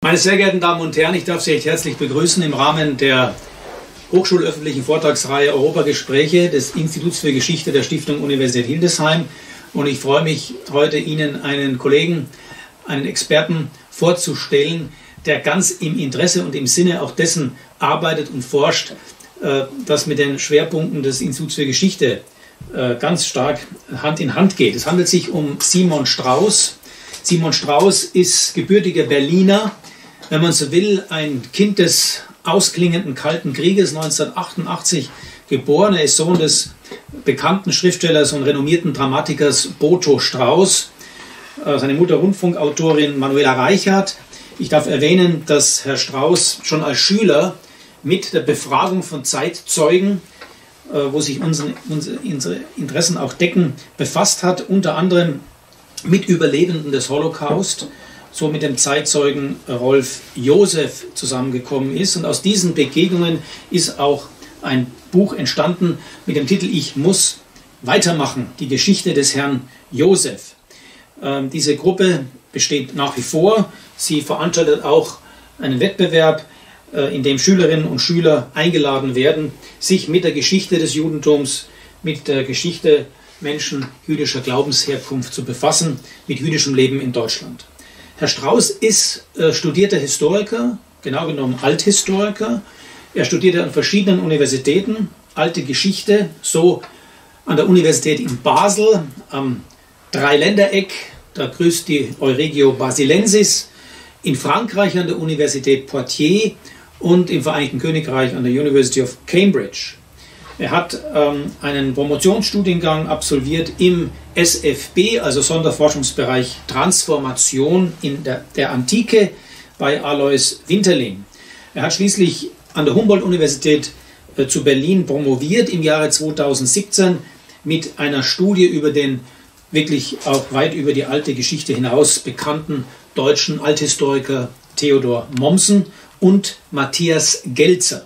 Meine sehr geehrten Damen und Herren, ich darf Sie recht herzlich begrüßen im Rahmen der hochschulöffentlichen Vortragsreihe Europagespräche des Instituts für Geschichte der Stiftung Universität Hildesheim. Und ich freue mich, heute Ihnen einen Kollegen, einen Experten vorzustellen, der ganz im Interesse und im Sinne auch dessen arbeitet und forscht, das mit den Schwerpunkten des Instituts für Geschichte ganz stark Hand in Hand geht. Es handelt sich um Simon Strauß. Simon Strauß ist gebürtiger Berliner, wenn man so will, ein Kind des ausklingenden Kalten Krieges, 1988 geboren. Er ist Sohn des bekannten Schriftstellers und renommierten Dramatikers Boto Strauß, seine Mutter Rundfunkautorin Manuela Reichert. Ich darf erwähnen, dass Herr Strauß schon als Schüler mit der Befragung von Zeitzeugen, wo sich unsere Interessen auch decken, befasst hat, unter anderem mit Überlebenden des Holocaust, so mit dem Zeitzeugen Rolf Josef zusammengekommen ist. Und aus diesen Begegnungen ist auch ein Buch entstanden mit dem Titel Ich muss weitermachen, die Geschichte des Herrn Josef. Diese Gruppe besteht nach wie vor. Sie veranstaltet auch einen Wettbewerb, in dem Schülerinnen und Schüler eingeladen werden, sich mit der Geschichte des Judentums, mit der Geschichte Menschen jüdischer Glaubensherkunft zu befassen, mit jüdischem Leben in Deutschland. Herr Strauß ist studierter Historiker, genau genommen Althistoriker. Er studierte an verschiedenen Universitäten alte Geschichte, so an der Universität in Basel, am Dreiländereck, da grüßt die Euregio Basilensis, in Frankreich an der Universität Poitiers und im Vereinigten Königreich an der University of Cambridge. Er hat einen Promotionsstudiengang absolviert im SFB, also Sonderforschungsbereich Transformation in der Antike bei Alois Winterling. Er hat schließlich an der Humboldt-Universität zu Berlin promoviert im Jahre 2017 mit einer Studie über den wirklich auch weit über die alte Geschichte hinaus bekannten deutschen Althistoriker Theodor Mommsen und Matthias Gelzer.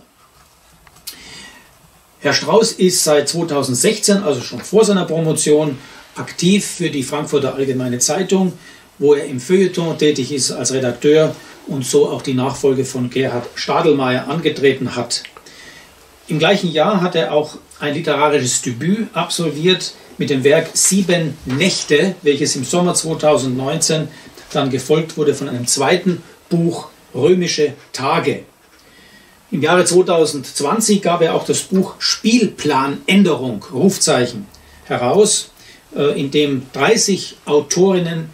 Herr Strauß ist seit 2016, also schon vor seiner Promotion, aktiv für die Frankfurter Allgemeine Zeitung, wo er im Feuilleton tätig ist als Redakteur und so auch die Nachfolge von Gerhard Stadelmeier angetreten hat. Im gleichen Jahr hat er auch ein literarisches Debüt absolviert mit dem Werk 7 Nächte, welches im Sommer 2019 dann gefolgt wurde von einem zweiten Buch Römische Tage. Im Jahre 2020 gab er auch das Buch Spielplanänderung, Rufzeichen, heraus, in dem 30 Autoren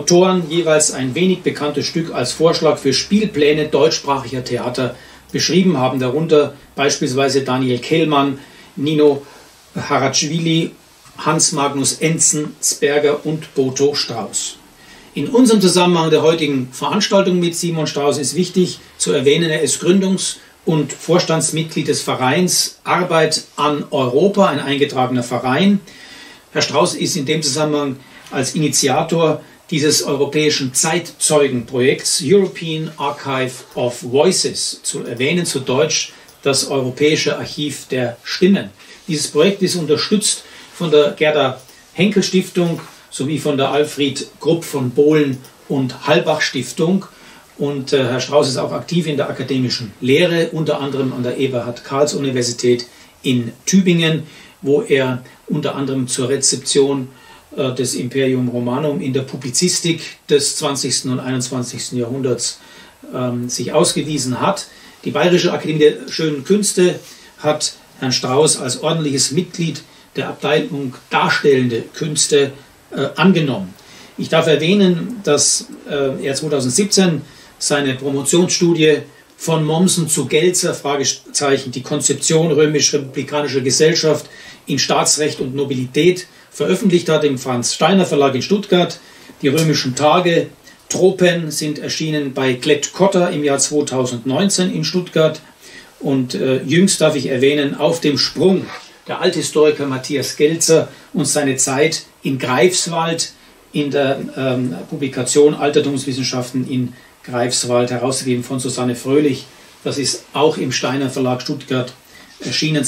jeweils ein wenig bekanntes Stück als Vorschlag für Spielpläne deutschsprachiger Theater beschrieben haben, darunter beispielsweise Daniel Kehlmann, Nino Haratschwili, Hans Magnus Enzen, Sperger und Boto Strauß. In unserem Zusammenhang der heutigen Veranstaltung mit Simon Strauß ist wichtig zu erwähnen, er ist Gründungs- und Vorstandsmitglied des Vereins Arbeit an Europa, ein eingetragener Verein. Herr Strauß ist in dem Zusammenhang als Initiator dieses europäischen Zeitzeugenprojekts European Archive of Voices zu erwähnen, zu Deutsch das Europäische Archiv der Stimmen. Dieses Projekt ist unterstützt von der Gerda Henkel Stiftung sowie von der Alfred Krupp von Bohlen und Halbach Stiftung. Und Herr Strauß ist auch aktiv in der akademischen Lehre, unter anderem an der Eberhard-Karls-Universität in Tübingen, wo er unter anderem zur Rezeption des Imperium Romanum in der Publizistik des 20. und 21. Jahrhunderts sich ausgewiesen hat. Die Bayerische Akademie der Schönen Künste hat Herrn Strauß als ordentliches Mitglied der Abteilung Darstellende Künste angenommen. Ich darf erwähnen, dass er 2017 seine Promotionsstudie von Mommsen zu Gelzer, Fragezeichen, die Konzeption römisch-republikanischer Gesellschaft in Staatsrecht und Nobilität veröffentlicht hat im Franz Steiner Verlag in Stuttgart. Die römischen Tage, Tropen sind erschienen bei Klett-Cotta im Jahr 2019 in Stuttgart. Und jüngst darf ich erwähnen, Auf dem Sprung, der Althistoriker Matthias Gelzer und seine Zeit in Greifswald in der Publikation Altertumswissenschaften in Greifswald, herausgegeben von Susanne Fröhlich. Das ist auch im Steiner Verlag Stuttgart erschienen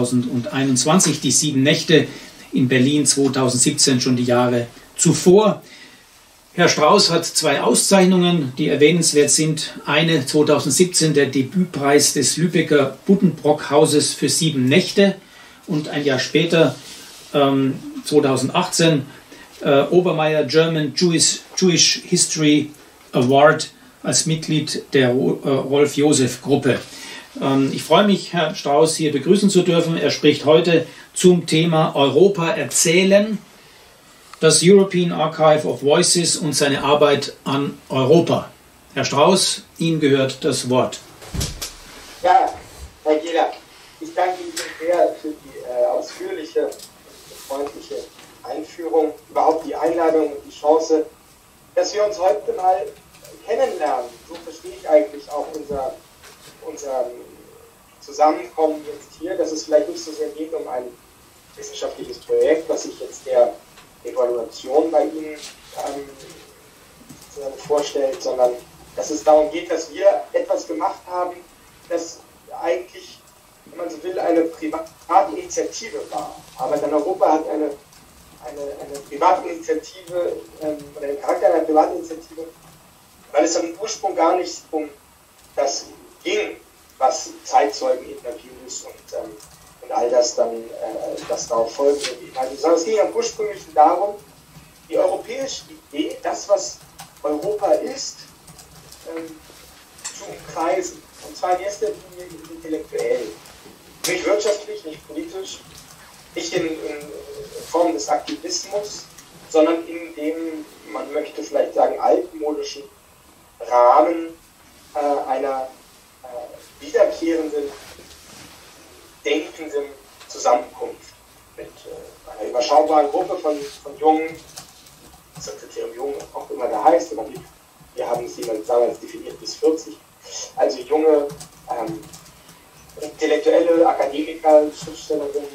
2021. Die 7 Nächte in Berlin 2017, schon die Jahre zuvor. Herr Strauß hat 2 Auszeichnungen, die erwähnenswert sind. Eine 2017 der Debütpreis des Lübecker Buddenbrock-Hauses für 7 Nächte und ein Jahr später, 2018, Obermaier German Jewish History Award als Mitglied der Rolf-Josef-Gruppe. Ich freue mich, Herrn Strauß hier begrüßen zu dürfen. Er spricht heute zum Thema Europa erzählen, das European Archive of Voices und seine Arbeit an Europa. Herr Strauß, Ihnen gehört das Wort. Ja, Herr Gehler, ich danke Ihnen sehr für die ausführliche, freundliche Einführung, überhaupt die Einladung und die Chance, dass wir uns heute mal kennenlernen. So verstehe ich eigentlich auch unser Zusammenkommen jetzt hier, dass es vielleicht nicht so sehr geht um ein wissenschaftliches Projekt, was sich jetzt der Evaluation bei Ihnen vorstellt, sondern dass es darum geht, dass wir etwas gemacht haben, das eigentlich, wenn man so will, eine Privatinitiative war. Aber dann Europa hat eine Privatinitiative oder den Charakter einer Privatinitiative, weil es am Ursprung gar nicht um das ging, was Zeitzeugeninterviews und all das dann, das darauf folgende, sondern es ging am ursprünglichen darum, die europäische Idee, das, was Europa ist, zu umkreisen. Und zwar in erster Linie intellektuell. Nicht wirtschaftlich, nicht politisch, nicht in Form des Aktivismus, sondern in dem, man möchte vielleicht sagen, altmodischen Rahmen einer wiederkehrenden, denkenden Zusammenkunft mit einer überschaubaren Gruppe von Jungen, das Kriterium Jung auch immer da heißt, aber wir haben es damals definiert bis 40, also junge, Intellektuelle, Akademiker, Schriftstellerinnen,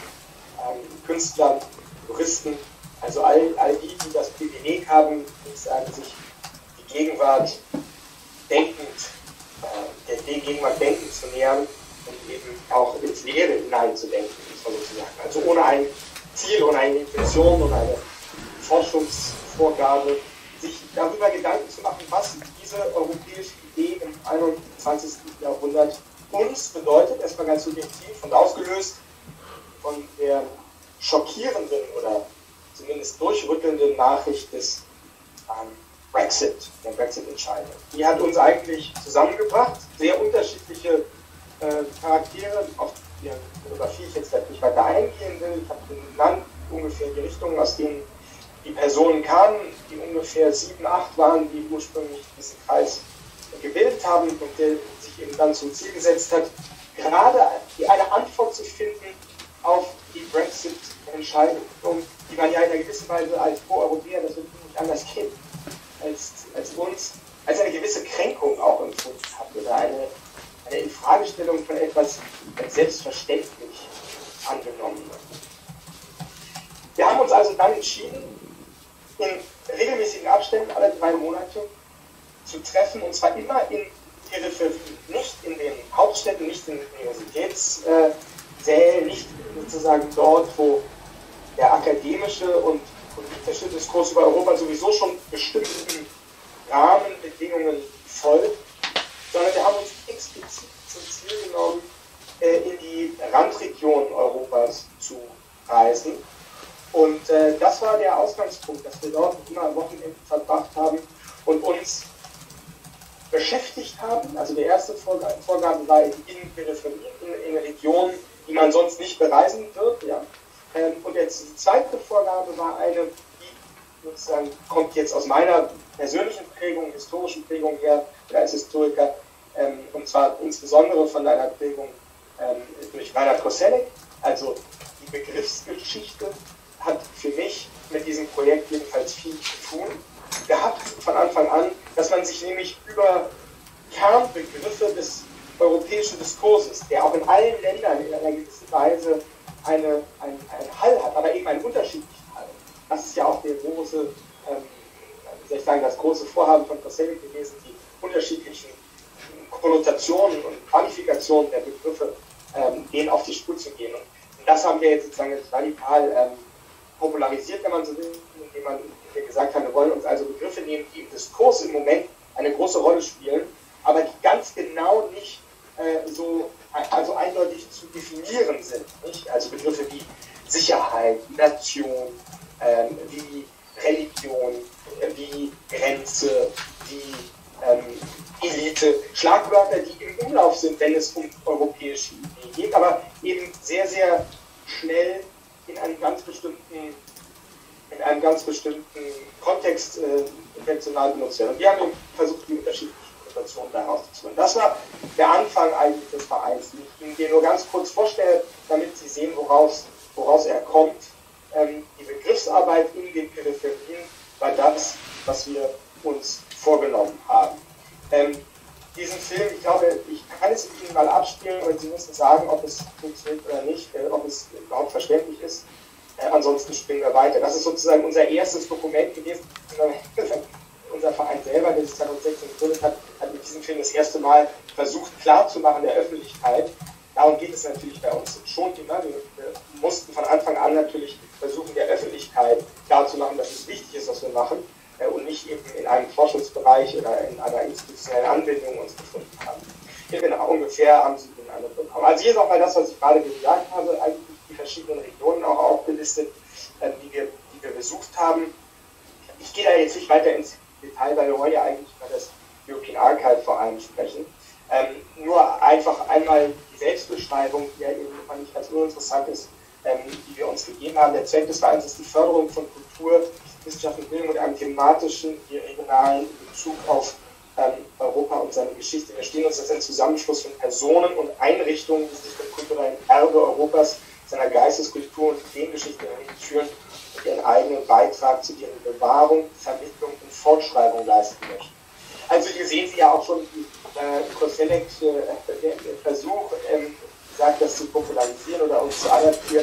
Künstler, Juristen, also all die das Privileg haben, sich die Gegenwart denkend, der Gegenwart denkend zu nähern und eben auch ins Leere hineinzudenken, muss man so sagen. Also ohne ein Ziel, ohne eine Intention und eine Forschungsvorgabe, sich darüber Gedanken zu machen, was diese europäische Idee im 21. Jahrhundert uns bedeutet, erstmal ganz subjektiv und ausgelöst von der schockierenden oder zumindest durchrüttelnden Nachricht des Brexit, der Brexit-Entscheidung. Die hat uns eigentlich zusammengebracht, sehr unterschiedliche Charaktere, auf deren Biografie ich jetzt nicht weiter eingehen will. Ich habe genannt ungefähr die Richtungen, aus denen die Personen kamen, die ungefähr 7, 8 waren, die ursprünglich diesen Kreis gebildet haben und der sich eben dann zum Ziel gesetzt hat, gerade eine Antwort zu finden auf die Brexit-Entscheidung, die man ja in einer gewissen Weise als Pro-Europäer, das wird nicht anders gehen, als uns, als eine gewisse Kränkung auch empfunden hat oder eine Infragestellung von etwas als selbstverständlich angenommen wird. Wir haben uns also dann entschieden, in regelmäßigen Abständen alle 3 Monate zu treffen, und zwar immer in Peripherie, nicht in den Hauptstädten, nicht in den Universitätssälen, nicht sozusagen dort, wo der akademische und politische Diskurs über Europa sowieso schon bestimmten Rahmenbedingungen folgt, sondern wir haben uns explizit zum Ziel genommen, in die Randregionen Europas zu reisen. Und das war der Ausgangspunkt, dass wir dort immer am Wochenende verbracht haben und uns beschäftigt haben. Also die erste Vorgabe war in Peripherie, in Regionen, die man sonst nicht bereisen wird. Ja. Und jetzt die zweite Vorgabe war eine, die sozusagen kommt jetzt aus meiner persönlichen Prägung, historischen Prägung her, oder als Historiker, und zwar insbesondere von deiner Prägung durch Reinhard Koselleck. Also die Begriffsgeschichte hat für mich mit diesem Projekt jedenfalls viel zu tun gehabt von Anfang an, dass man sich nämlich über Kernbegriffe des europäischen Diskurses, der auch in allen Ländern in einer gewissen Weise einen Hall hat, aber eben einen unterschiedlichen Hall. Das ist ja auch der große, das große Vorhaben von Koselleck gewesen, die unterschiedlichen Konnotationen und Qualifikationen der Begriffe denen auf die Spur zu gehen. Und das haben wir jetzt sozusagen radikal popularisiert, wenn man so will, indem wir gesagt haben, wir wollen uns also Begriffe nehmen, die im Diskurs im Moment eine große Rolle spielen, aber die ganz genau nicht also eindeutig zu definieren sind. Nicht? Also Begriffe wie Sicherheit, Nation, wie Religion, wie Grenze, wie Elite, Schlagwörter, die im Umlauf sind, wenn es um europäische Ideen geht, aber eben sehr, sehr schnell in einem ganz bestimmten Kontext intentional benutzt werden. Und wir haben eben versucht, die unterschiedlichen Situationen daraus zu finden. Das war der Anfang eigentlich des Vereins, den ich Ihnen nur ganz kurz vorstelle, damit Sie sehen, woraus er kommt. Die Begriffsarbeit in den Peripherien war das, was wir uns vorgenommen haben. Diesen Film, ich glaube, ich kann es Ihnen mal abspielen und Sie müssen sagen, ob es funktioniert oder nicht, ob es überhaupt verständlich ist. Ansonsten springen wir weiter. Das ist sozusagen unser erstes Dokument gewesen. Unser Verein selber, der sich 2016 gegründet hat, hat mit diesem Film das erste Mal versucht klarzumachen der Öffentlichkeit. Darum geht es natürlich bei uns schon immer. Wir mussten von Anfang an natürlich versuchen, der Öffentlichkeit klarzumachen, dass es wichtig ist, was wir machen und nicht eben in einem Forschungsbereich oder in einer institutionellen Anbindung uns befunden haben. Ja, genau, ungefähr haben Sie den Eindruck bekommen. Also hier ist auch mal das, was ich gerade gesagt habe, eigentlich die verschiedenen Regionen auch aufgelistet, die wir besucht haben. Ich gehe da jetzt nicht weiter ins Detail, weil wir wollen ja eigentlich über das European Archive vor allem sprechen. Nur einfach einmal die Selbstbeschreibung, die ja eben nicht ganz uninteressant ist, die wir uns gegeben haben. Der Zweck des Vereins ist die Förderung von Kultur, Wissenschaft und Bildung mit einem thematischen, regionalen Bezug auf Europa und seine Geschichte. Wir stehen uns als ein Zusammenschluss von Personen und Einrichtungen, die sich dem kulturellen Erbe Europas, seiner Geistes-, Kultur- und Ideengeschichte führen und ihren eigenen Beitrag zu deren Bewahrung, Vermittlung und Fortschreibung leisten möchten. Also hier sehen Sie ja auch schon Koselleck, der Versuch, sagt, das zu popularisieren oder uns zu adaptieren.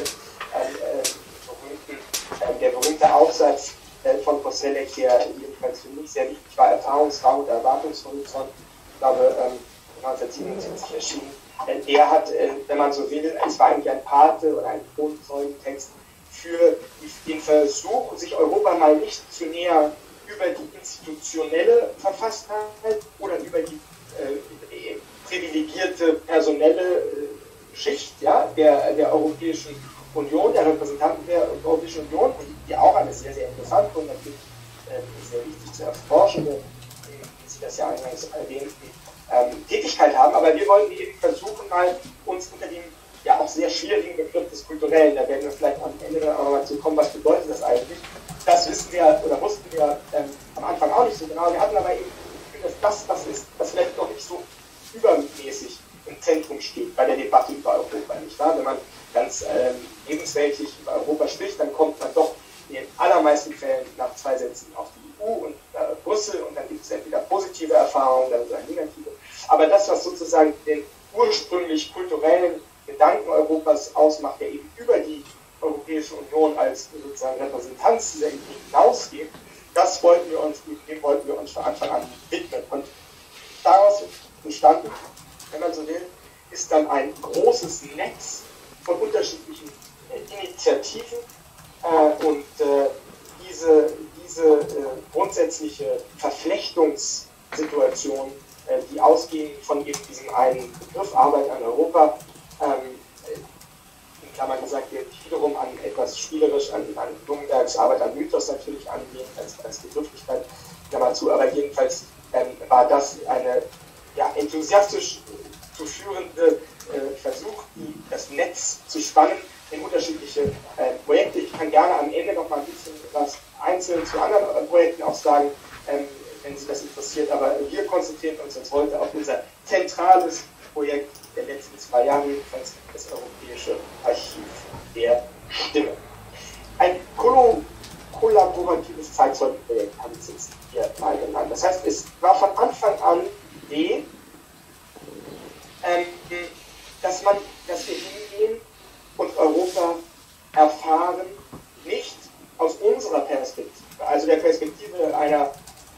Der berühmte Aufsatz von Koselleck, der jedenfalls für mich sehr wichtig war, Erfahrungsraum und Erwartungshorizont, ich glaube 1977 erschienen. Der hat, wenn man so will, es war eigentlich ein Pate oder ein Kronzeugentext für den Versuch, sich Europa mal nicht zu näher über die institutionelle Verfasstheit oder über die privilegierte personelle Schicht der Europäischen Union, der Repräsentanten der Europäischen Union, die auch eine sehr, sehr interessante und natürlich sehr wichtig zu erforschende, wie Sie das ja eingangs erwähnten, Tätigkeit haben. Aber wir wollten eben versuchen, mal uns unter dem ja auch sehr schwierigen Begriff des Kulturellen, da werden wir vielleicht am Ende dann auch mal zu kommen, was bedeutet das eigentlich? Das wissen wir oder wussten wir am Anfang auch nicht so genau. Wir hatten aber eben das ist, was vielleicht noch nicht so übermäßig im Zentrum steht bei der Debatte über Europa, nicht wahr? Wenn man ganz lebensweltlich über Europa spricht, dann kommt man doch in den allermeisten Fällen nach 2 Sätzen auf die EU und Brüssel und dann gibt es entweder positive Erfahrungen oder negative. Aber das, was sozusagen den ursprünglich kulturellen Gedanken Europas ausmacht, der eben über die Europäische Union als sozusagen Repräsentanz dieser Idee hinausgeht, dem wollten wir uns von Anfang an widmen. Und daraus entstanden, wenn man so will, ist dann ein großes Netz von unterschiedlichen Initiativen und diese grundsätzliche Verflechtungssituation, die ausgehen von eben diesem einen Begriff Arbeit an Europa, in Klammern gesagt, der wiederum an etwas spielerisch an Blumenbergs Arbeit am Mythos natürlich angehen, als Begrifflichkeit, Klammer zu, aber jedenfalls war das eine enthusiastisch zu führende Versuch, das Netz zu spannen in unterschiedliche Projekte. Ich kann gerne am Ende noch mal ein bisschen was einzeln zu anderen Projekten auch sagen, wenn Sie das interessiert, aber wir konzentrieren uns jetzt heute auf unser zentrales Projekt der letzten 2 Jahre, jedenfalls das Europäische Archiv der Stimme. Ein kollaboratives Zeitzeugenprojekt haben Sie es hier mal genannt. Das heißt, es war von Anfang an die Idee, dass wir hingehen und Europa erfahren, nicht aus unserer Perspektive, also der Perspektive einer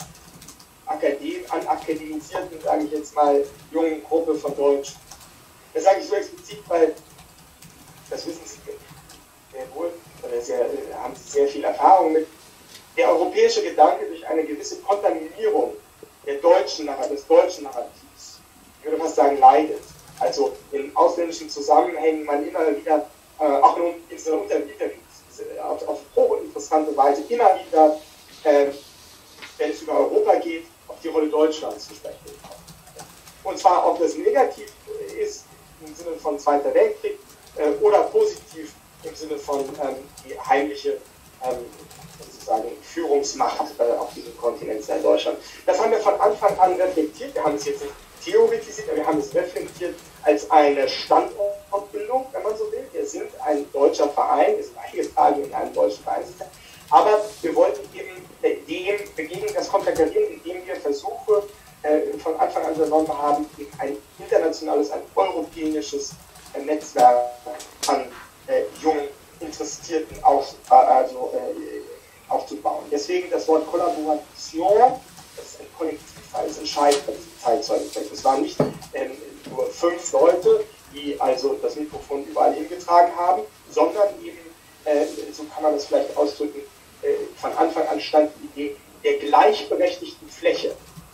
akademisierten, sage ich jetzt mal, jungen Gruppe von Deutschen. Das sage ich so explizit, weil, das wissen Sie sehr wohl, oder haben Sie sehr viel Erfahrung mit, der europäische Gedanke durch eine gewisse Kontaminierung des deutschen Narrativs, ich würde fast sagen, leidet. Also in ausländischen Zusammenhängen man immer wieder, auch in so einer auf hochinteressante Weise, immer wieder, wenn es über Europa geht, auf die Rolle Deutschlands zu sprechen kommt. Und zwar, ob das negativ ist, im Sinne von Zweiter Weltkrieg, oder positiv im Sinne von die heimliche sozusagen Führungsmacht auf diesem Kontinent sei Deutschland. Das haben wir von Anfang an reflektiert. Wir haben es jetzt nicht theoretisiert, aber wir haben es reflektiert als eine Standortbildung, wenn man so will. Wir sind ein deutscher Verein, wir sind eingetragen in einem deutschen Vereinssystem, aber wir wollten eben dem begegnen, das konterkarieren, indem wir Versuche von Anfang an unternommen haben, eben ein internationales, ein europäisches Netzwerk an jungen Interessierten aufzubauen. Deswegen das Wort Kollaboration, das ist ein Kollektiv, ist entscheidend bei diesem Zeitzeugenprojekt. Es waren nicht nur 5 Leute, die also das Mikrofon überall hingetragen haben, sondern eben, so kann man das vielleicht ausdrücken, von Anfang an stand die Idee der gleichberechtigten Fläche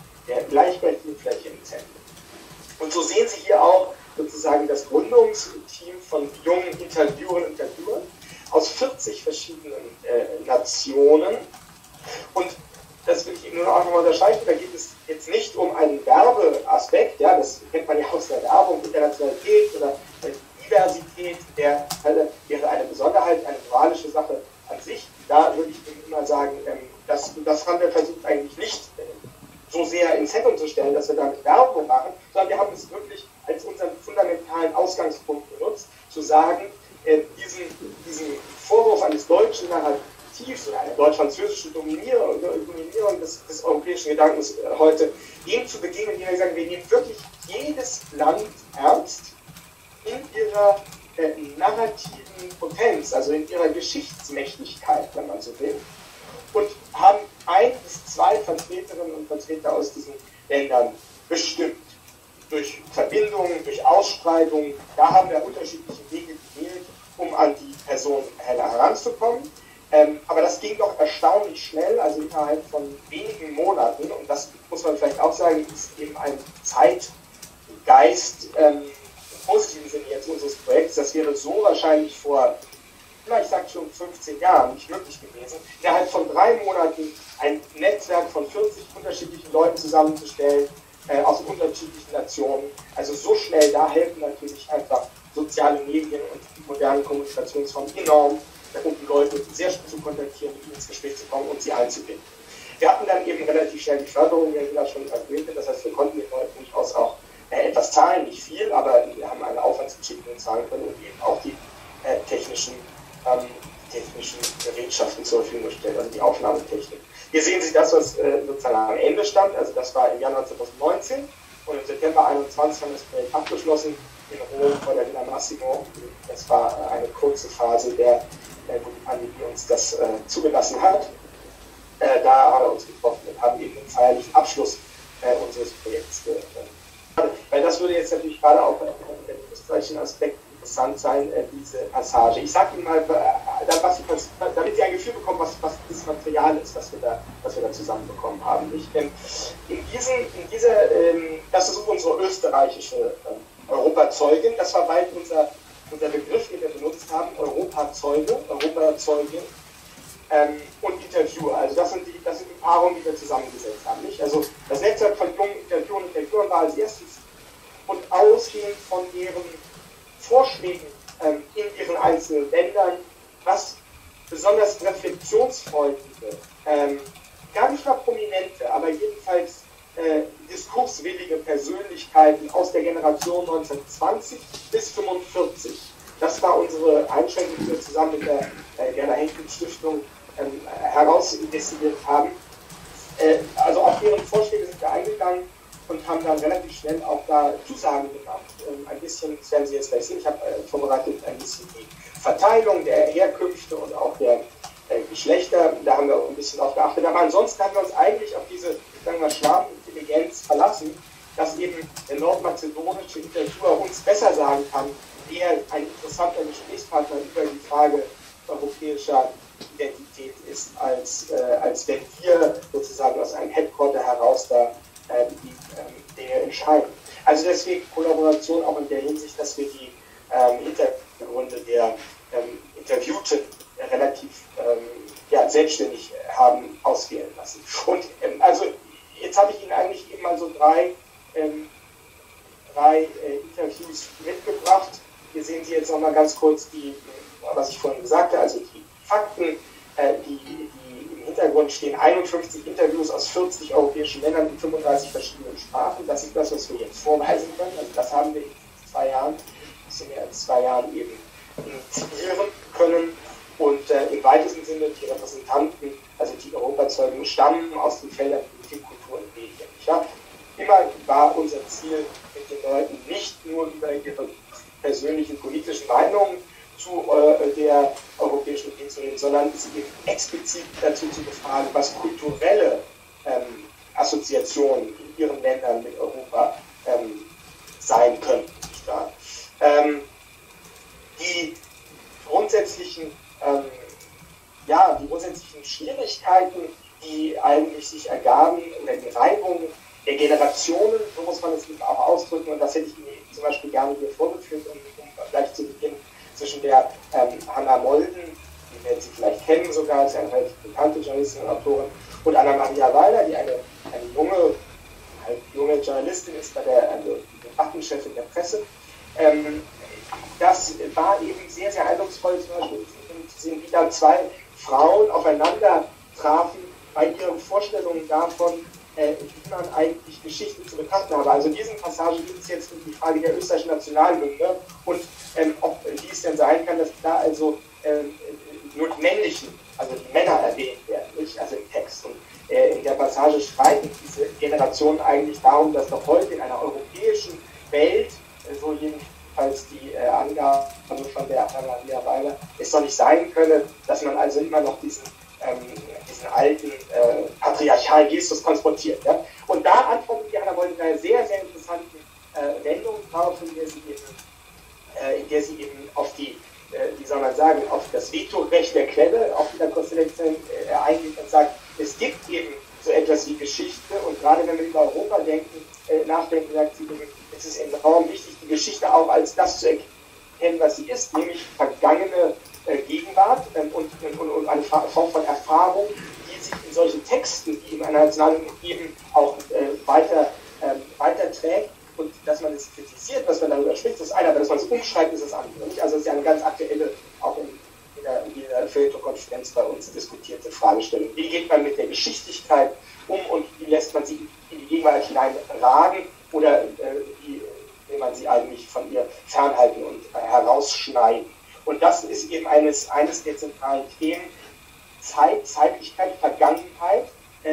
im Zentrum. Und so sehen Sie hier auch sozusagen das Gründungsteam von jungen Interviewerinnen und Interviewern aus 40 verschiedenen Nationen. Und das will ich eben nur auch nochmal unterstreichen, da geht es jetzt nicht um einen Werbeaspekt, ja, das kennt man ja aus der Werbung, Internationalität oder Diversität, der wäre eine Besonderheit, eine moralische Sache an sich. Da würde ich immer sagen, das haben wir versucht eigentlich nicht so sehr ins Zentrum zu stellen, dass wir damit Werbung machen, sondern wir haben es wirklich als unseren fundamentalen Ausgangspunkt benutzt, zu sagen, diesen Vorwurf eines deutschen Narrativs oder einer deutsch-französischen Dominierung des europäischen Gedankens heute, dem zu begegnen, indem wir sagen, wir nehmen wirklich jedes Land ernst in ihrer narrativen Potenz, also in ihrer Geschichtsmächtigkeit, wenn man so will, und haben 1 bis 2 Vertreterinnen und Vertreter aus diesen Ländern bestimmt. Durch Verbindungen, durch Ausschreibungen, da haben wir unterschiedliche Wege gewählt, um an die Person heranzukommen. Aber das ging doch erstaunlich schnell, also innerhalb von wenigen Monaten, und das muss man vielleicht auch sagen, ist eben ein Zeitgeist im positiven Sinne jetzt unseres Projekts, das wäre so wahrscheinlich vor, ich sage schon 15 Jahren nicht möglich gewesen, innerhalb von 3 Monaten ein Netzwerk von 40 unterschiedlichen Leuten zusammenzustellen, aus unterschiedlichen Nationen. Also so schnell, da helfen natürlich einfach soziale Medien und die modernen Kommunikationsformen enorm, um die Leute sehr schnell zu kontaktieren, mit ihnen ins Gespräch zu kommen und sie einzubinden. Wir hatten dann eben relativ schnell die Förderung, wie ich schon erwähnte, das heißt, wir konnten den Leuten durchaus auch etwas zahlen, nicht viel, aber wir haben eine Aufwandsgeschichte zahlen können und eben auch die technischen Gerätschaften zur Verfügung gestellt, also die Aufnahmetechnik. Hier sehen Sie das, was sozusagen am Ende stand, also das war im Januar 2019 und im September 2021 haben wir das Projekt abgeschlossen in Rom vor der Villa Massimo. Das war eine kurze Phase, wo die Pandemie uns das zugelassen hat. Da haben wir uns getroffen und haben eben den feierlichen Abschluss unseres Projekts gehört. Weil das würde jetzt natürlich gerade auch bei dem österreichischen Aspekt interessant sein, diese Passage. Ich sage Ihnen mal, damit Sie ein Gefühl bekommen, was dieses Material ist, was wir da zusammenbekommen haben. Das ist unsere österreichische Europazeugin, das war bald unser Begriff, den wir benutzt haben, Europazeugin und Interviewer. Also das sind die Paarungen, die wir zusammengesetzt haben. Nicht? Also das Netzwerk von jungen Interviewern und Interviewern war als erstes und ausgehend von deren Vorschlägen in ihren einzelnen Ländern, was besonders reflexionsfreundliche, gar nicht mal prominente, aber jedenfalls diskurswillige Persönlichkeiten aus der Generation 1920 bis 1945. Das war unsere Einschränkung, die wir zusammen mit der Gerda Henkel Stiftung herausdestilliert haben. Also auf deren Vorschläge sind wir eingegangen und haben dann relativ schnell auch da Zusagen gemacht. Ein bisschen, das werden Sie jetzt gleich sehen, ich habe vorbereitet ein bisschen die Verteilung der Herkünfte und auch der Geschlechter, da haben wir ein bisschen drauf geachtet. Aber ansonsten haben wir uns eigentlich auf diese, sagen wir, Schwarmintelligenz verlassen, dass eben der nordmazedonische Interviewer uns besser sagen kann, wer ein interessanter Gesprächspartner über die Frage europäischer Identität ist, als wenn wir sozusagen aus einem Headquarter heraus da die Dinge entscheiden. Also deswegen Kollaboration auch in der Hinsicht, dass wir die Hintergründe der Interviewten relativ selbstständig haben auswählen lassen. Und also jetzt habe ich Ihnen eigentlich eben mal so drei Interviews mitgebracht. Hier sehen Sie jetzt nochmal ganz kurz was ich vorhin sagte, also die Fakten, die im Hintergrund stehen, 51 Interviews aus 40 europäischen Ländern in 35 verschiedenen Sprachen. Das ist das, was wir jetzt vorweisen können. Also das haben wir in 2 Jahren, mehr als 2 Jahren eben initiieren können. Und im weitesten Sinne die Repräsentanten, also die Europazeugen, stammen aus den Feldern Politik, Kultur und Medien. Ja? Immer war unser Ziel, mit den Leuten nicht nur über ihre persönlichen politischen Meinungen zu der Europäischen Union zu reden, sondern sie eben explizit dazu zu befragen, was kulturelle Assoziationen in ihren Ländern mit Europa sein könnten. Die grundsätzlichen Schwierigkeiten, die eigentlich sich ergaben, oder die Reibung der Generationen, so muss man es auch ausdrücken, und das hätte ich Ihnen zum Beispiel gerne hier vorgeführt, um gleich zu Beginn, zwischen der Hannah Molden, die werden Sie vielleicht kennen sogar, als eine relativ bekannte Journalistin und Autorin, und Anna-Maria Weiler, die eine junge Journalistin ist, die Debattenchefin der Presse. Das war eben sehr, sehr eindrucksvoll, zum Beispiel zu sehen, wie da 2 Frauen aufeinander trafen bei ihren Vorstellungen davon, wie man eigentlich Geschichte zu betrachten habe. Also in diesen Passagen geht es jetzt um die Frage der österreichischen Nationalhymne und wie es denn sein kann, dass da also nur die männlichen, also die Männer erwähnt werden, nicht? Also im Text. Und in der Passage streiten diese Generationen eigentlich darum, dass doch heute in einer europäischen Welt, so jedenfalls die Angabe von der Anna-Maria Weiler, es doch nicht sein könne, dass man also immer noch diesen alten patriarchalen Gestus transportiert. Ja? Und da antwortet die Hannah Molden mit einer sehr, sehr interessanten Wendung drauf, in der sie eben auf auf das Vetorecht der Quelle, auch wieder Konstellation eingeht und sagt, es gibt eben so etwas wie Geschichte, und gerade wenn wir über Europa nachdenken, sagt sie, es ist enorm wichtig, die Geschichte auch als das zu erkennen, was sie ist, nämlich vergangene Gegenwart und eine Form von Erfahrung, die sich in solchen Texten, die in einer nationalen eben auch weiterträgt, und dass man es kritisiert, dass man darüber spricht, das ist eine, aber dass man es umschreibt, ist das andere. Nicht? Also es ist ja eine ganz aktuelle, auch in jeder Feuilleton-Konferenz bei uns diskutierte Fragestellung. Wie geht man mit der Geschichtlichkeit um und wie lässt man sie in die Gegenwart hineinragen, oder wie will man sie eigentlich von ihr fernhalten und herausschneiden? Und das ist eben eines der zentralen Themen, Zeitlichkeit, Vergangenheit,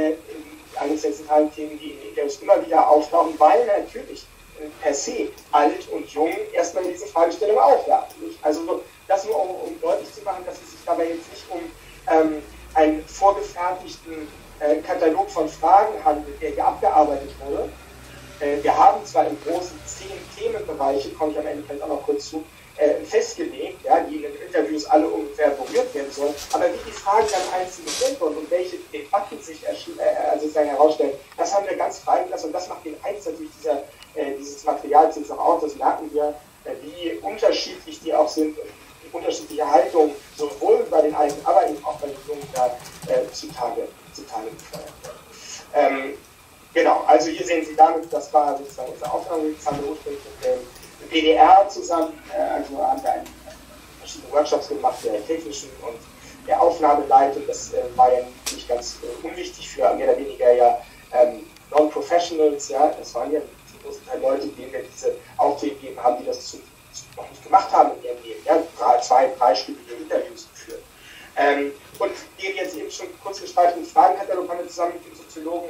eines der zentralen Themen, die in den Interviews immer wieder auftauchen, weil natürlich per se alt und jung erstmal in diese Fragestellung aufwerfen. Also das nur, um deutlich zu machen, dass es sich dabei jetzt nicht um einen vorgefertigten Katalog von Fragen handelt, der hier abgearbeitet wurde. Wir haben zwar im Großen 10 Themenbereiche, komme ich am Ende vielleicht auch noch kurz zu, festgelegt, ja, die in den Interviews alle ungefähr berührt werden sollen, aber wie die Fragen dann einzeln gestellt wurden und welche Debatten sich herausstellen, das haben wir ganz freigelassen, und das macht den Eins natürlich dieses Materials jetzt auch aus, das merken wir, wie unterschiedlich die auch sind, die unterschiedliche Haltung sowohl bei den Alten, aber eben auch bei den Jungen da zutage gefeuert wird. Genau, also hier sehen Sie damit, das war sozusagen unsere Aufnahme, das haben wir ursprünglich mit dem DDR zusammen, also haben wir verschiedene Workshops gemacht, der technischen und der Aufnahmeleitung. Das war ja nicht ganz unwichtig für mehr oder weniger Non-Professionals, ja, das waren ja zum großen Teil Leute, denen wir diese Aufträge gegeben haben, die das noch nicht gemacht haben in ihrem Leben, ja, 2-3-stündige Interviews geführt. Und den jetzt eben schon kurz gestalteten Fragenkatalog haben wir zusammen mit dem Soziologen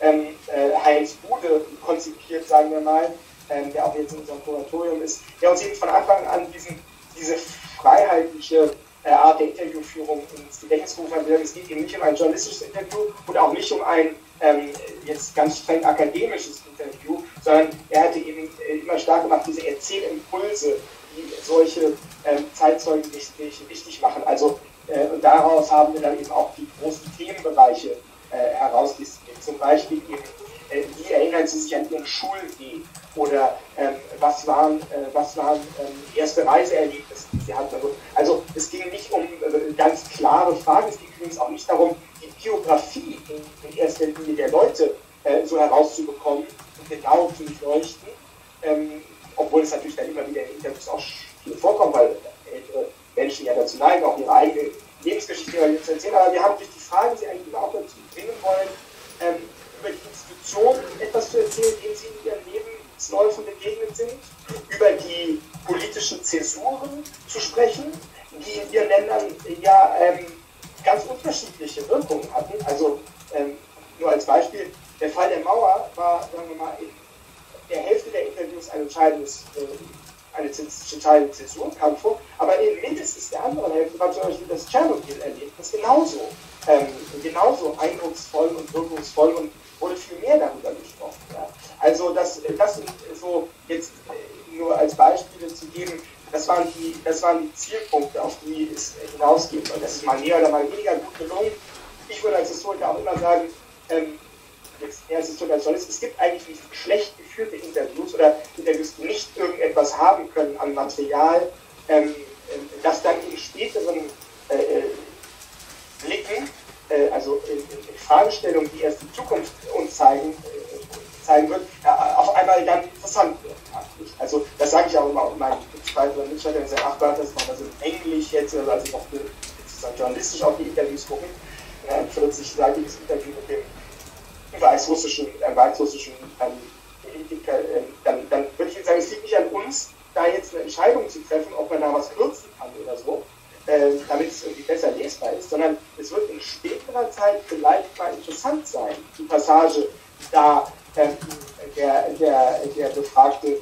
Heinz Bude konzipiert, sagen wir mal, der auch jetzt in unserem Kuratorium ist, der uns eben von Anfang an diese freiheitliche Art der Interviewführung ins Gedächtnis gerufen hat. Es geht eben nicht um ein journalistisches Interview und auch nicht um ein jetzt ganz streng akademisches Interview, sondern er hatte eben immer stark gemacht, diese Erzählimpulse, die solche Zeitzeugen wichtig machen. Also Und daraus haben wir dann eben auch die großen Themenbereiche herausdiszipliniert. Zum Beispiel eben, wie erinnern Sie sich an Ihren Schulweg? Oder was waren erste Reiseerlebnisse, die Sie hatten? Also es ging nicht um ganz klare Fragen, es ging übrigens auch nicht darum, die Biografie in erster Linie der Leute so herauszubekommen und genau zu durchleuchten, obwohl es natürlich dann immer wieder in Interviews auch viel vorkommt, weil ältere Menschen ja dazu neigen, auch ihre eigene Lebensgeschichte zu erzählen. Aber wir haben durch die Fragen sie eigentlich immer auch dazu bringen wollen, über die Institutionen etwas zu erzählen, denen sie in ihren Lebensläufen begegnet sind, über die politischen Zäsuren zu sprechen, die in ihren Ländern ja ganz unterschiedliche Wirkungen hatten. Also nur als Beispiel, der Fall der Mauer war, sagen wir mal, in der Hälfte der Interviews eine entscheidende Zäsur kam vor, aber in mindestens der anderen Hälfte war zum Beispiel das Tschernobyl-Erlebnis genauso eindrucksvoll und wirkungsvoll und wurde viel mehr darüber gesprochen. Ja. Also das sind so jetzt nur als Beispiele zu geben, das waren die Zielpunkte, auf die es hinausgeht. Und das ist mal mehr oder mal weniger gut gelungen. Ich würde als Historiker auch immer sagen, es gibt eigentlich nicht schlecht geführte Interviews oder Interviews, die nicht irgendetwas haben können an Material, das dann in späteren Blicken, also in Fragestellungen, die erst die Zukunft uns zeigen wird, auf einmal dann interessant wird. Also das sage ich auch immer in meinen Mitschreibern, sagen, ach Gott, das machen wir so in Englisch jetzt, also noch sozusagen journalistisch auf die Interviews gucken. Ein 40-seitiges Interview mit dem weißrussischen Politiker, dann würde ich jetzt sagen, es liegt nicht an uns, da jetzt eine Entscheidung zu treffen, ob man da was kürzen kann oder so, damit es irgendwie besser lesbar ist, sondern es wird in späterer Zeit vielleicht mal interessant sein, die Passage, da der Befragte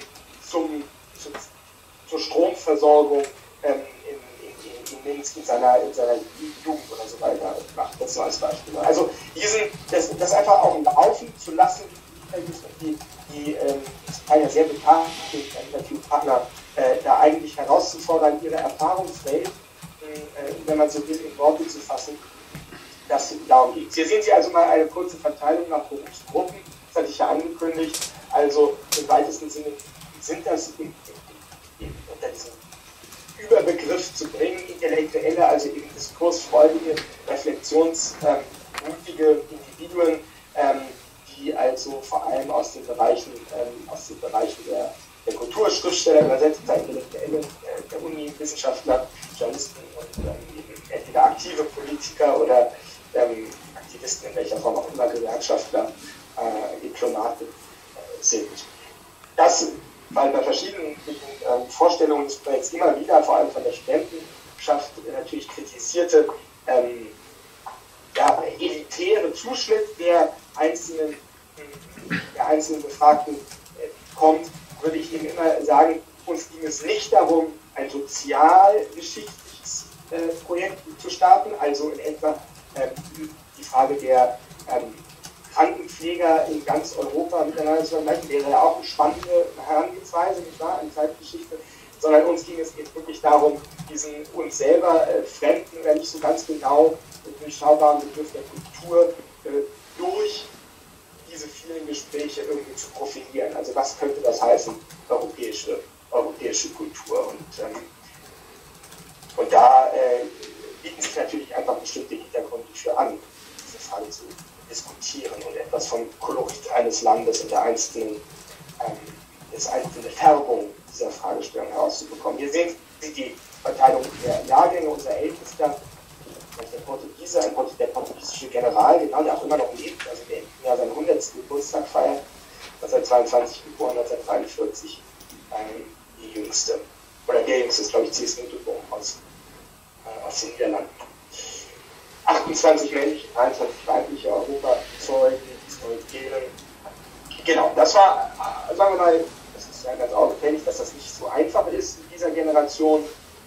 zur Stromversorgung in Minsk in seiner Jugend oder so weiter macht. Das so als Beispiel. Also das einfach auch laufen zu lassen, die ja sehr bekannten Interviewpartner da eigentlich herauszufordern, ihre Erfahrungswelt, wenn man so will, in Worte zu fassen, das darum geht. Hier sehen Sie also mal eine kurze Verteilung nach Berufsgruppen, das hatte ich ja angekündigt. Also im weitesten Sinne sind das unter diesem Überbegriff zu bringen, Intellektuelle, also eben diskursfreudige, reflexionsmutige Individuen, die also vor allem aus den Bereichen der Kultur, Schriftsteller, Übersetzer, Intellektuelle, der Uni, Wissenschaftler, Journalisten und eben entweder aktive Politiker oder Aktivisten in welcher Form auch immer, Gewerkschaftler, Diplomaten sind. Das, weil bei verschiedenen Vorstellungen des Projekts immer wieder, vor allem von der Studentenschaft, natürlich kritisierte elitäre Zuschnitt der einzelnen Befragten kommt, würde ich Ihnen immer sagen, uns ging es nicht darum, ein sozialgeschichtliches Projekt zu starten, also in etwa die Frage der Krankenpfleger in ganz Europa miteinander zu vergleichen, wäre ja auch eine spannende Herangehensweise, nicht wahr, an Zeitgeschichte, sondern uns ging es eben wirklich darum, diesen uns selber fremden oder nicht so ganz genau durchschaubaren Begriff der Kultur durch diese vielen Gespräche irgendwie zu profilieren. Also was könnte das heißen, europäische Kultur? Und da bieten sich natürlich einfach bestimmte Hintergründe für an, diese Frage zu diskutieren und etwas vom Kolorit eines Landes und der einzelnen Färbung dieser Fragestellung herauszubekommen. Hier sehen Sie die Verteilung der Jahrgänge. Unser ältester, der portugiesische General, genau, der auch immer noch lebt, also der im Jahr seinen 100. Geburtstag feiert, 1922 geboren, 1943 die jüngste, oder der jüngste ist, glaube ich, C.S. Mittelbohm aus den Niederlanden. 28 männliche, 23 weibliche Europazeugen, Zeugelen. Genau, das war, sagen wir mal, das ist ja ganz augenfällig, dass das nicht so einfach ist in dieser Generation,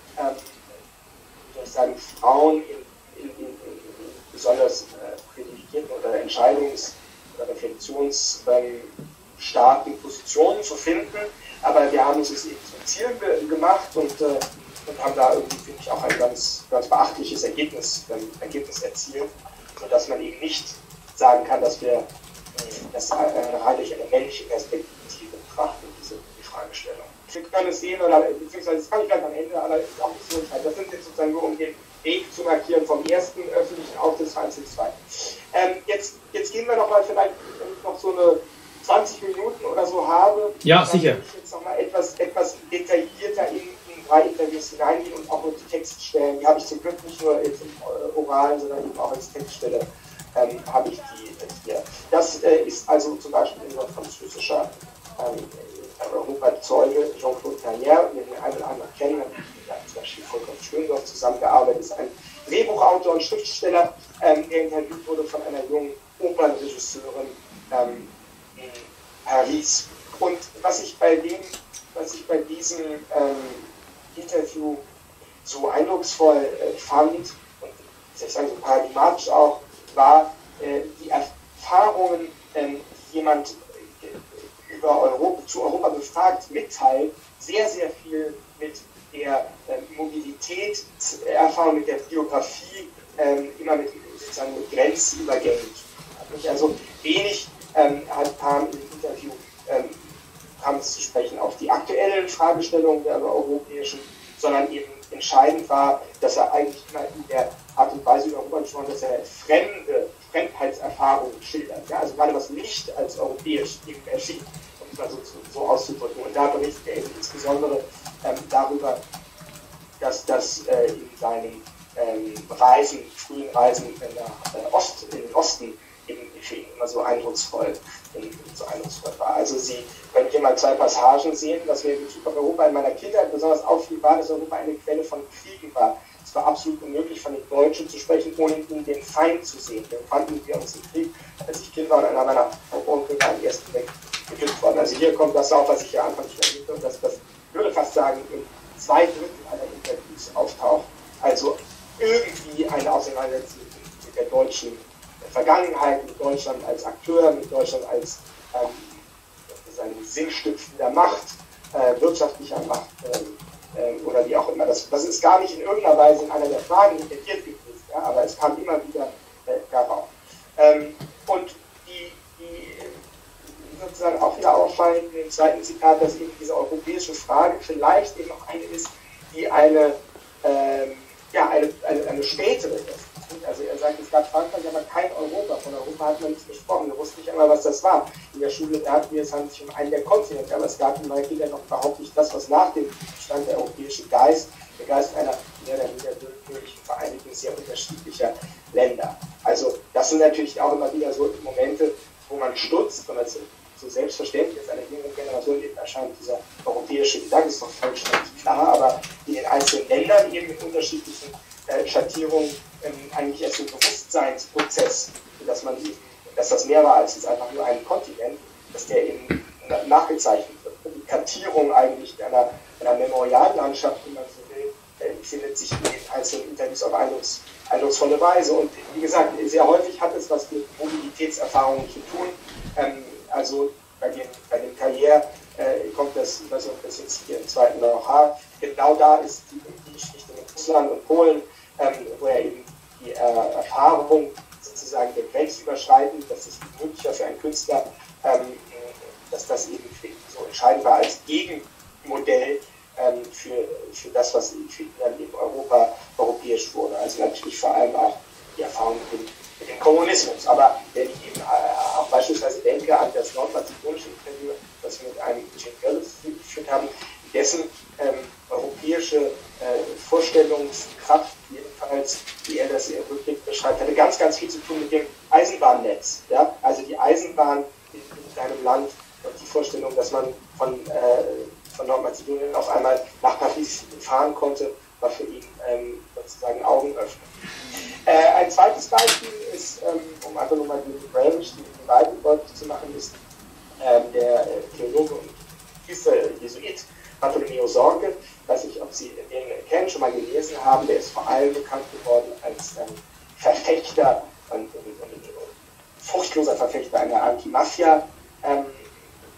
durch sagen, Frauen in besonders privilegierten oder Entscheidungs- oder Reflexionspositionen starken Positionen zu finden. Aber wir haben uns das eben zum Ziel gemacht und haben da irgendwie, finde ich, auch ein ganz, ganz beachtliches Ergebnis erzielt, sodass man eben nicht sagen kann, dass wir das rein durch eine männliche Perspektive betrachten, die Fragestellung. Wir können es sehen, beziehungsweise das kann ich vielleicht am Ende allerdings auch nicht so entscheiden. Das sind jetzt sozusagen nur, um den Weg zu markieren vom ersten öffentlichen Auftritt zum zweiten. Jetzt gehen wir nochmal vielleicht, wenn ich noch so eine 20 Minuten oder so habe, ja, sicher. Ich jetzt nochmal etwas detaillierter in 3 Interviews hineingehen und auch nur die Textstellen. Die habe ich zum Glück nicht nur jetzt im Oralen, sondern eben auch als Textstelle habe ich die hier. Das ist also zum Beispiel unser französischer Europazeuge Jean-Claude Carrière, den wir einen oder anderen kennen, der hat zum Beispiel Volker Schöndorf zusammengearbeitet, ist ein Drehbuchautor und Schriftsteller, der interviewt wurde von einer jungen Opernregisseurin in Paris. Und was ich bei diesem Interview so eindrucksvoll fand und ich sagen so paradigmatisch auch, war die Erfahrungen, die jemand zu Europa befragt mitteilt, sehr, sehr viel mit der Mobilitätserfahrung, mit der Biografie, immer mit sozusagen mit Grenzübergängen zu tun. Also wenig kam im Interview kam es zu sprechen auf die aktuellen Fragestellungen der europäischen, sondern eben entscheidend war, dass er eigentlich immer in der Art und Weise über Europa gesprochen hat, dass er Fremdheitserfahrungen schildert. Ja? Also gerade was nicht als europäisch eben erschien, um es mal so auszudrücken. Und da berichtet er eben insbesondere darüber, dass das in seinen frühen Reisen nach in den Osten eben für ihn immer so eindrucksvoll war. Also Sie können hier mal 2 Passagen sehen, was mir in Bezug auf Europa in meiner Kindheit besonders auffiel, war, dass Europa eine Quelle von Kriegen war. Es war absolut unmöglich, von den Deutschen zu sprechen, ohne ihnen den Feind zu sehen. Wir fanden wir uns im Krieg, als ich Kind war und einer meiner Onkel war im Ersten Weltkrieg getötet worden. Also hier kommt das auf, was ich ja anfangs schon erwähnt habe, dass das, ich würde fast sagen, in 2 Drittel aller Interviews auftaucht. Also irgendwie eine Auseinandersetzung mit der deutschen Vergangenheit, mit Deutschland als Akteur, mit Deutschland als sinnstiftender Macht, wirtschaftlicher Macht oder wie auch immer. Das ist gar nicht in irgendeiner Weise in einer der Fragen intendiert gewesen, ja, aber es kam immer wieder darauf. Und die sozusagen auch wieder auffallen im zweiten Zitat, dass eben diese europäische Frage vielleicht eben auch eine ist, die eine spätere ist. Also er sagt, es gab Frankreich, aber kein Europa. Von Europa hat man nichts gesprochen. Wir wussten nicht einmal, was das war. In der Schule lernen wir, es handelt sich um einen der Kontinente, aber es gab in meiner Kindheit noch überhaupt nicht das, was nach dem stand, der europäische Geist, der Geist einer mehr oder weniger willkürlichen Vereinigung sehr unterschiedlicher Länder. Also das sind natürlich auch immer wieder so Momente, wo man stutzt, weil es so selbstverständlich ist, einer jüngeren Generation eben erscheint dieser europäische Gedanke, ist doch vollständig klar, aber in den einzelnen Ländern eben mit unterschiedlichen Schattierungen eigentlich erst ein Bewusstseinsprozess, dass das mehr war als jetzt einfach nur ein Kontinent, dass der eben nachgezeichnet wird. Die Kartierung eigentlich einer Memoriallandschaft, wie man so will, findet sich in den einzelnen Interviews auf eindrucksvolle Weise. Und wie gesagt, sehr häufig hat es was mit Mobilitätserfahrungen zu tun. Also bei dem Karriere kommt das, ich weiß nicht, ob das jetzt hier im zweiten noch hat, genau da ist die Geschichte mit Russland und Polen, wo er eben die Erfahrung sozusagen der Grenzüberschreitend, das ist möglicher für einen Künstler, dass das eben so entscheidend war als Gegenmodell für das, was für ihn dann eben europäisch wurde. Also natürlich vor allem auch die Erfahrung mit dem Kommunismus. Aber wenn ich eben auch beispielsweise denke an das nordmazedonische Interview, das wir mit einem Jim Girls geführt haben, dessen europäische Vorstellungskraft jedenfalls, wie er das rückblickend beschreibt, hatte ganz, ganz viel zu tun mit dem Eisenbahnnetz. Ja? Also die Eisenbahn in seinem Land und die Vorstellung, dass man von Nordmazedonien auf einmal nach Paris fahren konnte, war für ihn sozusagen Augenöffner. Ein zweites Beispiel ist, um einfach nur mal die Range, die beiden deutlich zu machen, ist der Theologe und Priester Jesuit Bartolomeo Sorge. Ich weiß nicht, ob Sie den kennen, schon mal gelesen haben. Der ist vor allem bekannt geworden als Verfechter und furchtloser Verfechter einer Anti-Mafia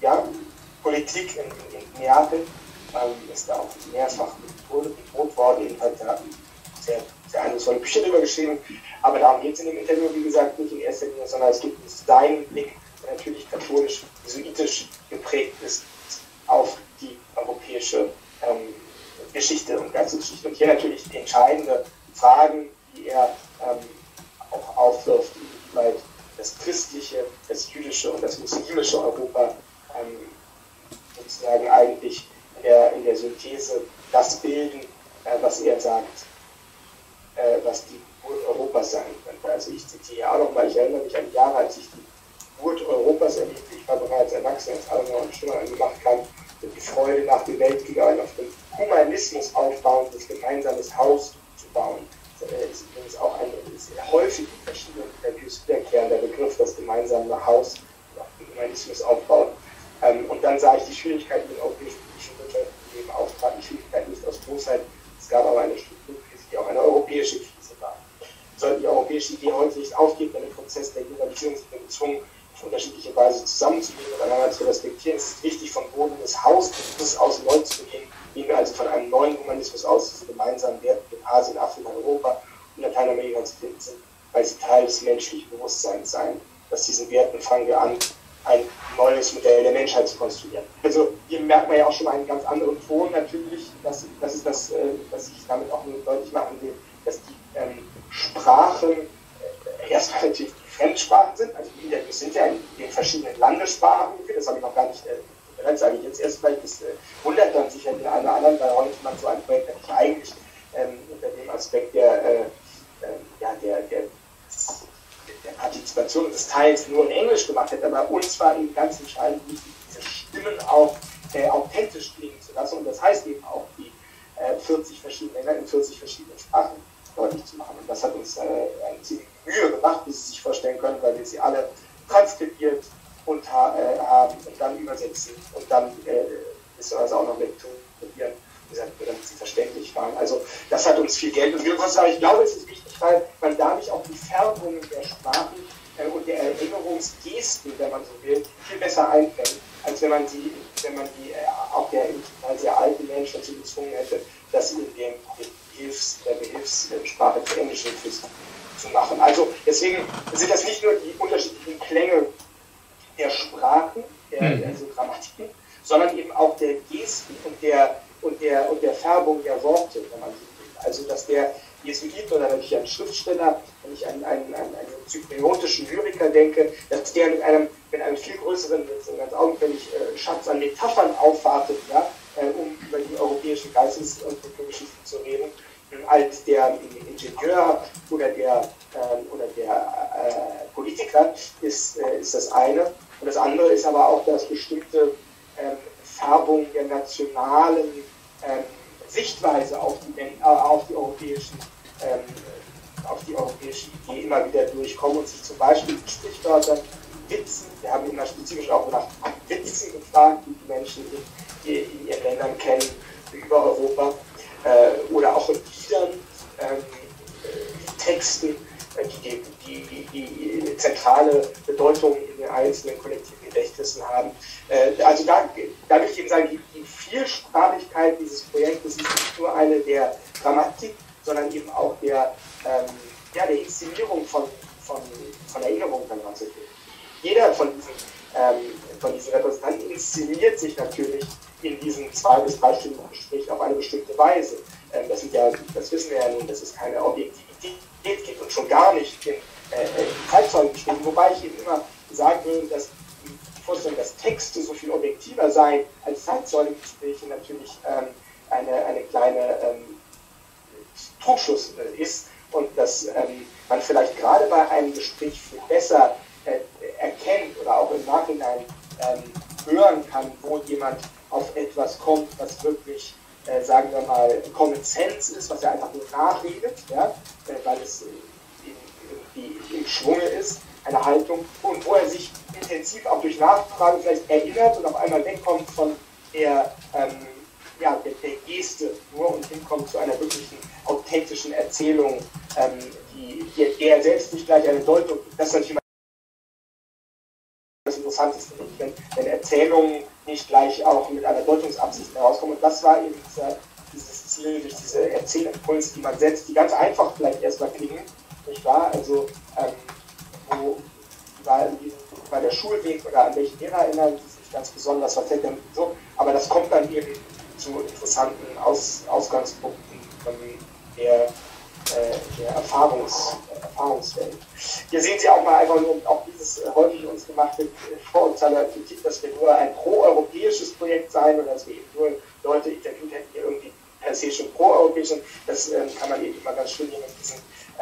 ja, Politik in Neapel ist da auch mehrfach bedroht worden. Jedenfalls hat sehr, sehr eindrucksvolle Bücher darüber geschrieben. Aber darum geht es in dem Interview, wie gesagt, nicht in erster Linie, sondern es gibt seinen Blick, der natürlich katholisch-jesuitisch geprägt ist, auf die europäische Geschichte und Geistesgeschichte. Und hier natürlich entscheidende Fragen, die er auch aufwirft, inwieweit das christliche, das jüdische und das muslimische Europa sozusagen eigentlich in der Synthese das bilden, was er sagt, was die Geburt Europas sein könnte. Also ich zitiere auch nochmal, ich erinnere mich an die Jahre, als ich die Geburt Europas erlebte. Ich war bereits erwachsen, als alle noch Stimme angemacht kam, die Freude nach dem Weltkrieg, auf dem Humanismus aufbauen, das gemeinsames Haus zu bauen. Das ist übrigens auch häufig in verschiedenen Interviews wiederkehrender Begriff, das gemeinsame Haus, auf dem Humanismus aufbauen. Und dann sah ich die Schwierigkeiten im europäischen wirtschaftlichen Leben auftragen, die Schwierigkeiten nicht aus Bosheit. Es gab aber eine Strukturkrise, die auch eine europäische Krise war. Sollte die europäische Idee heute nicht aufgeben, dann im Prozess der Globalisierung sind wir gezwungen, auf unterschiedliche Weise zusammenzuleben und einander zu respektieren. Es ist wichtig, vom Boden des Hauses aus neu zu beginnen, gehen wir also von einem neuen Humanismus aus, diese gemeinsamen Werte in Asien, Afrika, Europa und Lateinamerika zu finden sind, weil sie Teil des menschlichen Bewusstseins sein. Aus diesen Werten fangen wir an, ein neues Modell der Menschheit zu konstruieren. Also hier merkt man ja auch schon einen ganz anderen Ton natürlich, das ist das, was ich damit auch nur deutlich machen will, dass die Sprachen erstmal natürlich die Fremdsprachen sind, also die Interviews sind ja in den verschiedenen Landessprachen, das habe ich noch gar nicht, das sage ich jetzt erst, vielleicht das wundert dann sicher den einen oder anderen, weil heute man so ein Projekt nämlich eigentlich unter dem Aspekt der Partizipation des Teils nur in Englisch gemacht hätte, aber uns war eben ganz entscheidend wichtig, diese Stimmen auch authentisch klingen zu lassen und das heißt eben auch die 40 verschiedene Länder in 40 verschiedenen Sprachen deutlich zu machen und das hat uns eine ziemliche Mühe gemacht, wie Sie sich vorstellen können, weil wir sie alle transkribiert und haben und dann übersetzen und dann beziehungsweise auch noch mit probieren, damit sie verständlich waren. Also das hat uns viel Geld und ich glaube, es ist wichtig, weil man dadurch auch die Färbung der Sprachen und der Erinnerungsgesten, wenn man so will, viel besser einfängt, als wenn man die auch der sehr alten Menschen dazu gezwungen hätte, das in der Behilfssprache für Englisch zu machen. Also deswegen sind das nicht nur die unterschiedlichen Klänge der Sprachen, also Grammatiken, sondern eben auch der Gesten und der Färbung der Worte, wenn man so will. Also dass der Jesuit oder wenn ich an Schriftsteller, wenn ich an einen zypriotischen Lyriker denke, dass der mit einem viel größeren, ganz augenfällig Schatz an Metaphern aufwartet, ja, um über die europäischen Geistes- und Kulturgeschichte zu reden, als der Ingenieur oder der Politiker ist das eine. Und das andere ist aber auch, dass bestimmte Färbung der nationalen Sichtweise auf die europäische Idee immer wieder durchkommen und sich zum Beispiel Stichwörter Witzen, wir haben immer spezifisch auch nach Witzen gefragt, die die Menschen in ihren Ländern kennen, über Europa, oder auch in Liedern, Texten, die zentrale Bedeutung in den einzelnen kollektiven Gedächtnissen haben. Also da würde ich eben sagen, die Vielsprachigkeit dieses Projektes ist nicht nur eine der Grammatik, sondern eben auch der Inszenierung von Erinnerungen, wenn man so will. Jeder von diesen Repräsentanten inszeniert sich natürlich in diesem 2- bis 3-stündigen Gespräch auf eine bestimmte Weise. Das wissen wir ja nun, dass es keine Objektivität gibt und schon gar nicht in Zeitzeugengesprächen, wobei ich eben immer sagen würde, dass die Vorstellung, dass Texte so viel objektiver seien als Zeitzeugengespräche natürlich eine kleine Trugschluss ist und dass man vielleicht gerade bei einem Gespräch viel besser erkennt oder auch im Nachhinein hören kann, wo jemand auf etwas kommt, was wirklich, sagen wir mal, Common Sense ist, was er einfach nur nachredet, ja, weil es irgendwie im Schwunge ist, eine Haltung, und wo er sich intensiv auch durch Nachfragen vielleicht erinnert und auf einmal wegkommt von der Geste nur und hinkommt zu einer wirklichen authentischen Erzählung, der selbst nicht gleich eine Deutung, das ist natürlich das Interessanteste, wenn Erzählungen nicht gleich auch mit einer Deutungsabsicht herauskommen. Und das war eben dieses Ziel, durch diese Erzählimpulse, die man setzt, die ganz einfach vielleicht erstmal klingen, nicht wahr? Also, wo bei der Schulweg oder an welchen Lehrer erinnern Sie sich ganz besonders, was hätte so, aber das kommt dann eben zu interessanten Ausgangspunkten von der Erfahrungswelt. Hier sehen Sie auch mal einfach nur auch dieses häufig uns gemachte Vorurteil der Kritik, dass wir nur ein pro-europäisches Projekt seien oder dass wir eben nur Leute interviewt hätten, die irgendwie per se schon pro-europäisch sind. Das kann man eben immer ganz schön mit diesem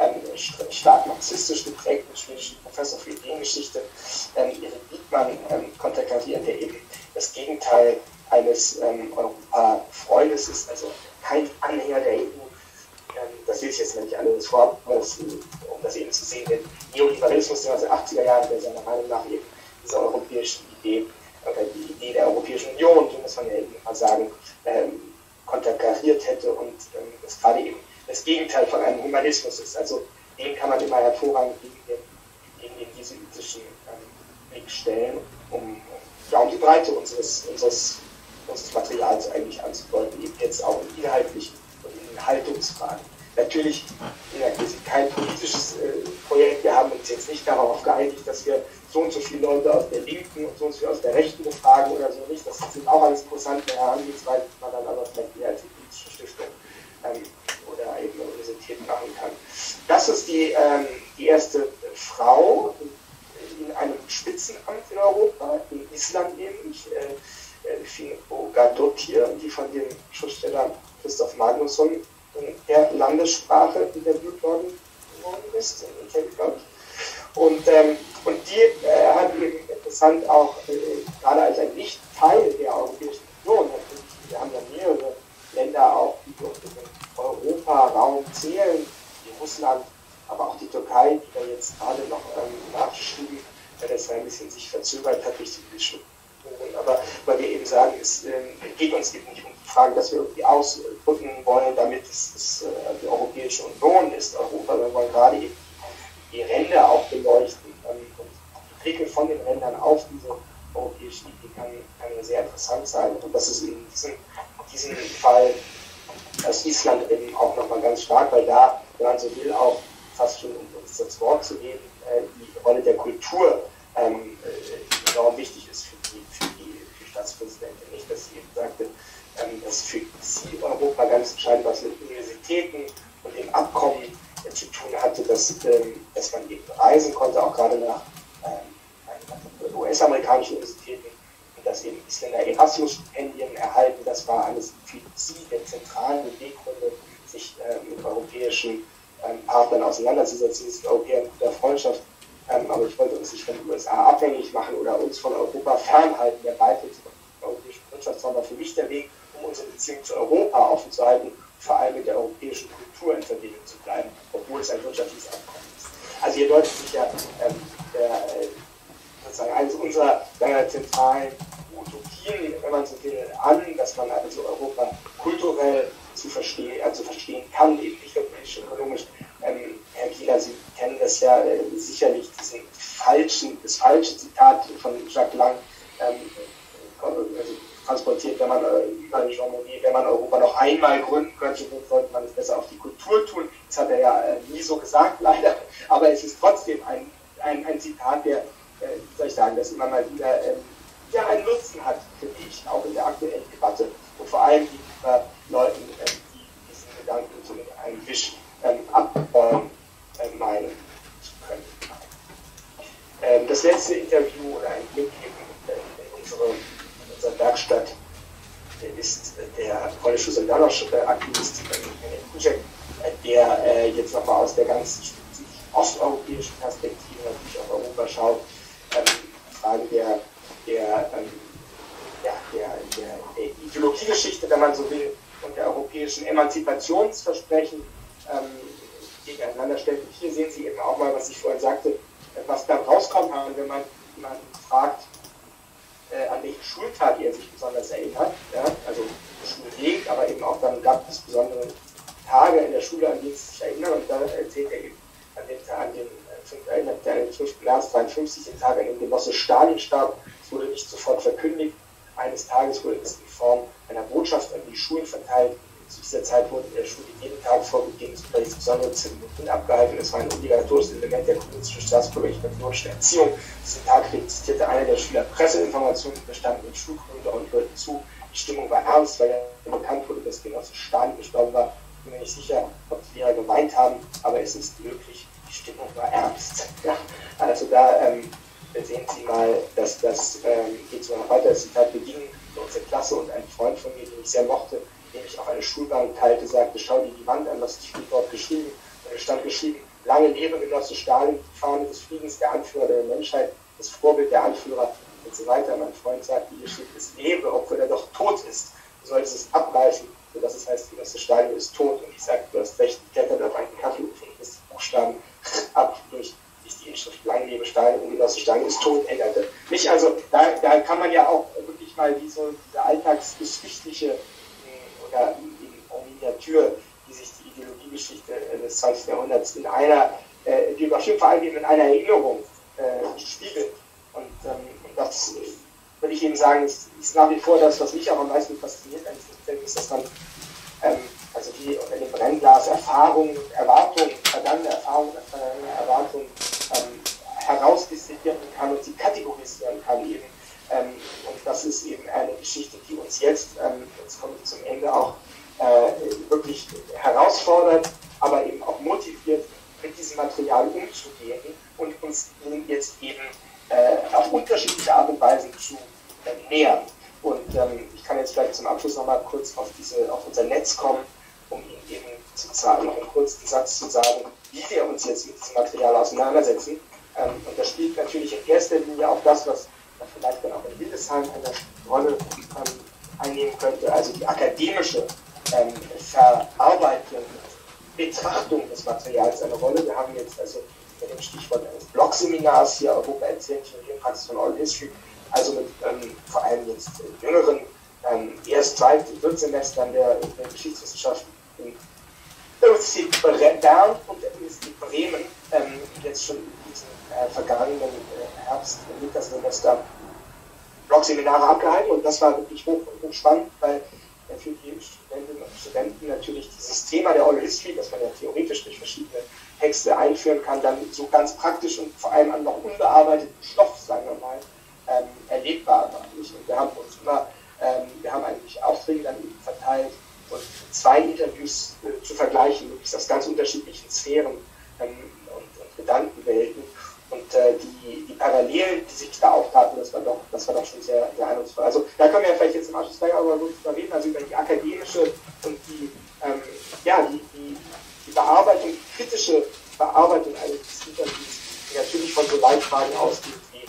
stark marxistisch geprägten schwedischen Professor für Ideengeschichte, Erik Wiedmann, konterkarieren, der eben das Gegenteil eines Europa-Freundes ist, also kein Anhänger der EU. Das lese ich jetzt nicht alles vor, um das eben zu sehen, den Neoliberalismus, der aus den 80er Jahren, der seiner Meinung nach eben diese europäische Idee, oder die Idee der Europäischen Union, die muss man ja eben mal sagen, konterkariert hätte und das gerade eben das Gegenteil von einem Humanismus ist. Also den kann man immer hervorragend gegen den jesuitischen Blick stellen, um die Breite unseres Materials eigentlich anzudeuten, eben jetzt auch in inhaltlichen und in Haltungsfragen. Natürlich, wir sind kein politisches Projekt, wir haben uns jetzt nicht darauf geeinigt, dass wir so und so viele Leute aus der Linken und so und so viele aus der Rechten befragen oder so nicht. Das sind auch alles interessante Herangehensweisen, die man dann aber vielleicht eher als politische Stiftung oder eben eine Universität machen kann. Das ist die erste Frau in einem Spitzenamt in Europa, in Island eben, Finnboga Gadottir, die von dem Schriftsteller Christoph Magnusson in der Landessprache interviewt worden ist, glaube ich. Und die hat eben interessant auch, gerade als ein Nicht-Teil der Europäischen Union, natürlich, wir haben ja mehrere Länder auch, die durch den Europaraum zählen, wie Russland, aber auch die Türkei, die da jetzt gerade noch nachschieben, weil das ein bisschen sich verzögert hat durch die politischen Uhren. Aber weil wir eben sagen, es geht uns eben nicht um die Frage, dass wir irgendwie ausdrücken wollen, damit es die Europäische Union ist, Europa, wir wollen gerade eben die Ränder auch beleuchten und die Blicke von den Rändern auf diese europäische Idee kann ja sehr interessant sein. Und das ist in diesem Fall aus Island eben auch nochmal ganz stark, weil da, wenn man so will, auch fast schon um uns das Wort zu geben, die Rolle der Kultur enorm wichtig ist für die Staatspräsidentin. Nicht, dass sie eben sagte, dass für sie Europa ganz entscheidend was mit Universitäten und dem Abkommen zu tun hatte, dass man eben reisen konnte, auch gerade nach US-amerikanischen Universitäten, und dass eben Isländer Erasmus-Stipendien erhalten. Das war alles für sie der zentralen Beweggründe, sich mit europäischen Partnern auseinanderzusetzen. Sie sind Europäer in guter Freundschaft, aber ich wollte uns nicht von den USA abhängig machen oder uns von Europa fernhalten. Der Beitritt zur europäischen Wirtschaftsraum war für mich der Weg, um unsere Beziehung zu Europa aufrechtzuerhalten, vor allem mit der europäischen Kultur in Verbindung zu bleiben, obwohl es ein wirtschaftliches Abkommen ist. Also hier deutet sich ja sozusagen eines unserer zentralen Utopien, wenn man so will, an, dass man also Europa kulturell zu verstehen kann, eben nicht nur politisch, ökonomisch. Herr Kieler, Sie kennen das ja sicherlich, das falsche Zitat von Jacques Lang, transportiert, wenn man über Jean Monnet, wenn man Europa noch einmal gründen könnte, sollte man es besser auf die Kultur tun. Das hat er ja nie so gesagt, leider, aber es ist trotzdem ein Zitat, der, wie soll ich sagen, das immer mal wieder einen Nutzen hat, finde ich, auch in der aktuellen Debatte und vor allem gegenüber Leuten, die diesen Gedanken so mit einem Wisch abbauen meinen zu können. Das letzte Interview oder ein Blick in unsere Werkstatt ist der polnische Solidarność-Aktivist der jetzt nochmal aus der ganz osteuropäischen Perspektive natürlich auf Europa schaut, Fragen der Ideologiegeschichte, wenn man so will, und der europäischen Emanzipationsversprechen gegeneinander stellt. Und hier sehen Sie eben auch mal, was ich vorhin sagte, was dann rauskommt, wenn man jemanden fragt, an welchen Schultag er sich besonders erinnert. Ja? Also Schulweg, aber eben auch dann gab es besondere Tage in der Schule, an die sie sich erinnern. Und da erzählt er eben an den erinnert an den 5. März 1953, den Tag, an dem Genosse Stalin starb. Es wurde nicht sofort verkündigt. Eines Tages wurde es in Form einer Botschaft an die Schulen verteilt. Zu dieser Zeit wurde in der Schule jeden Tag vor Beginn des Unterrichts besondere Zeremonien abgehalten. Es war ein obligatorisches Element der kommunistischen staatsbürgerlich-patriotischen Erziehung. Diesen Tag rezipierte einer der Schüler Presseinformationen, bestanden im Schulkorridor und hörten zu. Die Stimmung war ernst, weil ja bekannt wurde, dass Genosse Stalin gestorben war. Ich bin mir nicht sicher, ob die Lehrer geweint haben, aber es ist möglich, die Stimmung war ernst. Ja, also da sehen Sie mal, dass das geht so noch weiter. Das Zitat beging in unserer Klasse und ein Freund von mir, den ich sehr mochte, den ich auf eine Schulbank teilte, sagte, schau dir die Wand an, was steht dort geschrieben. Und es stand geschrieben, lange lebe Genosse Stalin, die Fahne des Friedens, der Anführer der Menschheit, das Vorbild der Anführer und so weiter. Mein Freund sagte, hier steht, es lebe, obwohl er doch tot ist. Du solltest es abreißen, sodass es heißt, Genosse Stalin ist tot. Und ich sagte, du hast recht, ich kletterte auf einen Kaffeeofen und riss die Buchstaben ab durch die Inschrift Lang lebe Stalin und Genosse Stalin ist tot änderte. Nicht, also da kann man ja auch wirklich mal wie so diese alltagsgeschichtliche oder in Miniatur, die sich die Ideologiegeschichte des 20. Jahrhunderts in einer, die überschrieben vor allem in einer Erinnerung spiegelt. Und das würde ich eben sagen, ist nach wie vor das, was mich auch am meisten fasziniert an diesem Film, ist, dass man also die unter dem Brennglas Erfahrungen und Erwartungen, vergangene Erfahrungen und vergangene Erwartungen herausdistillieren kann und sie kategorisieren kann eben. Und das ist eben eine Geschichte, die uns jetzt kommen wir zum Ende, auch wirklich herausfordert, aber eben auch motiviert, mit diesem Material umzugehen und uns jetzt eben auf unterschiedliche Art und Weise zu nähern. Und ich kann jetzt vielleicht zum Abschluss nochmal kurz auf unser Netz kommen, um Ihnen eben noch einen kurzen Satz zu sagen, wie wir uns jetzt mit diesem Material auseinandersetzen. Und das spielt natürlich in erster Linie auch das, was vielleicht dann auch in Hildesheim eine Rolle einnehmen könnte, also die akademische Verarbeitung, Betrachtung des Materials eine Rolle. Wir haben jetzt also mit dem Stichwort eines Blogseminars hier Europa erzählt, Praxis von Oral History, also mit vor allem jetzt jüngeren Erst-, Zweit-, Drittsemestern der Geschichtswissenschaften in der Universität Bern und der Universität Bremen jetzt schon in diesem vergangenen Herbst- und Wintersemester Blogseminare abgehalten, und das war wirklich hochspannend, weil für die Studentinnen und Studenten natürlich dieses Thema der Oral History, das man ja theoretisch durch verschiedene Texte einführen kann, dann so ganz praktisch und vor allem an noch unbearbeiteten Stoff, sagen wir mal, erlebbar war. Und wir haben uns immer, wir haben eigentlich Aufträge dann eben verteilt und 2 Interviews zu vergleichen, wirklich aus ganz unterschiedlichen Sphären und Gedankenwelten. Und die Parallelen, die sich da auftaten, das war doch schon sehr, sehr eindrucksvoll. Also da können wir ja vielleicht jetzt im Anschluss gleich aber drüber reden, also über die akademische und die Bearbeitung, die kritische Bearbeitung eines Interviews, die natürlich von so Leitfragen ausgeht, wie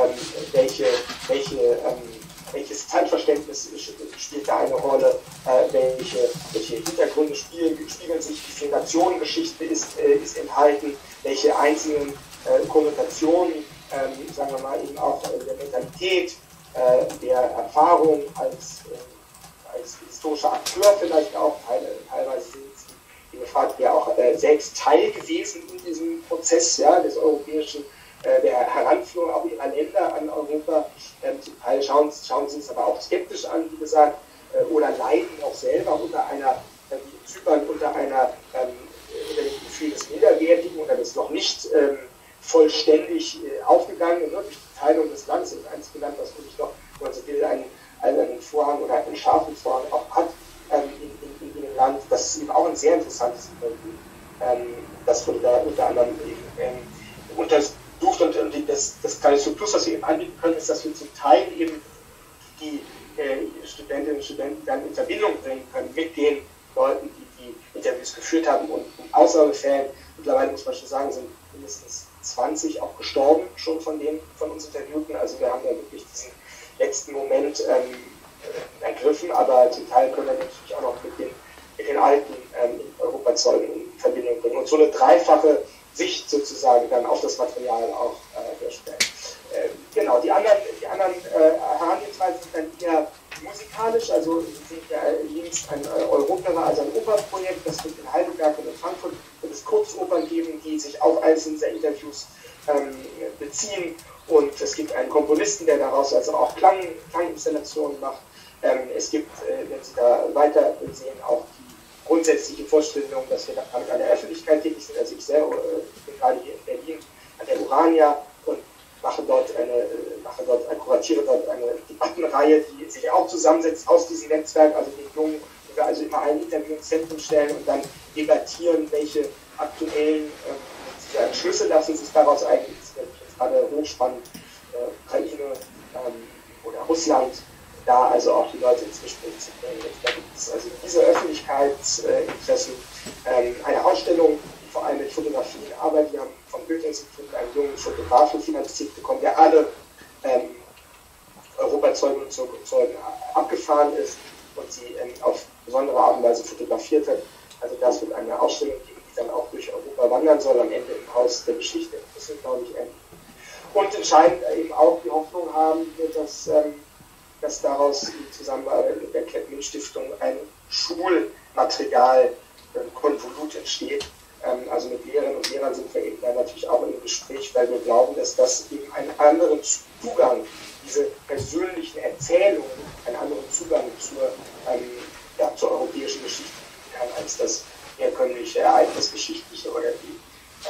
welches Zeitverständnis spielt da eine Rolle, welche Hintergründe spiegeln sich, wie viel Nationengeschichte ist enthalten, welche einzelnen Konnotationen, sagen wir mal, eben auch der Mentalität, der Erfahrung als historischer Akteur vielleicht auch, teilweise sind die gefragt, wer auch selbst Teil gewesen in diesem Prozess, ja, des europäischen, der Heranführung auch ihrer Länder an Europa. Zum Teil schauen sie es aber auch skeptisch an, wie gesagt, oder leiden auch selber unter einer, wie Zypern, unter dem Gefühl des Minderwertigen oder des noch nicht vollständig aufgegangen, durch die Teilung des Landes, ist eins genannt, was wirklich noch, wenn man so will, einen Vorhang oder einen scharfen Vorhang auch hat in dem Land. Das ist eben auch ein sehr interessantes Interview. Das wurde da unter anderem eben untersucht, und das kleine Plus, was wir eben anbieten können, ist, dass wir zum Teil eben die Studentinnen und Studenten dann in Verbindung bringen können mit den Leuten, die Interviews geführt haben, und in Ausnahmefällen, mittlerweile muss man schon sagen, sind mindestens 20 auch gestorben schon von uns Interviewten. Also wir haben da wirklich diesen letzten Moment ergriffen, aber zum Teil können wir natürlich auch noch mit den alten Europazeugen in Verbindung bringen und so eine dreifache Sicht sozusagen dann auf das Material auch herstellen. Genau, die anderen Herangehensweisen sind dann eher musikalisch, also sind ja links ein Europera, also ein Opernprojekt, das wird in Heidelberg und in Frankfurt wird es Kurzopern geben, die sich auf einzelne dieser Interviews beziehen. Und es gibt einen Komponisten, der daraus also auch Klanginstallationen macht. Es gibt, wenn Sie da weiter sehen, auch die grundsätzliche Vorstellung, dass wir damit an der Öffentlichkeit tätig sind. Also ich selber bin gerade hier in Berlin an der Urania und kuratiere dort eine Debattenreihe, die sich auch zusammensetzt aus diesem Netzwerk, also den Jungen, wo wir also immer ein Interview ins Zentrum stellen und dann debattieren, welche aktuellen Schlüsse lassen sich daraus eigentlich, gerade hochspannend, Ukraine oder Russland, da also auch die Leute ins Gespräch zu bringen. Da gibt es also diese Öffentlichkeitsinteressen. Eine Ausstellung, die vor allem mit Fotografien arbeitet. Wir haben vom Goethe-Institut einen jungen Fotografen finanziert bekommen, der alle Europazeugen und Zeugen abgefahren ist und sie auf besondere Art und Weise fotografiert hat. Also das wird eine Ausstellung geben, die dann auch durch Europa wandern soll, am Ende im Haus der Geschichte. Das wird, glaube ich, enden. Und entscheidend eben auch die Hoffnung haben, dass daraus in Zusammenarbeit mit der Klettmann-Stiftung ein Schulmaterial-Konvolut entsteht. Also mit Lehrerinnen und Lehrern sind wir eben da natürlich auch in einem Gespräch, weil wir glauben, dass das eben einen anderen Zugang, diese persönlichen Erzählungen, einen anderen Zugang zur europäischen Geschichte kann, als das herkömmliche, ereignisgeschichtliche oder die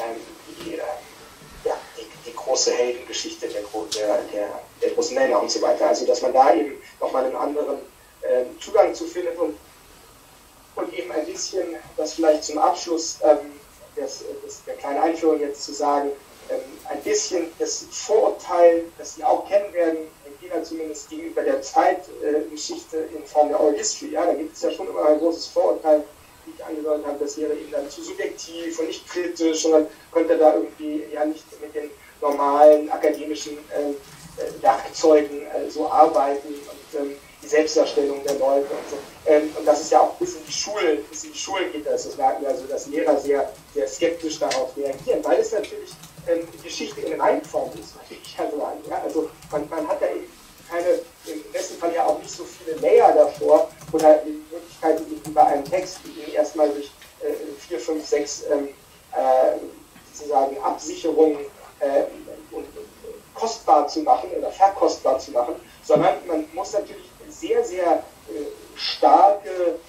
große Heldengeschichte der großen Männer und so weiter. Also dass man da eben nochmal einen anderen Zugang zu findet und eben ein bisschen, das vielleicht zum Abschluss der kleinen Einführung jetzt zu sagen, ein bisschen das Vorurteil, das Sie auch kennen werden, jeder zumindest gegenüber der Zeitgeschichte in Form der Oral History. Ja, da gibt es ja schon immer ein großes Vorurteil, wie ich angedeutet habe, das wäre eben dann zu subjektiv und nicht kritisch und dann könnte da irgendwie ja nicht mit den normalen akademischen Werkzeugen so arbeiten und die Selbstdarstellung der Leute und so. Und das ist ja auch bis in die Schulen geht das merken wir also, dass Lehrer sehr, sehr skeptisch darauf reagieren, weil es natürlich Geschichte in Reinform ist, würde ich ja sagen. Ja? Also man hat ja eben im besten Fall ja auch nicht so viele Layer davor oder Möglichkeiten wie bei einem Text, die ihn erstmal durch 4, 5, 6 sozusagen Absicherungen und kostbar zu machen oder verkostbar zu machen, sondern man muss natürlich sehr, sehr starke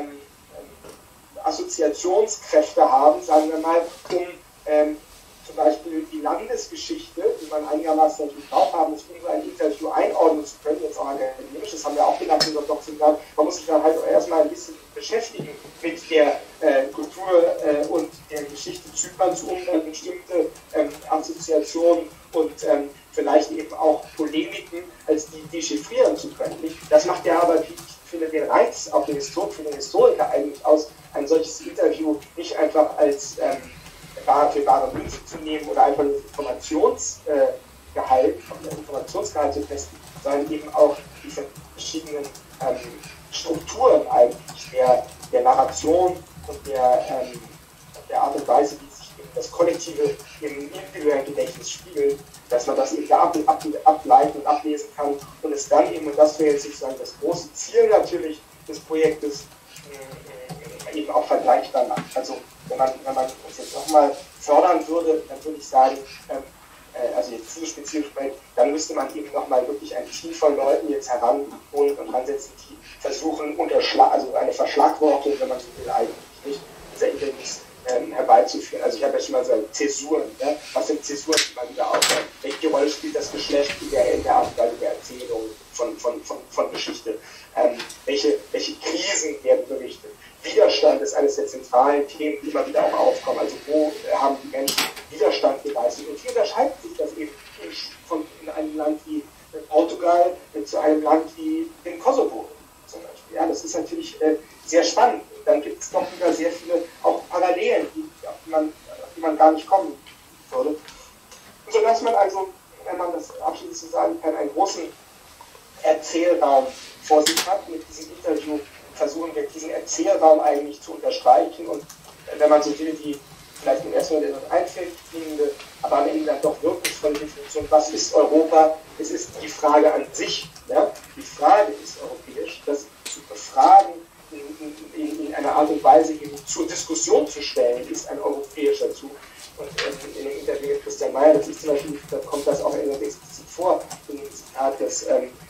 Assoziationskräfte haben, sagen wir mal, um zum Beispiel die Landesgeschichte, die man einigermaßen natürlich drauf haben muss, um so ein Interview einordnen zu können, jetzt auch akademisch, das haben wir auch gelernt in der Doktorat, man muss sich dann halt erstmal ein bisschen beschäftigen mit der Kultur und der Geschichte Zyperns, um dann bestimmte Assoziationen und vielleicht eben auch Polemiken als die dechiffrieren zu können. Das macht ja aber, ich finde, den Reiz auch für den Historiker eigentlich aus, ein solches Interview nicht einfach als für bare Münze zu nehmen oder einfach nur Informationsgehalt zu testen, sondern eben auch die verschiedenen Strukturen eigentlich der Narration und der Art und Weise, wie sich eben das Kollektive im individuellen Gedächtnis spiegelt, dass man das eben da ableiten und ablesen kann und es dann eben, und das wäre jetzt sozusagen das große Ziel natürlich des Projektes, eben auch vergleichbar macht. Also wenn man uns jetzt nochmal fördern würde, dann würde ich sagen, also jetzt zielspezifisch, dann müsste man eben nochmal wirklich ein Team von Leuten jetzt heranholen und ransetzen, die versuchen, also eine Verschlagwortung, wenn man so will, eigentlich nicht, dieser Interviews herbeizuführen. Also ich habe ja schon mal gesagt, Zäsuren, ja? Was sind Zäsuren, die man wieder aufhört? Welche Rolle spielt das Geschlecht in der Art und Weise der Erzählung von Geschichte? Welche Krisen werden berichtet? Widerstand ist eines der zentralen Themen, die immer wieder auch aufkommen. Also wo haben die Menschen Widerstand geleistet? Und wie unterscheidet sich das eben in einem Land wie Portugal zu einem Land wie dem Kosovo zum Beispiel? Ja, das ist natürlich sehr spannend. Dann gibt es doch wieder sehr viele auch Parallelen, auf die man gar nicht kommen würde. Und so dass man also, wenn man das abschließend so sagen kann, einen großen Erzählraum vor sich hat mit diesem Interview, versuchen wir diesen Erzählraum eigentlich zu unterstreichen und wenn man so will, die vielleicht im ersten Moment etwas einfältigende, aber am Ende dann doch wirkungsvolle Definition, was ist Europa? Es ist die Frage an sich. Ja? Die Frage ist europäisch, das zu befragen, in einer Art und Weise eben zur Diskussion zu stellen, ist ein europäischer Zug. Und in dem Interview mit Christian Mayer, das ist zum Beispiel, da kommt das auch explizit vor, in dem Zitat, dass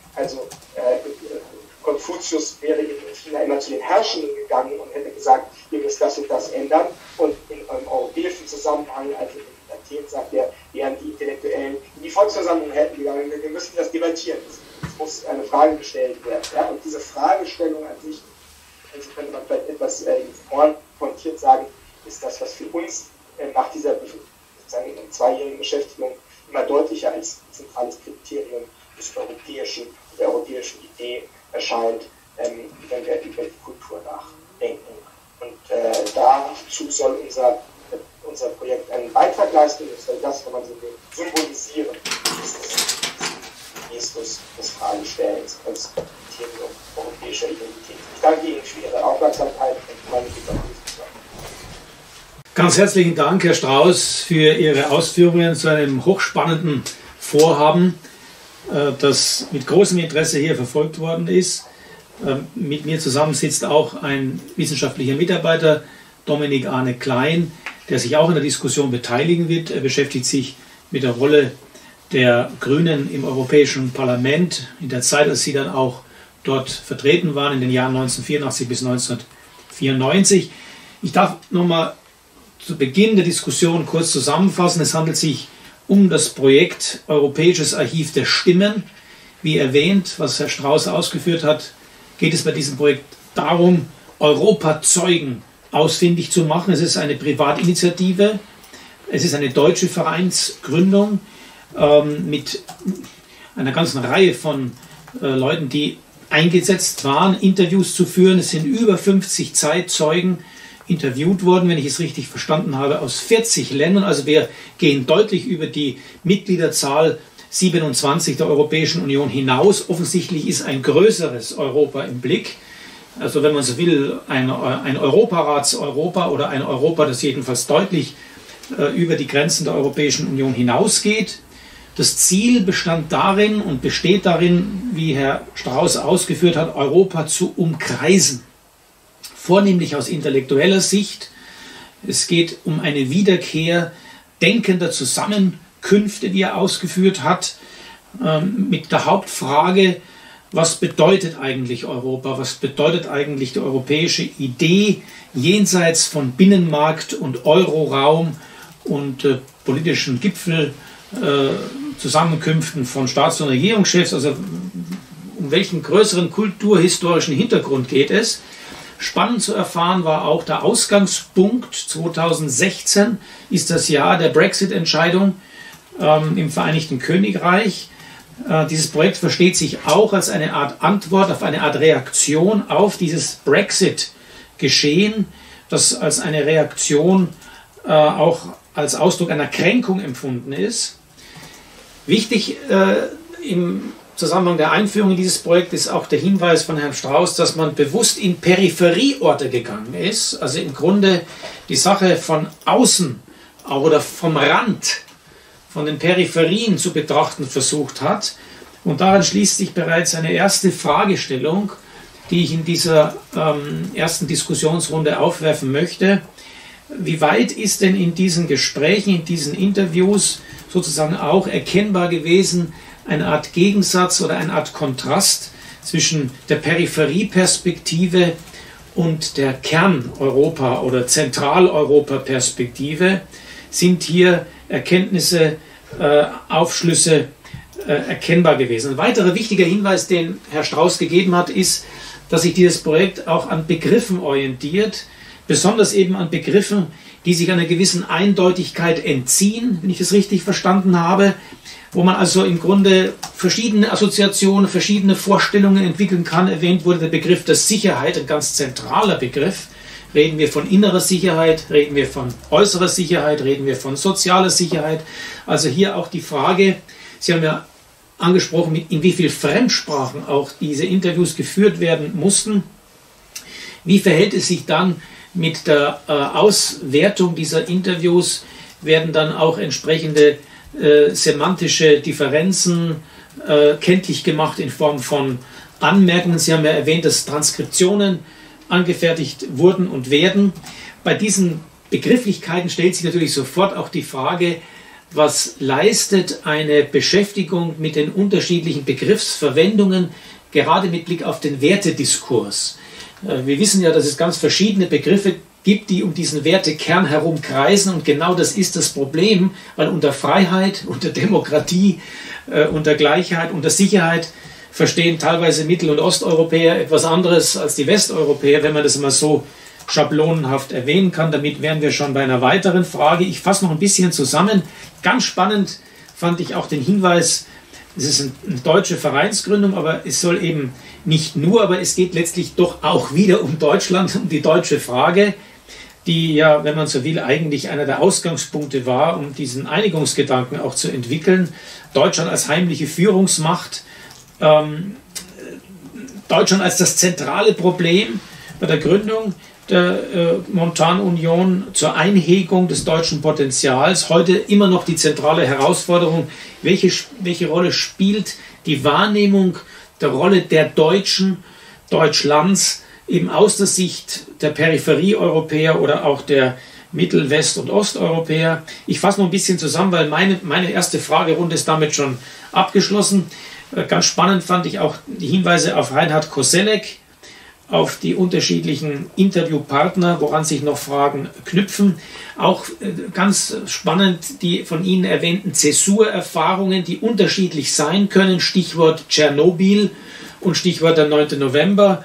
Konfuzius wäre in China immer zu den Herrschenden gegangen und hätte gesagt, ihr müsst das und das ändern. Und in einem europäischen Zusammenhang, also in Athen, sagt er, wären die Intellektuellen in die Volksversammlung hätten gegangen, wir müssen das debattieren. Es muss eine Frage gestellt werden. Ja? Und diese Fragestellung an sich, also könnte man vielleicht etwas pointiert sagen, ist das, was für uns nach dieser sozusagen zweijährigen Beschäftigung immer deutlicher als zentrales Kriterium der europäischen Idee erscheint, wenn wir über die Kultur nachdenken. Und dazu soll unser Projekt einen Beitrag leisten, und soll das, wenn man so will, symbolisieren, dieses Gestus des Fragestellens als Kriterium europäischer Identität. Ich danke Ihnen für Ihre Aufmerksamkeit und meine Bitte. Ganz herzlichen Dank, Herr Strauß, für Ihre Ausführungen zu einem hochspannenden Vorhaben, das mit großem Interesse hier verfolgt worden ist. Mit mir zusammen sitzt auch ein wissenschaftlicher Mitarbeiter, Dominik Arne Klein, der sich auch in der Diskussion beteiligen wird. Er beschäftigt sich mit der Rolle der Grünen im Europäischen Parlament in der Zeit, als sie dann auch dort vertreten waren, in den Jahren 1984 bis 1994. Ich darf nochmal zu Beginn der Diskussion kurz zusammenfassen. Es handelt sich um das Projekt Europäisches Archiv der Stimmen. Wie erwähnt, was Herr Strauß ausgeführt hat, geht es bei diesem Projekt darum, Europazeugen ausfindig zu machen. Es ist eine Privatinitiative, es ist eine deutsche Vereinsgründung mit einer ganzen Reihe von Leuten, die eingesetzt waren, Interviews zu führen. Es sind über 50 Zeitzeugen interviewt worden, wenn ich es richtig verstanden habe, aus 40 Ländern. Also wir gehen deutlich über die Mitgliederzahl 27 der Europäischen Union hinaus. Offensichtlich ist ein größeres Europa im Blick. Also wenn man so will, ein Europarats-Europa oder ein Europa, das jedenfalls deutlich über die Grenzen der Europäischen Union hinausgeht. Das Ziel bestand darin und besteht darin, wie Herr Strauß ausgeführt hat, Europa zu umkreisen. Vornehmlich aus intellektueller Sicht. Es geht um eine Wiederkehr denkender Zusammenkünfte, die er ausgeführt hat, mit der Hauptfrage, was bedeutet eigentlich Europa? Was bedeutet eigentlich die europäische Idee jenseits von Binnenmarkt und Euroraum und politischen Gipfelzusammenkünften von Staats- und Regierungschefs? Also um welchen größeren kulturhistorischen Hintergrund geht es? Spannend zu erfahren war auch der Ausgangspunkt. 2016 ist das Jahr der Brexit-Entscheidung im Vereinigten Königreich. Dieses Projekt versteht sich auch als eine Art Antwort, auf eine Art Reaktion auf dieses Brexit-Geschehen, das als eine Reaktion auch als Ausdruck einer Kränkung empfunden ist. Wichtig im Zusammenhang der Einführung in dieses Projekt ist auch der Hinweis von Herrn Strauß, dass man bewusst in Peripherieorte gegangen ist, also im Grunde die Sache von außen oder vom Rand, von den Peripherien zu betrachten versucht hat. Und daran schließt sich bereits eine erste Fragestellung, die ich in dieser ersten Diskussionsrunde aufwerfen möchte. Wie weit ist denn in diesen Gesprächen, in diesen Interviews sozusagen auch erkennbar gewesen, eine Art Gegensatz oder eine Art Kontrast zwischen der Peripherieperspektive und der Kern-Europa- oder Zentraleuropa-Perspektive? Sind hier Erkenntnisse, Aufschlüsse erkennbar gewesen? Ein weiterer wichtiger Hinweis, den Herr Strauß gegeben hat, ist, dass sich dieses Projekt auch an Begriffen orientiert, besonders eben an Begriffen, die sich einer gewissen Eindeutigkeit entziehen, wenn ich es richtig verstanden habe, wo man also im Grunde verschiedene Assoziationen, verschiedene Vorstellungen entwickeln kann. Erwähnt wurde der Begriff der Sicherheit, ein ganz zentraler Begriff. Reden wir von innerer Sicherheit, reden wir von äußerer Sicherheit, reden wir von sozialer Sicherheit. Also hier auch die Frage, Sie haben ja angesprochen, in wie vielen Fremdsprachen auch diese Interviews geführt werden mussten. Wie verhält es sich dann mit der Auswertung dieser Interviews? Werden dann auch entsprechende semantische Differenzen kenntlich gemacht in Form von Anmerkungen? Sie haben ja erwähnt, dass Transkriptionen angefertigt wurden und werden. Bei diesen Begrifflichkeiten stellt sich natürlich sofort auch die Frage, was leistet eine Beschäftigung mit den unterschiedlichen Begriffsverwendungen, gerade mit Blick auf den Wertediskurs. Wir wissen ja, dass es ganz verschiedene Begriffe gibt, die um diesen Wertekern herum kreisen, und genau das ist das Problem, weil unter Freiheit, unter Demokratie, unter Gleichheit, unter Sicherheit verstehen teilweise Mittel- und Osteuropäer etwas anderes als die Westeuropäer, wenn man das immer so schablonenhaft erwähnen kann. Damit wären wir schon bei einer weiteren Frage. Ich fasse noch ein bisschen zusammen. Ganz spannend fand ich auch den Hinweis, es ist eine deutsche Vereinsgründung, aber es soll eben nicht nur, aber es geht letztlich doch auch wieder um Deutschland, um die deutsche Frage, die ja, wenn man so will, eigentlich einer der Ausgangspunkte war, um diesen Einigungsgedanken auch zu entwickeln. Deutschland als heimliche Führungsmacht, Deutschland als das zentrale Problem bei der Gründung der Montanunion zur Einhegung des deutschen Potenzials. Heute immer noch die zentrale Herausforderung, welche Rolle spielt die Wahrnehmung der Rolle der Deutschen, Deutschlands, eben aus der Sicht der Peripherieeuropäer oder auch der Mittel-, West- und Osteuropäer. Ich fasse noch ein bisschen zusammen, weil meine erste Fragerunde ist damit schon abgeschlossen. Ganz spannend fand ich auch die Hinweise auf Reinhard Koselleck, auf die unterschiedlichen Interviewpartner, woran sich noch Fragen knüpfen. Auch ganz spannend die von Ihnen erwähnten Zäsurerfahrungen, die unterschiedlich sein können. Stichwort Tschernobyl und Stichwort der 9. November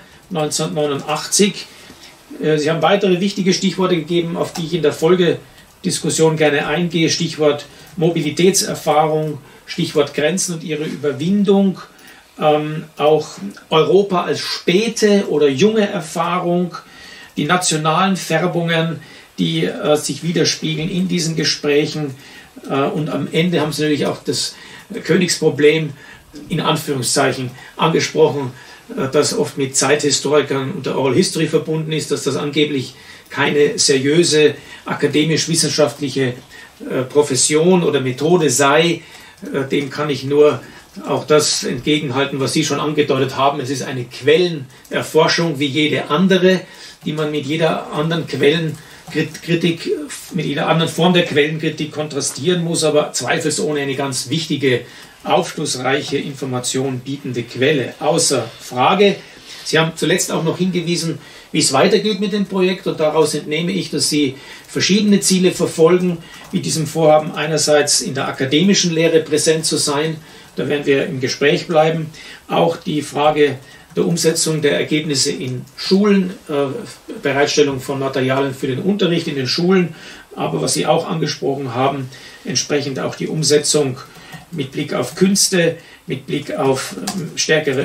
1989. Sie haben weitere wichtige Stichworte gegeben, auf die ich in der Folgediskussion gerne eingehe. Stichwort Mobilitätserfahrung, Stichwort Grenzen und ihre Überwindung. Auch Europa als späte oder junge Erfahrung, die nationalen Färbungen, die sich widerspiegeln in diesen Gesprächen. Und am Ende haben Sie natürlich auch das Königsproblem in Anführungszeichen angesprochen, das oft mit Zeithistorikern und der Oral History verbunden ist, dass das angeblich keine seriöse akademisch-wissenschaftliche Profession oder Methode sei. Dem kann ich nur auch das entgegenhalten, was Sie schon angedeutet haben. Es ist eine Quellenerforschung wie jede andere, die man mit jeder anderen Quellenkritik, mit jeder anderen Form der Quellenkritik kontrastieren muss, aber zweifelsohne eine ganz wichtige, aufschlussreiche, Information bietende Quelle. Außer Frage. Sie haben zuletzt auch noch hingewiesen, wie es weitergeht mit dem Projekt, und daraus entnehme ich, dass Sie verschiedene Ziele verfolgen, mit diesem Vorhaben einerseits in der akademischen Lehre präsent zu sein. Da werden wir im Gespräch bleiben. Auch die Frage der Umsetzung der Ergebnisse in Schulen, Bereitstellung von Materialien für den Unterricht in den Schulen, aber was Sie auch angesprochen haben, entsprechend auch die Umsetzung mit Blick auf Künste, mit Blick auf stärkere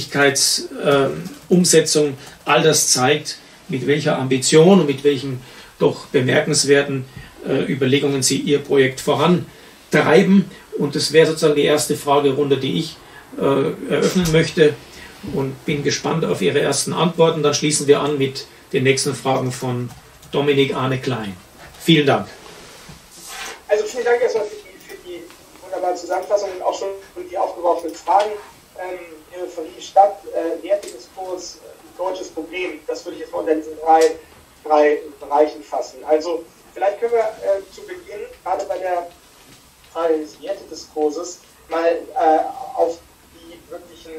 Öffentlichkeitsumsetzung. All das zeigt, mit welcher Ambition und mit welchen doch bemerkenswerten Überlegungen Sie Ihr Projekt vorantreiben. Und das wäre sozusagen die erste Fragerunde, die ich eröffnen möchte, und bin gespannt auf Ihre ersten Antworten. Dann schließen wir an mit den nächsten Fragen von Dominik Arne Klein. Vielen Dank. Also vielen Dank erstmal für die wunderbare Zusammenfassung und auch schon die aufgeworfenen Fragen. Von die Stadt, Wertediskurs, deutsches Problem, das würde ich jetzt mal unter diesen drei Bereichen fassen. Also vielleicht können wir zu Beginn, gerade bei der Frage des Wertediskurses, mal auf die wirklichen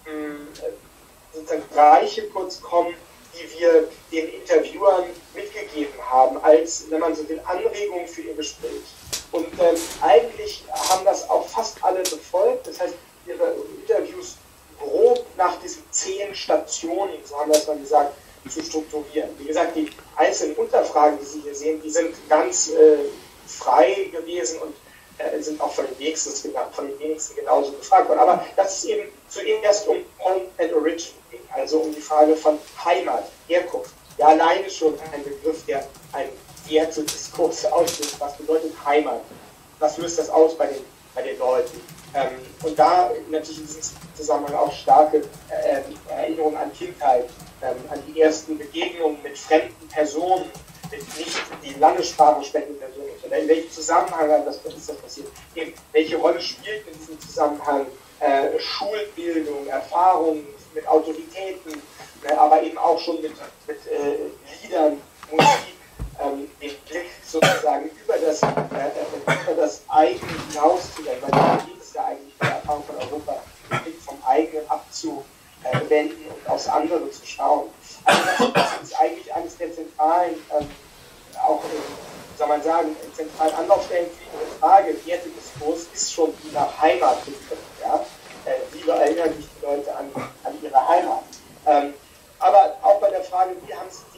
sozusagen Bereiche kurz kommen, die wir den Interviewern mitgegeben haben, als, wenn man so will, Anregungen für ihr Gespräch. Und eigentlich haben das auch fast alle befolgt. Das heißt, ihre Interviews grob nach diesen 10 Stationen, so haben wir es mal gesagt, zu strukturieren. Wie gesagt, die einzelnen Unterfragen, die Sie hier sehen, die sind ganz frei gewesen und sind auch von den wenigsten genauso gefragt worden. Aber das ist eben zuerst um Home and Origin, also um die Frage von Heimat, Herkunft. Ja, alleine schon ein Begriff, der einen Wertediskurs auslöst. Was bedeutet Heimat? Was löst das aus bei den Leuten? Und da natürlich in diesem Zusammenhang auch starke Erinnerungen an Kindheit, an die ersten Begegnungen mit fremden Personen, mit nicht die Landessprache sprechenden Personen. Oder in welchem Zusammenhang ist das passiert? Eben, welche Rolle spielt in diesem Zusammenhang Schulbildung, Erfahrung mit Autoritäten, aber eben auch schon mit Liedern, Musik, den sozusagen über das eigene hinauszugehen, weil da geht es ja eigentlich bei der Erfahrung von Europa, den Blick vom eigenen abzuwenden und aufs andere zu schauen. Also das ist eigentlich eines der zentralen, auch soll man sagen, zentralen Anlaufstellen für die Frage, Wertediskurs ist schon die nach Heimat begriffen. Ja? Wie erinnern sich die Leute an ihre Heimat? Aber auch bei der Frage, wie haben sie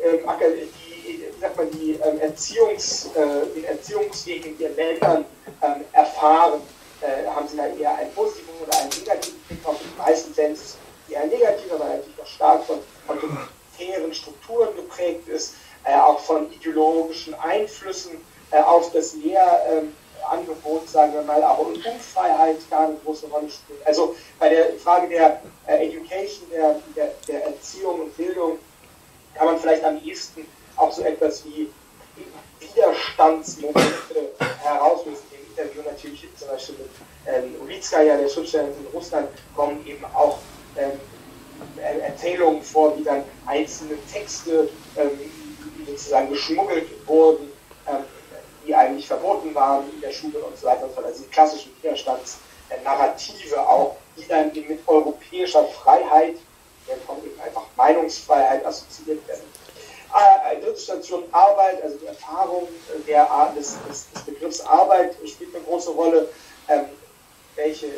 den Erziehungsweg in ihren Ländern erfahren, haben sie da eher einen positiven oder einen negativen Blick auf? In den meisten Fällen ist es eher ein negativer, weil natürlich auch stark von autoritären Strukturen geprägt ist, auch von ideologischen Einflüssen auf das Lehrangebot, sagen wir mal, auch Unfreiheit gar eine große Rolle spielt. Also bei der Frage der Education, der Erziehung und Bildung, kann man vielleicht am ehesten auch so etwas wie Widerstandsmomente herauslösen. Im Interview natürlich zum Beispiel mit Ulitskaya, der Schriftstellerin in Russland, kommen eben auch Erzählungen vor, wie dann einzelne Texte sozusagen geschmuggelt wurden, die eigentlich verboten waren in der Schule und so weiter und so fort. Also die klassischen Widerstandsnarrative auch, die dann eben mit europäischer Freiheit, von eben einfach Meinungsfreiheit assoziiert werden. Eine dritte Station Arbeit, also die Erfahrung des Begriffs Arbeit spielt eine große Rolle. Welche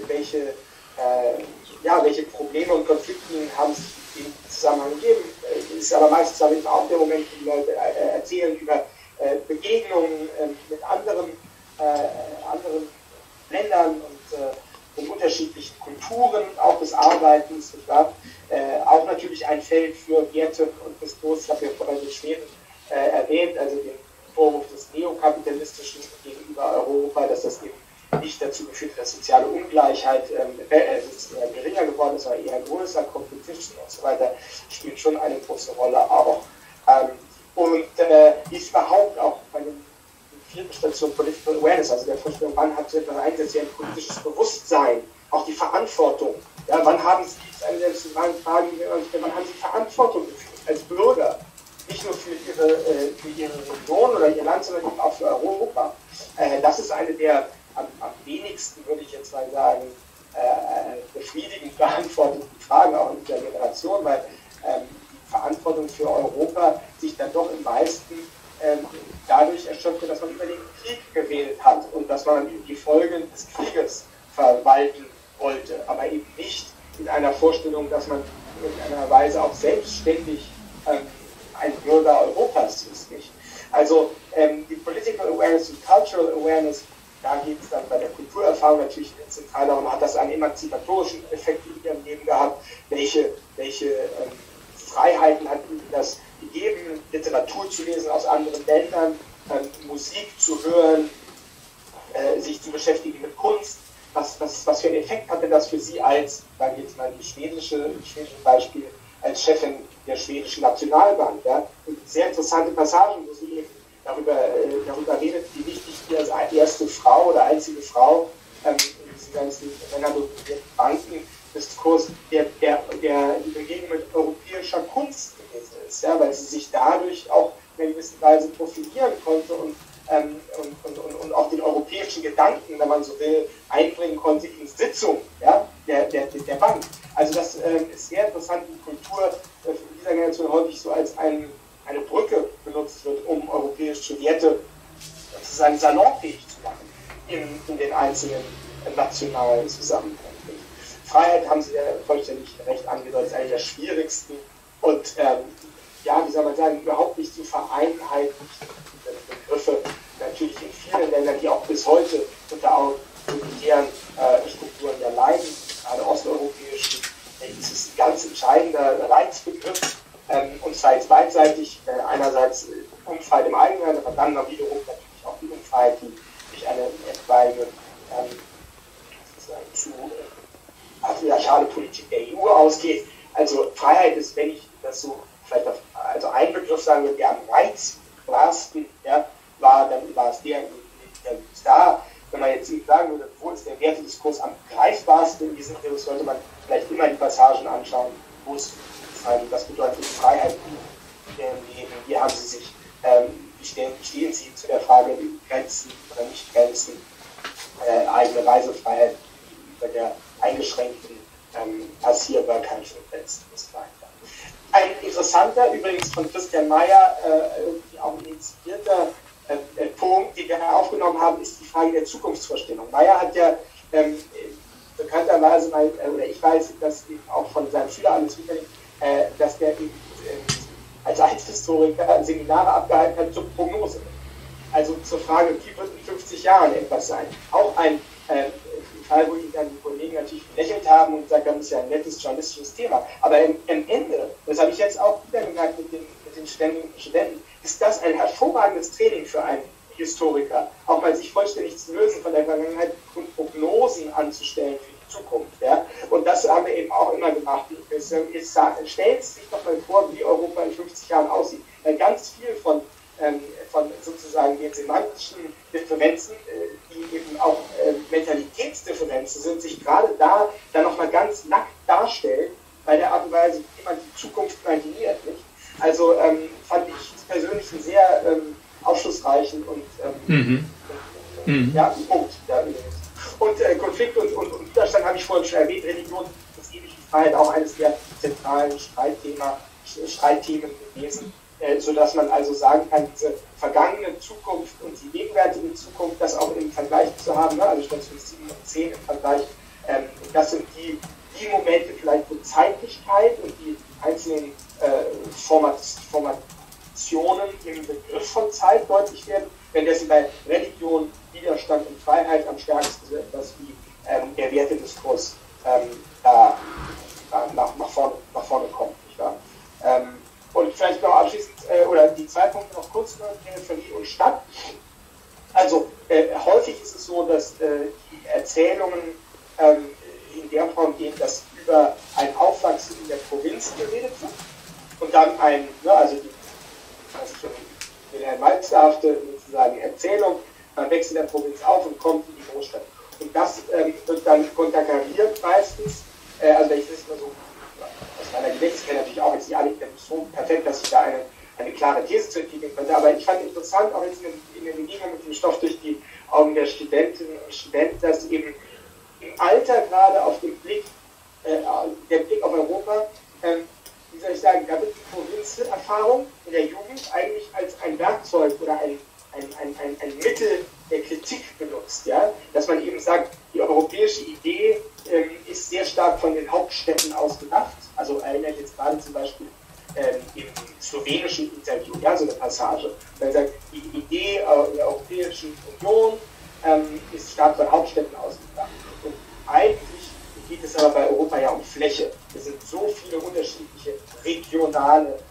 Probleme und Konflikte haben sich im Zusammenhang gegeben. Es ist aber meistens auch der Moment, wo die Leute erzählen über Begegnungen mit anderen Ländern und in unterschiedlichen Kulturen, auch des Arbeitens. Auch natürlich ein Feld für Werte und Diskurs. Ich habe ja vorhin den Schweden erwähnt, also den Vorwurf des Neokapitalistischen gegenüber Europa, dass das eben nicht dazu geführt hat, dass soziale Ungleichheit geringer geworden ist, sondern eher größer, Competition und so weiter, spielt schon eine große Rolle auch. Und ist überhaupt auch bei den vierten Station Political Awareness, also der Vorstellung, wann hat so etwas eingesetzt, ein politisches Bewusstsein, auch die Verantwortung. Ja, wann haben Sie, eine der zentralen Fragen, wann haben Sie Verantwortung gefühlt als Bürger? Nicht nur für Ihre Region oder Ihr Land, sondern eben auch für Europa. Das ist eine der am wenigsten, würde ich jetzt mal sagen, befriedigend beantworteten Fragen auch in dieser Generation, weil die Verantwortung für Europa sich dann doch im meisten dadurch erschöpfte, dass man über den Krieg gewählt hat und dass man die Folgen des Krieges verwalten wollte, aber eben nicht in einer Vorstellung, dass man in einer Weise auch selbstständig ein Bürger Europas ist. Nicht? Also die Political Awareness und Cultural Awareness, da geht es dann bei der Kulturerfahrung natürlich zentral darum, hat das einen emanzipatorischen Effekt in ihrem Leben gehabt, welche Freiheiten hat ihnen das gegeben, Literatur zu lesen aus anderen Ländern, Musik zu hören, sich zu beschäftigen mit Kunst. Was für einen Effekt hatte das für Sie als, sagen wir jetzt mal das schwedische Beispiel, als Chefin der schwedischen Nationalbank? Ja? Sehr interessante Passagen, wo Sie eben darüber redet, wie wichtig Sie als erste Frau oder einzige Frau in diesem ganzen männerdominierten Bankendiskurs die Begegnung mit europäischer Kunst gewesen ist, ja? Weil sie sich dadurch auch in einer gewissen Weise profilieren konnte und auch den europäischen Gedanken, wenn man so will, einbringen konnte in Sitzungen, ja, der Bank. Also das ist sehr interessant, wie Kultur in dieser Generation häufig so als eine Brücke benutzt wird, um europäische Werte sozusagen salonfähig zu machen in den einzelnen nationalen Zusammenhängen. Freiheit, haben Sie ja vollständig recht angedeutet, ist eine der schwierigsten und wie soll man sagen, überhaupt nicht zu vereinheitlichen Begriffe, natürlich in vielen Ländern, die auch bis heute unter autoritären Strukturen ja leiden, gerade osteuropäischen, ist es ein ganz entscheidender Reizbegriff, und zwar jetzt beidseitig, einerseits Unfreiheit im eigenen Land, aber dann wiederum natürlich auch die Unfreiheit, die durch eine etwaige zu patriarchale Politik der EU ausgeht. Also Freiheit ist, wenn ich das so vielleicht also ein Begriff sagen würde, der am reizbarsten, ja, war es der da. Wenn man jetzt sagen würde, wo ist der Wertediskurs am greifbarsten in diesem Interview, sollte man vielleicht immer die Passagen anschauen, wo es was bedeutet Freiheit im Leben, wie haben sie sich stehen Sie zu der Frage, Grenzen oder nicht Grenzen, eigene Reisefreiheit über der eingeschränkten Passierbarkeit von Grenzen und so weiter. Ein interessanter, übrigens von Christian Mayer, auch initiierter Punkt, den wir aufgenommen haben, ist die Frage der Zukunftsvorstellung. Mayer hat ja bekannterweise mal, oder ich weiß, dass eben auch von seinem Schüler alles Wiederling, dass der eben als Rechtshistoriker Seminare abgehalten hat zur Prognose. Also zur Frage, wie wird in 50 Jahren etwas sein? Auch ein Fall, wo ihn dann die Kollegen natürlich belächelt haben und gesagt haben, das ist ja ein nettes journalistisches Thema. Aber am Ende, das habe ich jetzt auch wieder gemerkt mit den Studenten, ist das ein hervorragendes Training für einen Historiker, auch mal sich vollständig zu lösen von der Vergangenheit und Prognosen anzustellen für die Zukunft. Ja? Und das haben wir eben auch immer gemacht. Stellt sich doch mal vor, wie Europa in 50 Jahren aussieht. Weil ganz viel von sozusagen den semantischen Differenzen, die eben auch Mentalitätsdifferenzen sind, sich gerade da dann nochmal ganz nackt darstellt, bei der Art und Weise, wie man die Zukunft imaginiert. Nicht? Also fand ich persönlich einen sehr aufschlussreichen und Punkt. Ja, und Konflikt und Widerstand habe ich vorhin schon erwähnt. Religion ist ewig die Freiheit auch eines der zentralen Streitthemen gewesen, sodass man also sagen kann, diese vergangene Zukunft und die gegenwärtige Zukunft, das auch im Vergleich zu haben, ne? Also Station 7 und 10 im Vergleich, das sind die Momente vielleicht, wo Zeitlichkeit und die einzelnen Formationen im Begriff von Zeit deutlich werden, währenddessen bei Religion, Widerstand und Freiheit am stärksten so etwas wie der Wertediskurs nach vorne kommt. Nicht wahr? Und vielleicht noch abschließend, oder die zwei Punkte noch kurz, Peripherie und Stadt. Also häufig ist es so, dass die Erzählungen in der Form gehen, dass über ein Aufwachsen in der Provinz geredet wird und dann also die Wilhelm Meisterhafte sozusagen Erzählung, man wächst in der Provinz auf und kommt in die Großstadt. Und das wird dann konterkariert meistens, also wenn ich das mal so aus meiner Gedächtnis natürlich auch jetzt nicht alle so perfekt, dass ich da eine klare These zu entwickeln könnte, aber ich fand interessant, auch jetzt in der Begegnung mit dem Stoff durch die Augen der Studentinnen und Studenten, dass eben im Alter gerade auf den Blick, der Blick auf Europa, wie soll ich sagen, da wird die Provinzerfahrung in der Jugend eigentlich als ein Werkzeug oder ein Mittel der Kritik benutzt, ja? Dass man eben sagt, die europäische Idee ist sehr stark von den Hauptstädten aus gedacht. Also erinnere ich jetzt gerade zum Beispiel im slowenischen Interview, ja, so eine Passage. Man sagt, die Idee der Europäischen Union ist stark von Hauptstädten aus gedacht. Und eigentlich geht es aber bei Europa ja um Fläche. Es sind so viele unterschiedliche regionale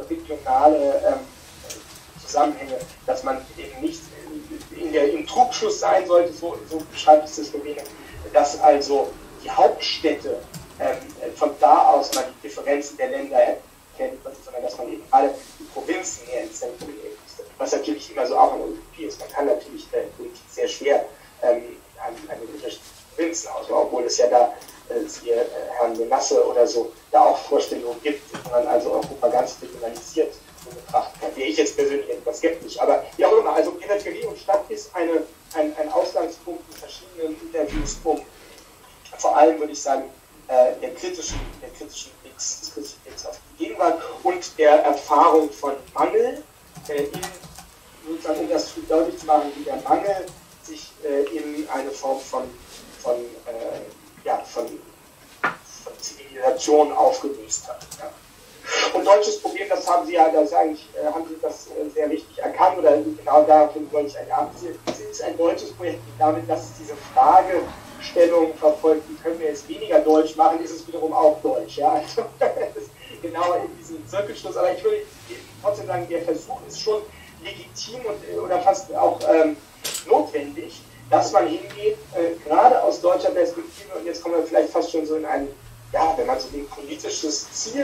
Zusammenhänge, dass man eben nicht im Trugschluss sein sollte, so beschreibt es das Slowenien, dass also die Hauptstädte von da aus man die Differenzen der Länder erkennt, sondern dass man eben alle die Provinzen näher ins Zentrum legt. Was natürlich immer so auch eine Utopie ist. Man kann natürlich Politik sehr schwer an unterschiedlichen Provinzen aus, obwohl es ja da siehe Herrn Menasse oder so, da auch Vorstellungen gibt, wo man also Europa ganz regionalisiert betrachten kann. Wäre ich jetzt persönlich etwas skeptisch, aber wie auch immer, also Peripherie und Stadt ist ein Ausgangspunkt in verschiedenen Interviews, um vor allem, würde ich sagen, des kritischen Blicks auf die Gegenwart und der Erfahrung von Mangel, sozusagen, um das deutlich zu machen, wie der Mangel sich in eine Form von Zivilisation aufgelöst hat. Ja. Und deutsches Problem, das haben Sie ja, haben Sie das sehr richtig erkannt, oder genau daraufhin wollte ich eine abzielen. Es ist ein deutsches Projekt, damit, dass es diese Fragestellung verfolgt, wie können wir es weniger deutsch machen, ist es wiederum auch deutsch. Ja? Also, genau in diesem Zirkelschluss, aber ich würde trotzdem sagen, der Versuch ist schon legitim oder fast auch notwendig, dass man hingeht, gerade aus deutscher Perspektive, und jetzt kommen wir vielleicht fast schon so in ein, ja, wenn man so ein politisches Ziel,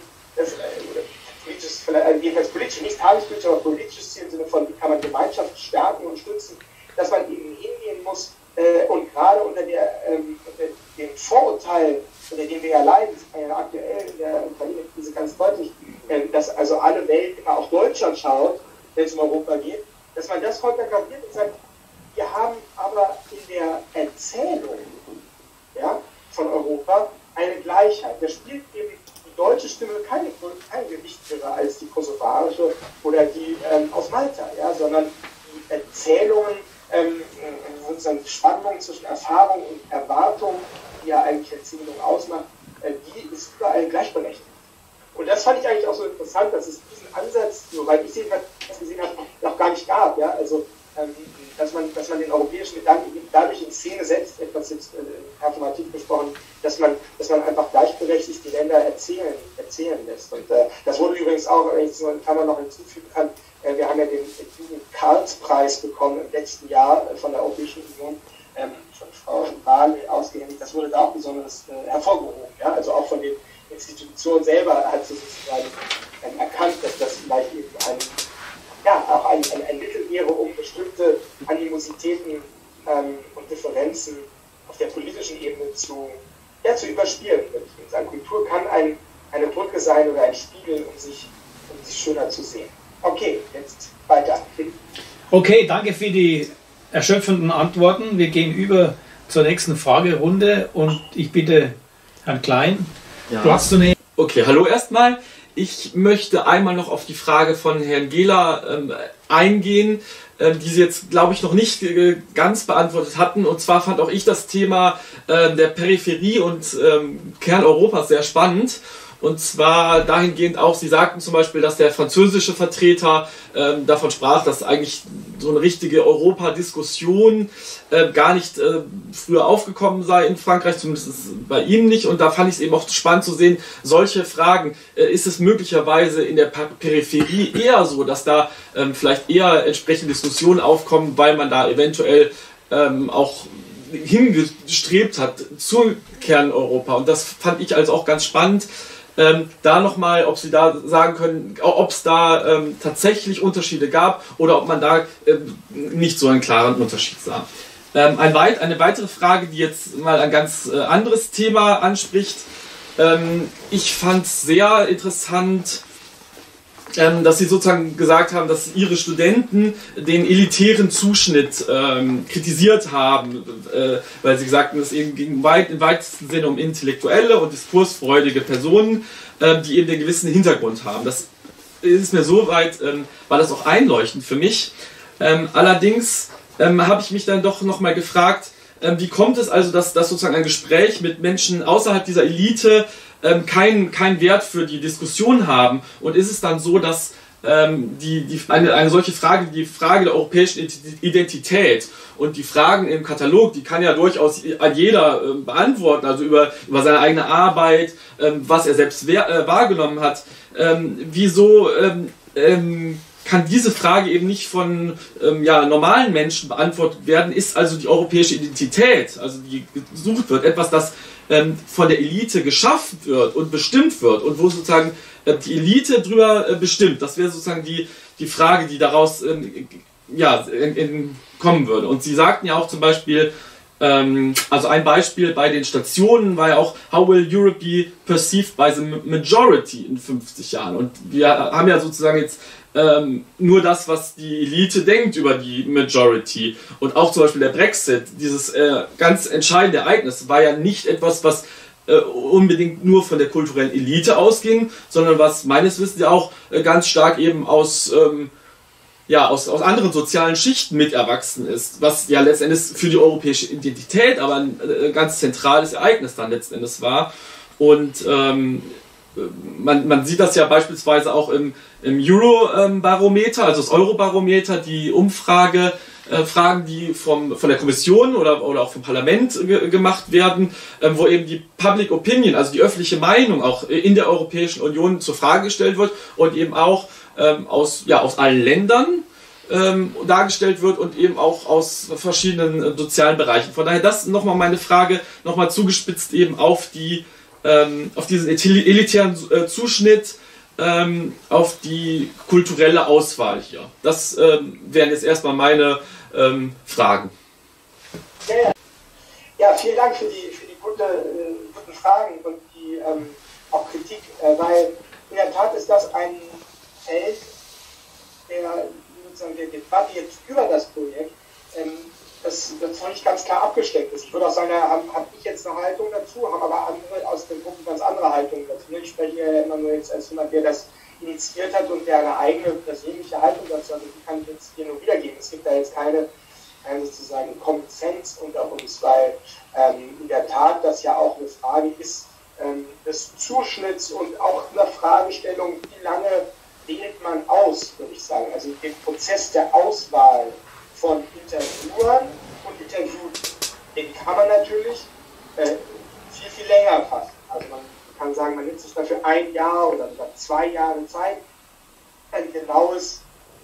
jedenfalls politisch, nicht tagespolitisch, aber politisches Ziel im Sinne von, wie kann man Gemeinschaft stärken und stützen, dass man eben hingehen muss und gerade unter dem Vorurteil, unter dem wir ja leiden, das ist ja aktuell in der Ukraine-Krise ganz deutlich, dass also alle Welt immer auf Deutschland schaut wenn es um Europa geht, dass man das konterkariert und sagt, wir haben aber in der Erzählung, ja, von Europa eine Gleichheit. Da spielt eben die deutsche Stimme kein gewichtigerer als die kosovarische oder die aus Malta, ja, sondern die Erzählungen, sozusagen die Spannung zwischen Erfahrung und Erwartung, die ja eigentlich Erzählung ausmacht, die ist überall gleichberechtigt. Und das fand ich eigentlich auch so interessant, dass es diesen Ansatz, soweit ich es gesehen habe, noch gar nicht gab. Ja? Also, dass man den europäischen Gedanken dadurch in Szene setzt, etwas jetzt performativ besprochen, dass man einfach gleichberechtigt die Länder erzählen lässt. Und das wurde übrigens auch, wenn ich so eine Klammer noch hinzufügen kann, wir haben ja den Jugend-Karls-Preis bekommen im letzten Jahr von der Europäischen Union, von Frau Wahl ausgehändigt. Das wurde da auch besonders hervorgehoben. Ja? Also auch von den Institutionen selber hat sie sozusagen erkannt, dass das vielleicht eben auch ein Mittel wäre, um bestimmte Animositäten und Differenzen auf der politischen Ebene zu überspielen. Und sagen, Kultur kann eine Brücke sein oder ein Spiegel, um sich schöner zu sehen. Okay, jetzt weiter. Okay, danke für die erschöpfenden Antworten. Wir gehen über zur nächsten Fragerunde und ich bitte Herrn Klein, Platz zu nehmen. Okay, hallo erstmal. Ich möchte einmal noch auf die Frage von Herrn Gehler eingehen, die Sie jetzt, glaube ich, noch nicht ganz beantwortet hatten. Und zwar fand auch ich das Thema der Peripherie und Kern Europas sehr spannend. Und zwar dahingehend auch, Sie sagten zum Beispiel, dass der französische Vertreter davon sprach, dass eigentlich so eine richtige Europa-Diskussion gar nicht früher aufgekommen sei in Frankreich, zumindest bei ihm nicht. Und da fand ich es eben auch spannend zu sehen, solche Fragen, ist es möglicherweise in der Peripherie eher so, dass da vielleicht eher entsprechende Diskussionen aufkommen, weil man da eventuell auch hingestrebt hat zu Kerneuropa. Und das fand ich also auch ganz spannend. Da nochmal, ob Sie da sagen können, ob es da tatsächlich Unterschiede gab oder ob man da nicht so einen klaren Unterschied sah. Eine weitere Frage, die jetzt mal ein ganz anderes Thema anspricht. Ich fand es sehr interessant, dass Sie sozusagen gesagt haben, dass Ihre Studenten den elitären Zuschnitt kritisiert haben, weil Sie sagten, es eben ging im weitesten Sinne um intellektuelle und diskursfreudige Personen, die eben den gewissen Hintergrund haben. Das ist mir soweit, war das auch einleuchtend für mich. Allerdings habe ich mich dann doch nochmal gefragt, wie kommt es also, dass sozusagen ein Gespräch mit Menschen außerhalb dieser Elite keinen Wert für die Diskussion haben, und ist es dann so, dass eine solche Frage, die Frage der europäischen Identität und die Fragen im Katalog, die kann ja durchaus jeder beantworten, also über seine eigene Arbeit, was er selbst wahrgenommen hat. Wieso kann diese Frage eben nicht von normalen Menschen beantwortet werden? Ist also die europäische Identität, also die gesucht wird, etwas, das von der Elite geschaffen wird und bestimmt wird und wo sozusagen die Elite drüber bestimmt. Das wäre sozusagen die Frage, die daraus kommen würde. Und Sie sagten ja auch zum Beispiel, also ein Beispiel bei den Stationen war ja auch, how will Europe be perceived by the majority in 50 Jahren? Und wir haben ja sozusagen jetzt nur das, was die Elite denkt über die Majority. Und auch zum Beispiel der Brexit, dieses ganz entscheidende Ereignis, war ja nicht etwas, was unbedingt nur von der kulturellen Elite ausging, sondern was meines Wissens ja auch ganz stark eben aus anderen sozialen Schichten mit erwachsen ist, was ja letztendlich für die europäische Identität aber ein ganz zentrales Ereignis dann letztendlich war. Und man sieht das ja beispielsweise auch im Eurobarometer, also das Eurobarometer, die Umfrage, Fragen, die von der Kommission oder auch vom Parlament gemacht werden, wo eben die Public Opinion, also die öffentliche Meinung auch in der Europäischen Union zur Frage gestellt wird und eben auch aus allen Ländern dargestellt wird und eben auch aus verschiedenen sozialen Bereichen. Von daher das nochmal meine Frage, nochmal zugespitzt eben auf diesen elitären Zuschnitt, auf die kulturelle Auswahl hier. Das wären jetzt erstmal meine Fragen. Ja, vielen Dank für die guten Fragen und die auch Kritik, weil in der Tat ist das ein Feld, der Debatte jetzt über das Projekt, das noch nicht ganz klar abgesteckt ist. Ich würde auch sagen, da habe ich jetzt eine Haltung dazu, haben aber andere aus den Gruppen ganz andere Haltungen dazu. Ich spreche ja immer nur jetzt als jemand, der das initiiert hat und der eine eigene persönliche Haltung dazu hat. Die kann ich jetzt hier nur wiedergeben. Es gibt da jetzt keine sozusagen Konsens unter uns, weil in der Tat das ja auch eine Frage ist des Zuschnitts und auch eine Fragestellung, wie lange wählt man aus, würde ich sagen. Also den Prozess der Auswahl von Interviewern und Interviewten, den kann man natürlich viel, viel länger fassen. Also man kann sagen, man nimmt sich dafür 1 Jahr oder sogar 2 Jahre Zeit, ein genaues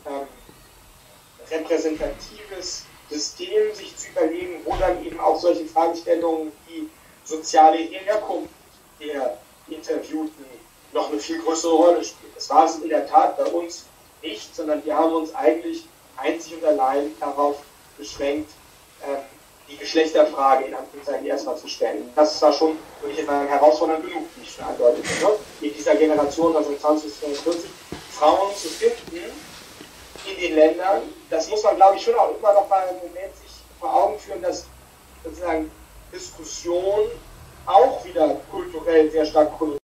repräsentatives System sich zu überlegen, wo dann eben auch solche Fragestellungen wie soziale Herkunft der Interviewten noch eine viel größere Rolle spielen. Das war es in der Tat bei uns nicht, sondern wir haben uns eigentlich einzig und allein darauf beschränkt, die Geschlechterfrage in Anführungszeichen erstmal zu stellen. Das war schon, würde ich jetzt sagen, herausfordernd genug, wie ich schon andeutet habe, in dieser Generation, also 20 bis 40, Frauen zu finden in den Ländern. Das muss man, glaube ich, schon auch immer noch mal im Moment sich vor Augen führen, dass sozusagen Diskussion auch wieder kulturell sehr stark konnotiert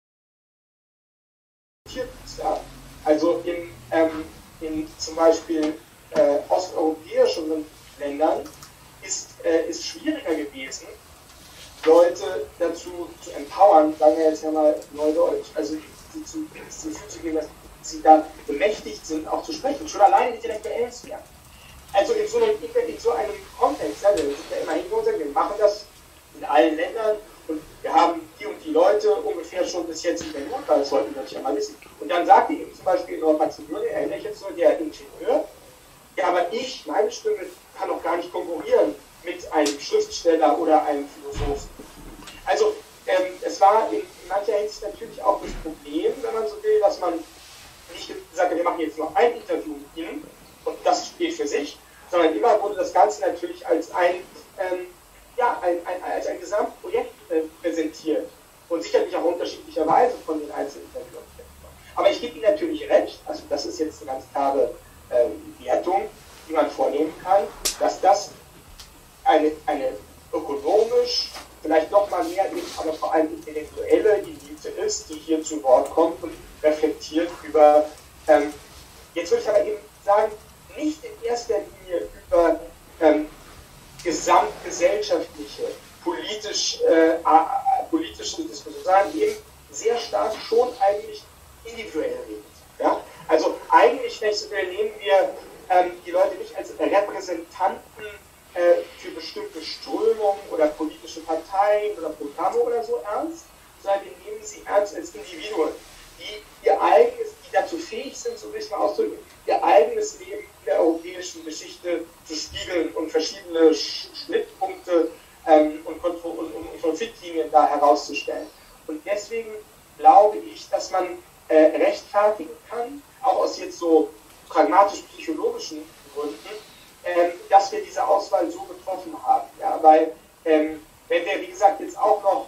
ist. Ja. Also in zum Beispiel osteuropäischen Ländern ist schwieriger gewesen, Leute dazu zu empowern, sagen wir jetzt ja mal Neudeutsch, also sie zu Gefühl zu geben, dass sie da bemächtigt sind, auch zu sprechen, schon alleine intellektuell zu werden. Also in so einem Kontext, ja, wir sind ja immer hingegangen und sagen, wir machen das in allen Ländern und wir haben die und die Leute ungefähr schon bis jetzt in der Notfall, das sollten wir ja mal wissen. Und dann sagte eben zum Beispiel in Nordmazedonien, erinnere ich jetzt nur, der Ingenieur, ja, aber meine Stimme kann doch gar nicht konkurrieren mit einem Schriftsteller oder einem Philosophen. Also es war in mancher Hinsicht natürlich auch das Problem, wenn man so will, dass man nicht gesagt hat, wir machen jetzt nur ein Interview mit Ihnen und das steht für sich, sondern immer wurde das Ganze natürlich als ein Gesamtprojekt präsentiert und sicherlich auch unterschiedlicherweise von den einzelnen Interviewern. Aber ich gebe Ihnen natürlich recht, also das ist jetzt eine ganz klare Wertung, die man vornehmen kann, dass das eine ökonomisch, vielleicht noch mal mehr, aber vor allem intellektuelle Elite ist, die hier zu Wort kommt und reflektiert über, jetzt würde ich aber eben sagen, nicht in erster Linie über gesamtgesellschaftliche, politische Diskussionen, sondern eben sehr stark schon eigentlich individuell redet. Ja? Also eigentlich, wenn ich so will, nehmen wir die Leute nicht als Repräsentanten für bestimmte Strömungen oder politische Parteien oder Programme oder so ernst, sondern wir nehmen sie ernst als Individuen, die dazu fähig sind, so will ich mal ausdrücken, ihr eigenes Leben in der europäischen Geschichte zu spiegeln und verschiedene Schnittpunkte und Konfliktlinien da herauszustellen. Und deswegen glaube ich, dass man rechtfertigen kann, auch aus jetzt so pragmatisch-psychologischen Gründen, dass wir diese Auswahl so getroffen haben. Ja? Weil, wenn wir, wie gesagt, jetzt auch noch,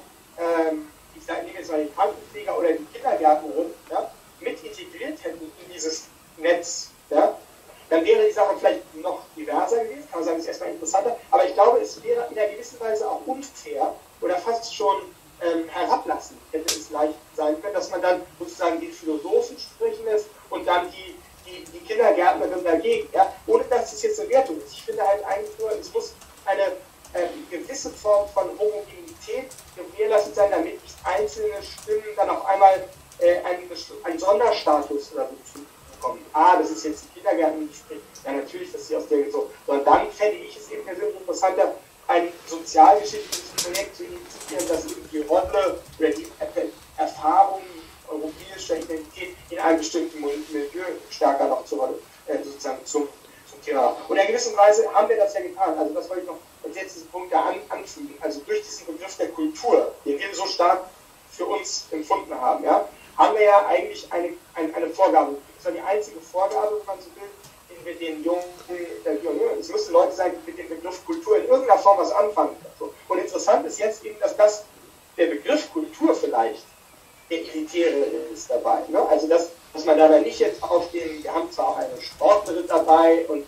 ich nehme jetzt mal den Krankenpfleger oder die Kindergärtnerin, ja, mit integriert hätten in dieses Netz, ja, dann wäre die Sache vielleicht noch diverser gewesen, kann man sagen, ist erstmal interessanter, aber ich glaube, es wäre in einer gewissen Weise auch unfair oder fast schon herablassend, hätte es leicht sein können, dass man dann sozusagen die Philosophen sprechen lässt und dann die Kindergärtnerin dagegen, ja, ohne dass es jetzt eine Wertung ist. Ich finde halt eigentlich nur, es muss eine gewisse Form von Homogenität gewährleistet sein, damit nicht einzelne Stimmen dann auf einmal einen Sonderstatus oder so bekommen. Das ist jetzt die Kindergärtnerin, die spricht. Ja, natürlich, dass sie aus der so. Sondern dann fände ich es eben persönlich interessanter, ein sozialgeschichtliches Projekt zu initiieren, das eben die Rolle oder die Erfahrung europäischer Identität in einem bestimmten Milieu stärker noch sozusagen zum Thema. Und in gewisser Weise haben wir das ja getan. Also das wollte ich noch als letzten Punkt da anfügen. Also durch diesen Begriff der Kultur, den wir so stark für uns empfunden haben, ja, haben wir ja eigentlich eine Vorgabe. Das war die einzige Vorgabe, wenn man so will, die mit den jungen Interviewern. Es müssen Leute sein, die mit dem Begriff Kultur in irgendeiner Form was anfangen. Und interessant ist jetzt eben, dass der Begriff Kultur vielleicht der elitäre ist dabei. Ne? Also dass dass man dabei nicht jetzt auf den, wir haben zwar auch eine Sportlerin dabei und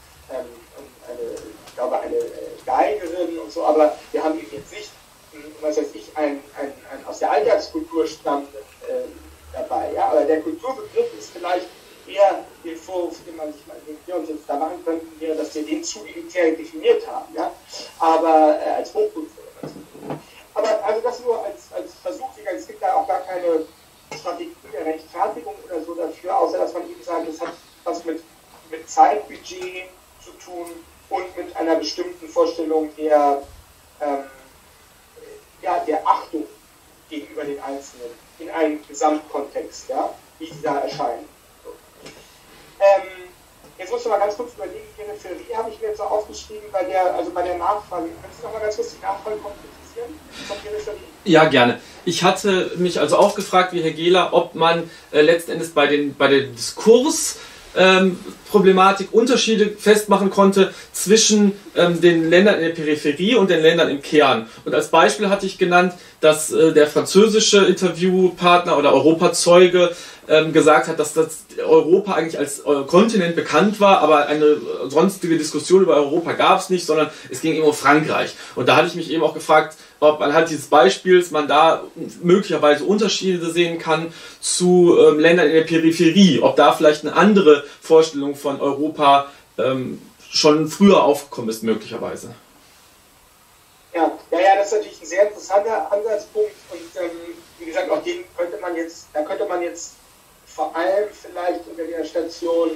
ich glaube, eine Geigerin und so, aber wir haben eben jetzt nicht, was weiß ich, ein aus der Alltagskultur stammenden dabei. Ja? Aber der Kulturbegriff ist vielleicht eher den Vorwurf, den man sich mal wir uns jetzt da machen könnten, wäre, dass wir den zu elitär definiert haben. Ja? Aber als Hochkultur. Aber also das nur als Versuch, es gibt da auch gar keine Strategie der Rechtfertigung oder so dafür, außer dass man eben sagt, das hat was mit Zeitbudget zu tun und mit einer bestimmten Vorstellung der Achtung gegenüber den Einzelnen in einem Gesamtkontext, ja, wie die da erscheinen. So. Jetzt muss ich mal ganz kurz überlegen, Peripherie habe ich mir jetzt so aufgeschrieben bei der Nachfrage. Könntest du noch mal ganz kurz die Nachfrage konkretisieren von Peripherie? Ja, gerne. Ich hatte mich also auch gefragt, wie Herr Gehler, ob man letzten Endes bei der Diskursproblematik Unterschiede festmachen konnte zwischen den Ländern in der Peripherie und den Ländern im Kern. Und als Beispiel hatte ich genannt, dass der französische Interviewpartner oder Europazeuge gesagt hat, dass das Europa eigentlich als Kontinent bekannt war, aber eine sonstige Diskussion über Europa gab es nicht, sondern es ging eben um Frankreich. Und da hatte ich mich eben auch gefragt, ob anhand dieses Beispiels man da möglicherweise Unterschiede sehen kann zu Ländern in der Peripherie, ob da vielleicht eine andere Vorstellung von Europa schon früher aufgekommen ist, möglicherweise. Ja, das ist natürlich ein sehr interessanter Ansatzpunkt und wie gesagt, auch den könnte man jetzt vor allem vielleicht unter der Station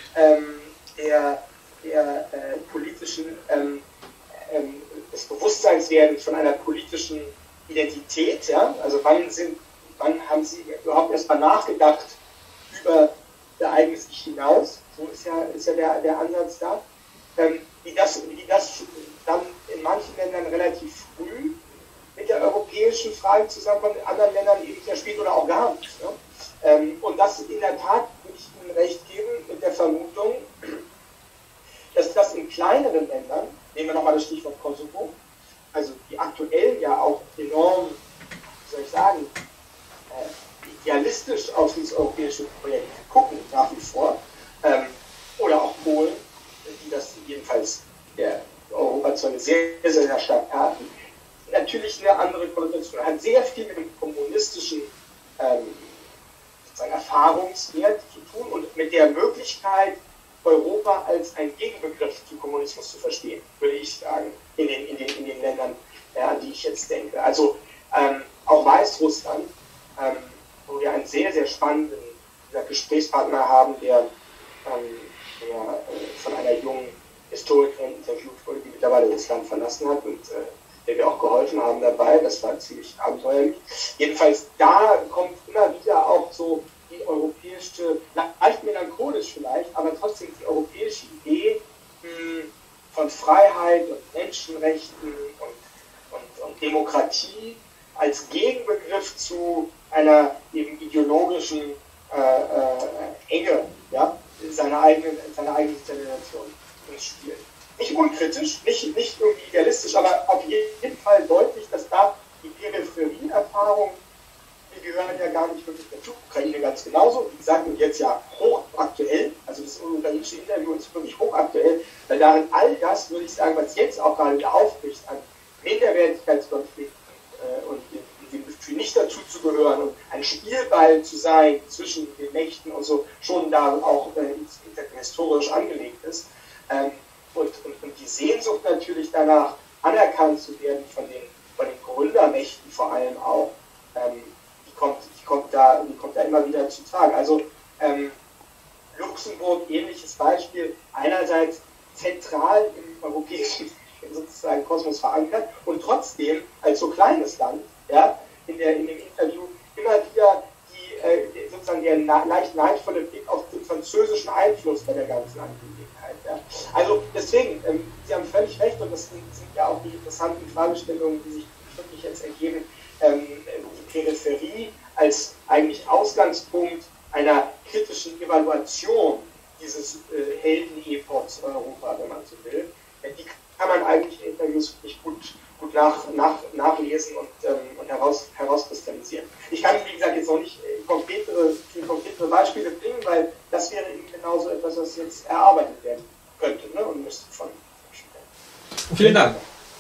der politischen des Bewusstseinswerdens von einer politischen Identität, ja, also wann haben Sie überhaupt erstmal nachgedacht über Ihr eigenes Ich hinaus, so ist ja der Ansatz da, wie das dann in manchen Ländern relativ früh mit der europäischen Frage zusammenkommt, in anderen Ländern eben sehr spät oder auch gar nicht. Ne? Und das in der Tat würde ich Ihnen recht geben mit der Vermutung, dass das in kleineren Ländern, nehmen wir nochmal das Stichwort Kosovo, also die aktuell ja auch enorm, wie soll ich sagen, idealistisch auf dieses europäische Projekt gucken, nach wie vor, oder auch Polen, die das jedenfalls der Europazeuge sehr, sehr, sehr stark taten, natürlich eine andere Konnotation, hat sehr viel mit dem kommunistischen Erfahrungswert zu tun und mit der Möglichkeit, Europa als ein Gegenbegriff zu Kommunismus zu verstehen, würde ich sagen, in den Ländern, an die ich jetzt denke. Also auch Weißrussland, wo wir einen sehr, sehr spannenden Gesprächspartner haben, der von einer jungen Historikerin interviewt wurde, die mittlerweile das Land verlassen hat und der wir auch geholfen haben dabei. Das war ziemlich abenteuerlich. Jedenfalls, da kommt immer wieder auch so die europäische, leicht melancholisch vielleicht, aber trotzdem die europäische Idee von Freiheit und Menschenrechten und Demokratie als Gegenbegriff zu einer eben ideologischen Enge, ja, seiner eigenen Zivilisation ins Spiel. Nicht unkritisch, nicht irgendwie idealistisch, aber auf jeden Fall deutlich, dass da die Peripherie-Erfahrung, die gehören ja gar nicht wirklich dazu. Ukraine ganz genauso. Die sagen jetzt ja hochaktuell, also das ukrainische Interview ist wirklich hochaktuell, weil darin all das, würde ich sagen, was jetzt auch gerade wieder aufbricht an Minderwertigkeitskonflikten und dem Gefühl nicht dazu zu gehören und ein Spielball zu sein zwischen den Mächten und so, schon da auch historisch angelegt ist. Und die Sehnsucht natürlich danach, anerkannt zu werden von den Gründermächten vor allem auch, die kommt da immer wieder zu tragen. Also Luxemburg, ähnliches Beispiel, einerseits zentral im europäischen sozusagen Kosmos verankert und trotzdem als so kleines Land, ja, in dem Interview immer wieder sozusagen der leicht neidvolle Blick auf den französischen Einfluss bei der ganzen Angelegenheit. Ja. Also deswegen, Sie haben völlig recht und das sind ja auch die interessanten Fragestellungen, die sich wirklich jetzt ergeben, die Peripherie als eigentlich Ausgangspunkt einer kritischen Evaluation dieses Heldenepochs Europa, wenn man so will. Die kann man eigentlich in Interviews wirklich gut nachlesen und herauskristallisieren. Ich kann, wie gesagt, jetzt noch nicht konkretere Beispiele bringen, weil das wäre eben genauso etwas, was jetzt erarbeitet werden könnte, ne? Und müsste von Vielen Dank.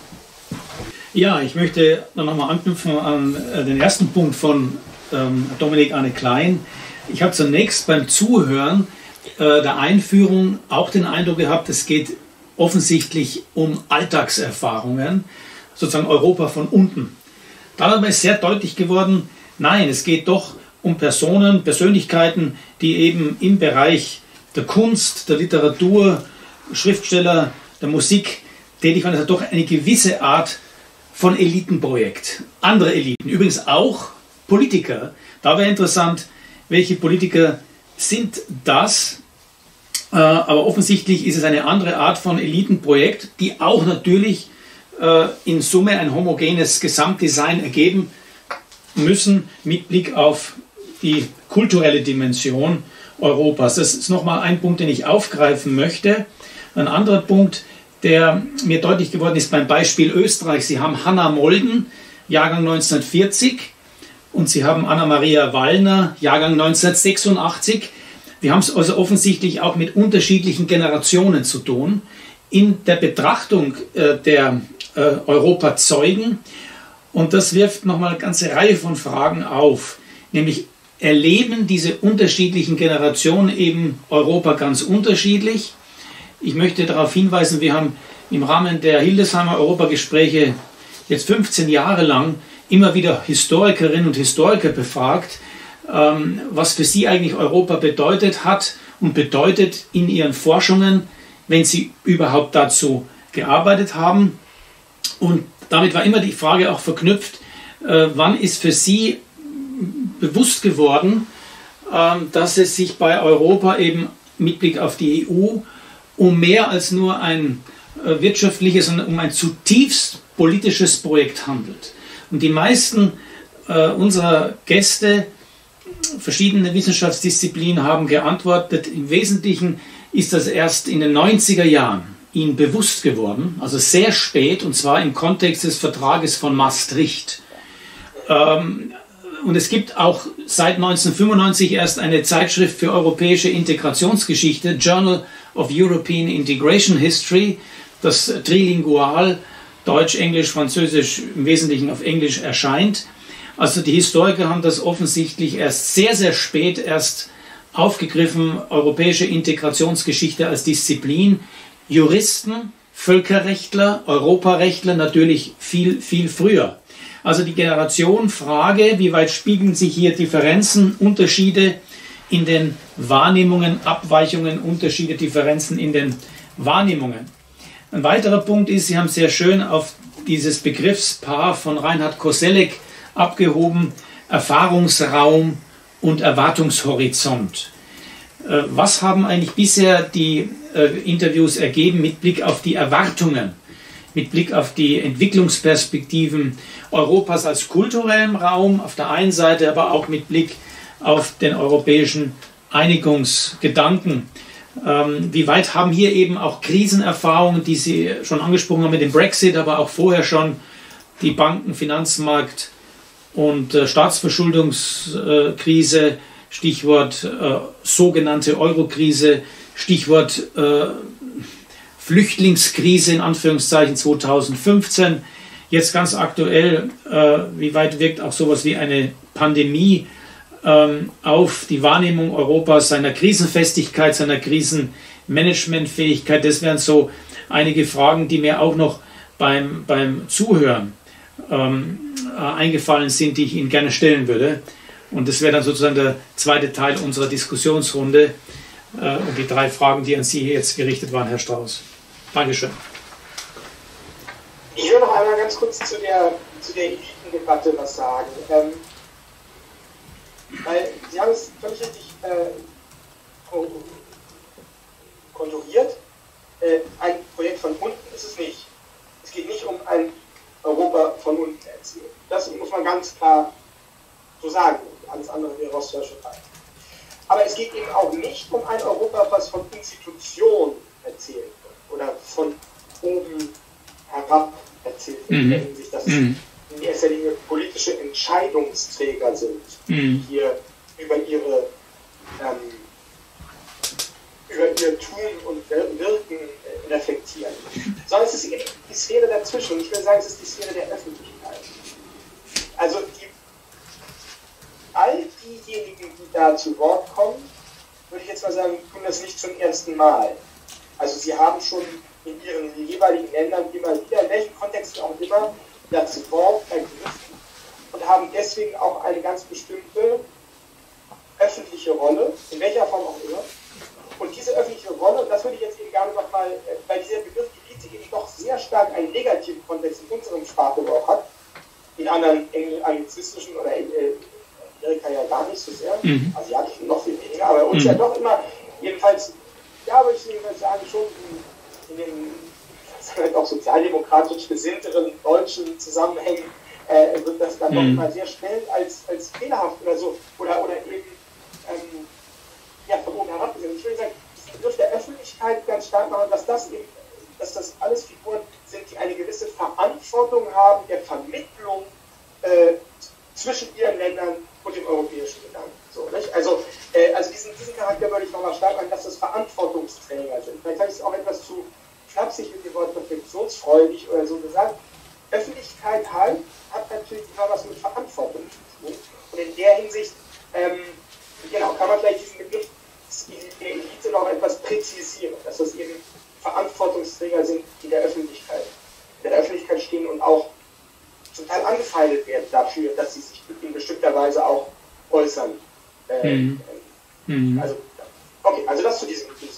Ja, ich möchte dann nochmal anknüpfen an den ersten Punkt von Dominik Arne Klein. Ich habe zunächst beim Zuhören der Einführung auch den Eindruck gehabt, es geht offensichtlich um Alltagserfahrungen, sozusagen Europa von unten. Dann ist sehr deutlich geworden, nein, es geht doch um Personen, Persönlichkeiten, die eben im Bereich der Kunst, der Literatur, Schriftsteller, der Musik tätig waren. Das hat doch eine gewisse Art von Elitenprojekt. Andere Eliten, übrigens auch Politiker. Da wäre interessant, welche Politiker sind das? Aber offensichtlich ist es eine andere Art von Elitenprojekt, die auch natürlich in Summe ein homogenes Gesamtdesign ergeben müssen mit Blick auf die kulturelle Dimension Europas. Das ist nochmal ein Punkt, den ich aufgreifen möchte. Ein anderer Punkt, der mir deutlich geworden ist beim Beispiel Österreich. Sie haben Hanna Molden, Jahrgang 1940, und Sie haben Anna-Maria Wallner, Jahrgang 1986. Wir haben es also offensichtlich auch mit unterschiedlichen Generationen zu tun. In der Betrachtung der Europazeugen, und das wirft nochmal eine ganze Reihe von Fragen auf, nämlich erleben diese unterschiedlichen Generationen eben Europa ganz unterschiedlich. Ich möchte darauf hinweisen, wir haben im Rahmen der Hildesheimer Europagespräche jetzt 15 Jahre lang immer wieder Historikerinnen und Historiker befragt, was für sie eigentlich Europa bedeutet hat und bedeutet in ihren Forschungen, wenn sie überhaupt dazu gearbeitet haben. Und damit war immer die Frage auch verknüpft, wann ist für sie bewusst geworden, dass es sich bei Europa eben mit Blick auf die EU um mehr als nur ein wirtschaftliches, sondern um ein zutiefst politisches Projekt handelt. Und die meisten unserer Gäste, verschiedene Wissenschaftsdisziplinen, haben geantwortet, im Wesentlichen ist das erst in den 90er Jahren ihnen bewusst geworden, also sehr spät, und zwar im Kontext des Vertrages von Maastricht. Und es gibt auch seit 1995 erst eine Zeitschrift für europäische Integrationsgeschichte, Journal of European Integration History, das trilingual Deutsch, Englisch, Französisch im Wesentlichen auf Englisch erscheint. Also die Historiker haben das offensichtlich erst sehr, sehr spät erst aufgegriffen, europäische Integrationsgeschichte als Disziplin. Juristen, Völkerrechtler, Europarechtler natürlich viel, viel früher. Also die Generationenfrage, wie weit spiegeln sich hier Differenzen, Unterschiede in den Wahrnehmungen, Abweichungen, Unterschiede, Differenzen in den Wahrnehmungen. Ein weiterer Punkt ist, Sie haben sehr schön auf dieses Begriffspaar von Reinhard Koselleck abgehoben, Erfahrungsraum und Erwartungshorizont. Was haben eigentlich bisher die Interviews ergeben mit Blick auf die Erwartungen, mit Blick auf die Entwicklungsperspektiven Europas als kulturellem Raum auf der einen Seite, aber auch mit Blick auf den europäischen Einigungsgedanken? Wie weit haben hier eben auch Krisenerfahrungen, die Sie schon angesprochen haben mit dem Brexit, aber auch vorher schon die Banken-, Finanzmarkt- und Staatsverschuldungskrise, Stichwort sogenannte Eurokrise, Stichwort Flüchtlingskrise in Anführungszeichen 2015. Jetzt ganz aktuell, wie weit wirkt auch sowas wie eine Pandemie auf die Wahrnehmung Europas, seiner Krisenfestigkeit, seiner Krisenmanagementfähigkeit? Das wären so einige Fragen, die mir auch noch beim Zuhören eingefallen sind, die ich Ihnen gerne stellen würde. Und das wäre dann sozusagen der zweite Teil unserer Diskussionsrunde und die 3 Fragen, die an Sie hier jetzt gerichtet waren, Herr Strauß. Dankeschön. Ich will noch einmal ganz kurz zu der Elitendebatte was sagen. Weil Sie haben es völlig richtig konturiert. Ein Projekt von unten ist es nicht. Es geht nicht um ein Europa von unten erzielen. Das muss man ganz klar so sagen. Alles andere wäre Rostwäscherei. Aber es geht eben auch nicht um ein Europa, was von Institutionen erzählt wird oder von oben herab erzählt wird. Das ist in erster Linie politische Entscheidungsträger sind, die hier über ihr Tun und Wirken reflektieren. Sondern es ist eben die Sphäre dazwischen. Und ich würde sagen, es ist die Sphäre der Öffentlichkeit. Also all diejenigen, die da zu Wort kommen, würde ich jetzt mal sagen, tun das nicht zum ersten Mal. Also sie haben schon in ihren jeweiligen Ländern immer wieder, in welchen Kontexten auch immer, das Wort ergriffen und haben deswegen auch eine ganz bestimmte öffentliche Rolle, in welcher Form auch immer. Und diese öffentliche Rolle, und das würde ich jetzt eben gerne nochmal, weil dieser Begriff Elite eben doch sehr stark einen negativen Kontext in unserem Sprachgebrauch hat, in anderen anglizistischen oder in Amerika ja gar nicht so sehr, asiatischen noch viel weniger, aber uns ja doch immer, jedenfalls, ja, würde ich jedenfalls sagen, schon in den halt auch sozialdemokratisch gesinnteren deutschen Zusammenhängen wird das dann doch immer sehr schnell als fehlerhaft oder so, oder eben von oben herab gesehen. Ich würde sagen, diesen Begriff der Öffentlichkeit ganz stark machen, dass das alles Figuren sind, die eine gewisse Verantwortung haben der Vermittlung zwischen ihren Ländern und dem europäischen Gedanken. So, nicht? Also diesen Charakter würde ich nochmal stark machen, dass das Verantwortungsträger sind. Vielleicht habe ich es auch etwas zu flapsig mit dem Wort reflexionsfreudig oder so gesagt. Öffentlichkeit hat natürlich immer was mit Verantwortung zu tun. Und in der Hinsicht kann man vielleicht diesen Begriff der Elite noch etwas präzisieren, dass das eben Verantwortungsträger sind, die in der Öffentlichkeit stehen und auch zum Teil angefeindet werden dafür, dass sie sich in bestimmter Weise auch äußern. Also das zu diesem Begriff.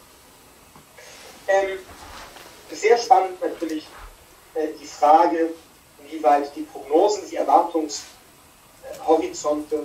Sehr spannend natürlich die Frage, inwieweit die Prognosen, die Erwartungshorizonte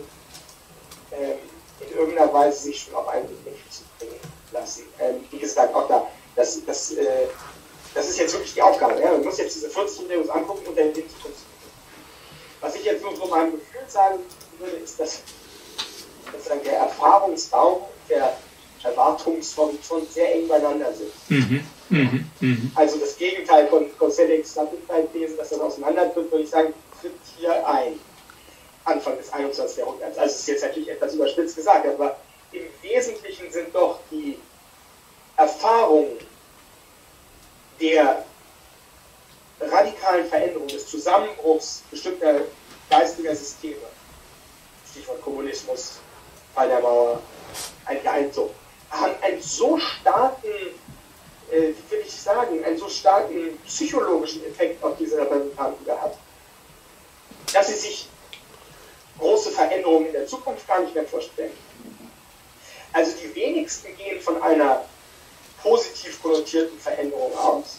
in irgendeiner Weise sich schon auf einen Begriff zu bringen lassen. Wie gesagt, auch da, das ist jetzt wirklich die Aufgabe. Ja? Man muss jetzt diese 14 Videos angucken und dann den Zukunft. Was ich jetzt nur so meinem Gefühl sagen würde, ist, dass der Erfahrungsraum, der Erwartungshorizont sehr eng beieinander sind. Also das Gegenteil von Kosellecks Stabilitätsthese, dass das auseinandertritt, würde ich sagen, tritt hier ein. Anfang des 21. Jahrhunderts. Also es ist jetzt natürlich etwas überspitzt gesagt, aber im Wesentlichen sind doch die Erfahrungen der radikalen Veränderung, des Zusammenbruchs bestimmter geistiger Systeme, Stichwort Kommunismus, Fall der Mauer, haben einen so starken, wie will ich sagen, einen so starken psychologischen Effekt auf diese Repräsentanten gehabt, dass sie sich große Veränderungen in der Zukunft gar nicht mehr vorstellen. Also die wenigsten gehen von einer positiv konnotierten Veränderung aus.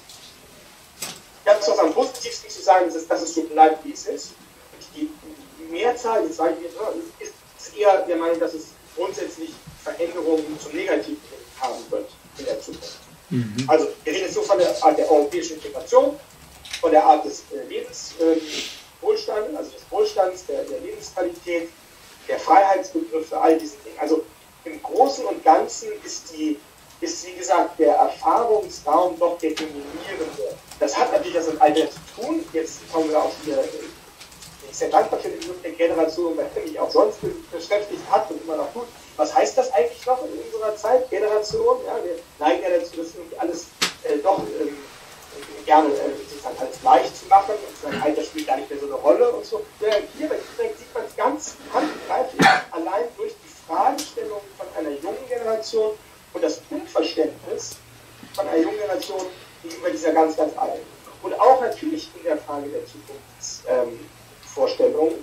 Ganz was am positivsten zu sagen ist, dass es so bleibt, wie es ist. Und die Mehrzahl, jetzt sage ich jetzt, ist eher der Meinung, dass es grundsätzlich Veränderungen zum Negativen haben wird in der Zukunft. Also wir reden jetzt so von der Art der europäischen Integration, von der Art des Wohlstandes, also des Wohlstands, der Lebensqualität, der Freiheitsbegriffe, all diesen Dingen. Also im Großen und Ganzen ist wie gesagt, der Erfahrungsraum doch der dominierende. Das hat natürlich das mit Alter zu tun. Jetzt kommen wir auch hier, ich bin sehr dankbar für den Begriff der Generation, weil er mich auch sonst beschäftigt hat und immer noch tut. Was heißt das eigentlich noch in unserer Zeit? Generation? Ja, wir neigen ja dazu, das irgendwie alles gerne sozusagen als leicht zu machen und zu sagen, Alter spielt gar nicht mehr so eine Rolle und so. Ja, hier sieht man es ganz handgreiflich, allein durch die Fragestellung von einer jungen Generation und das Unverständnis von einer jungen Generation gegenüber dieser ganz, ganz alten. Und auch natürlich in der Frage der Zukunftsvorstellungen.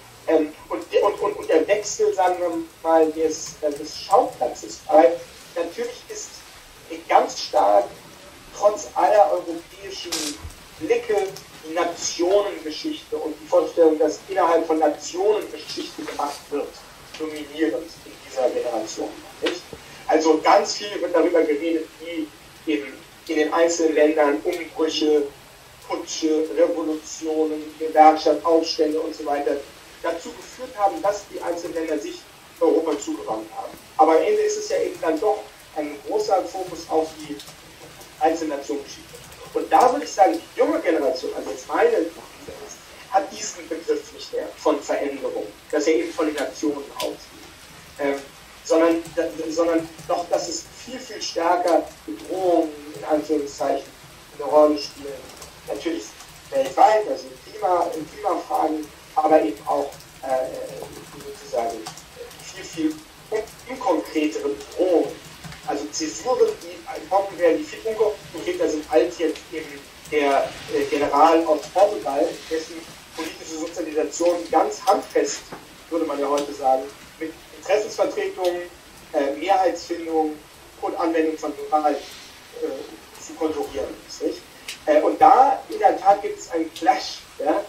Und der Wechsel, sagen wir mal, des Schauplatzes. Weil natürlich ist ganz stark, trotz aller europäischen Blicke, die Nationengeschichte und die Vorstellung, dass innerhalb von Nationen Geschichte gemacht wird, dominierend in dieser Generation. Nicht? Also ganz viel wird darüber geredet, wie eben in den einzelnen Ländern Umbrüche, Putsche, Revolutionen, Gewerkschaftsaufstände und so weiter dazu geführt haben, dass die einzelnen Länder sich Europa zugewandt haben. Aber am Ende ist es ja eben dann doch ein großer Fokus auf die einzelne Nationengeschichte. Und da würde ich sagen, die junge Generation, also jetzt meine, hat diesen Begriff nicht mehr von Veränderung, dass er eben von den Nationen ausgeht, sondern doch, dass es viel, viel stärker Bedrohungen in Anführungszeichen eine Rolle spielen. Natürlich weltweit, also in Klimafragen, aber eben auch sozusagen viel, viel unkonkretere Bedrohungen. Also Zäsuren, die kommen werden, die viel unkonkreter sind als jetzt eben der General aus Portugal, dessen politische Sozialisation ganz handfest, würde man ja heute sagen, mit Interessensvertretung, Mehrheitsfindung und Anwendung von Moral zu konturieren ist. Nicht? Und da in der Tat gibt es einen Clash, ja?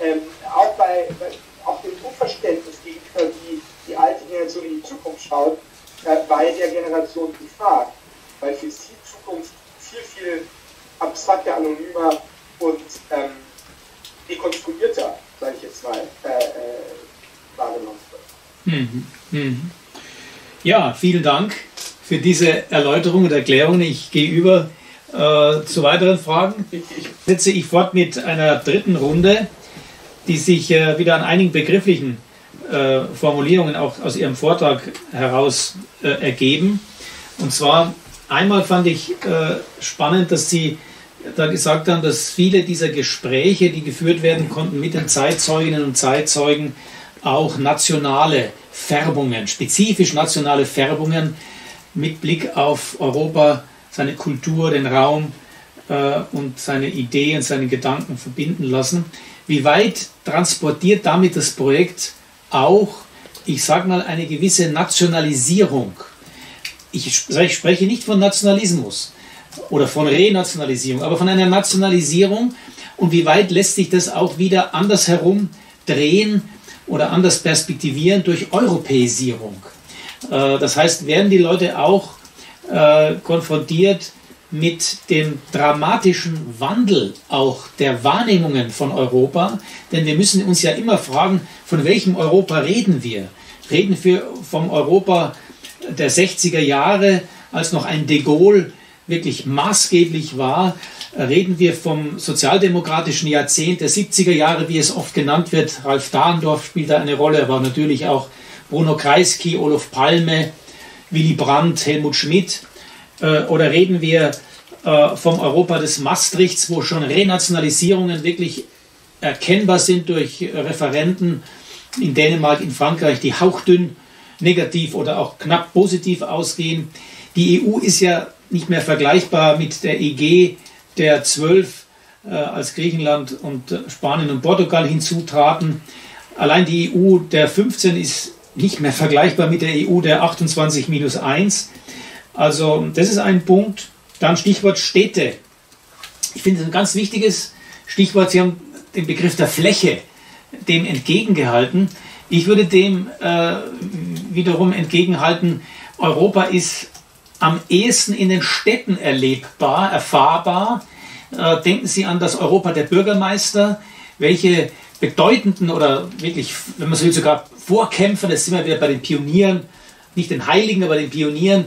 Auch dem Unverständnis gegenüber, wie die alte Generation in die Zukunft schaut, bei der Generation gefragt, weil für sie Zukunft viel, viel abstrakter, anonymer und dekonstruierter, sage ich jetzt mal, wahrgenommen wird. Ja, vielen Dank für diese Erläuterung und Erklärung. Ich gehe über zu weiteren Fragen. Setze ich fort mit einer dritten Runde, die sich wieder an einigen begrifflichen Formulierungen auch aus Ihrem Vortrag heraus ergeben. Und zwar einmal fand ich spannend, dass Sie da gesagt haben, dass viele dieser Gespräche, die geführt werden konnten mit den Zeitzeuginnen und Zeitzeugen, auch nationale Färbungen, spezifisch nationale Färbungen mit Blick auf Europa, seine Kultur, den Raum und seine Ideen, seine Gedanken verbinden lassen. Wie weit transportiert damit das Projekt auch, ich sage mal, eine gewisse Nationalisierung? Ich spreche nicht von Nationalismus oder von Renationalisierung, aber von einer Nationalisierung. Und wie weit lässt sich das auch wieder andersherum drehen oder anders perspektivieren durch Europäisierung? Das heißt, werden die Leute auch konfrontiert mit dem dramatischen Wandel auch der Wahrnehmungen von Europa? Denn wir müssen uns ja immer fragen, von welchem Europa reden wir? Reden wir vom Europa der 60er Jahre, als noch ein de Gaulle wirklich maßgeblich war? Reden wir vom sozialdemokratischen Jahrzehnt der 70er Jahre, wie es oft genannt wird? Ralf Dahrendorf spielt da eine Rolle, aber natürlich auch Bruno Kreisky, Olof Palme, Willy Brandt, Helmut Schmidt. Oder reden wir vom Europa des Maastrichts, wo schon Renationalisierungen wirklich erkennbar sind durch Referenten in Dänemark, in Frankreich, die hauchdünn negativ oder auch knapp positiv ausgehen. Die EU ist ja nicht mehr vergleichbar mit der EG der 12, als Griechenland und Spanien und Portugal hinzutraten. Allein die EU der 15 ist nicht mehr vergleichbar mit der EU der 28-1. Also das ist ein Punkt. Dann Stichwort Städte. Ich finde es ein ganz wichtiges Stichwort. Sie haben den Begriff der Fläche dem entgegengehalten. Ich würde dem wiederum entgegenhalten, Europa ist am ehesten in den Städten erlebbar, erfahrbar. Denken Sie an das Europa der Bürgermeister, welche bedeutenden oder wirklich, wenn man so will, sogar Vorkämpfer, das sind wir wieder bei den Pionieren, nicht den Heiligen, aber den Pionieren,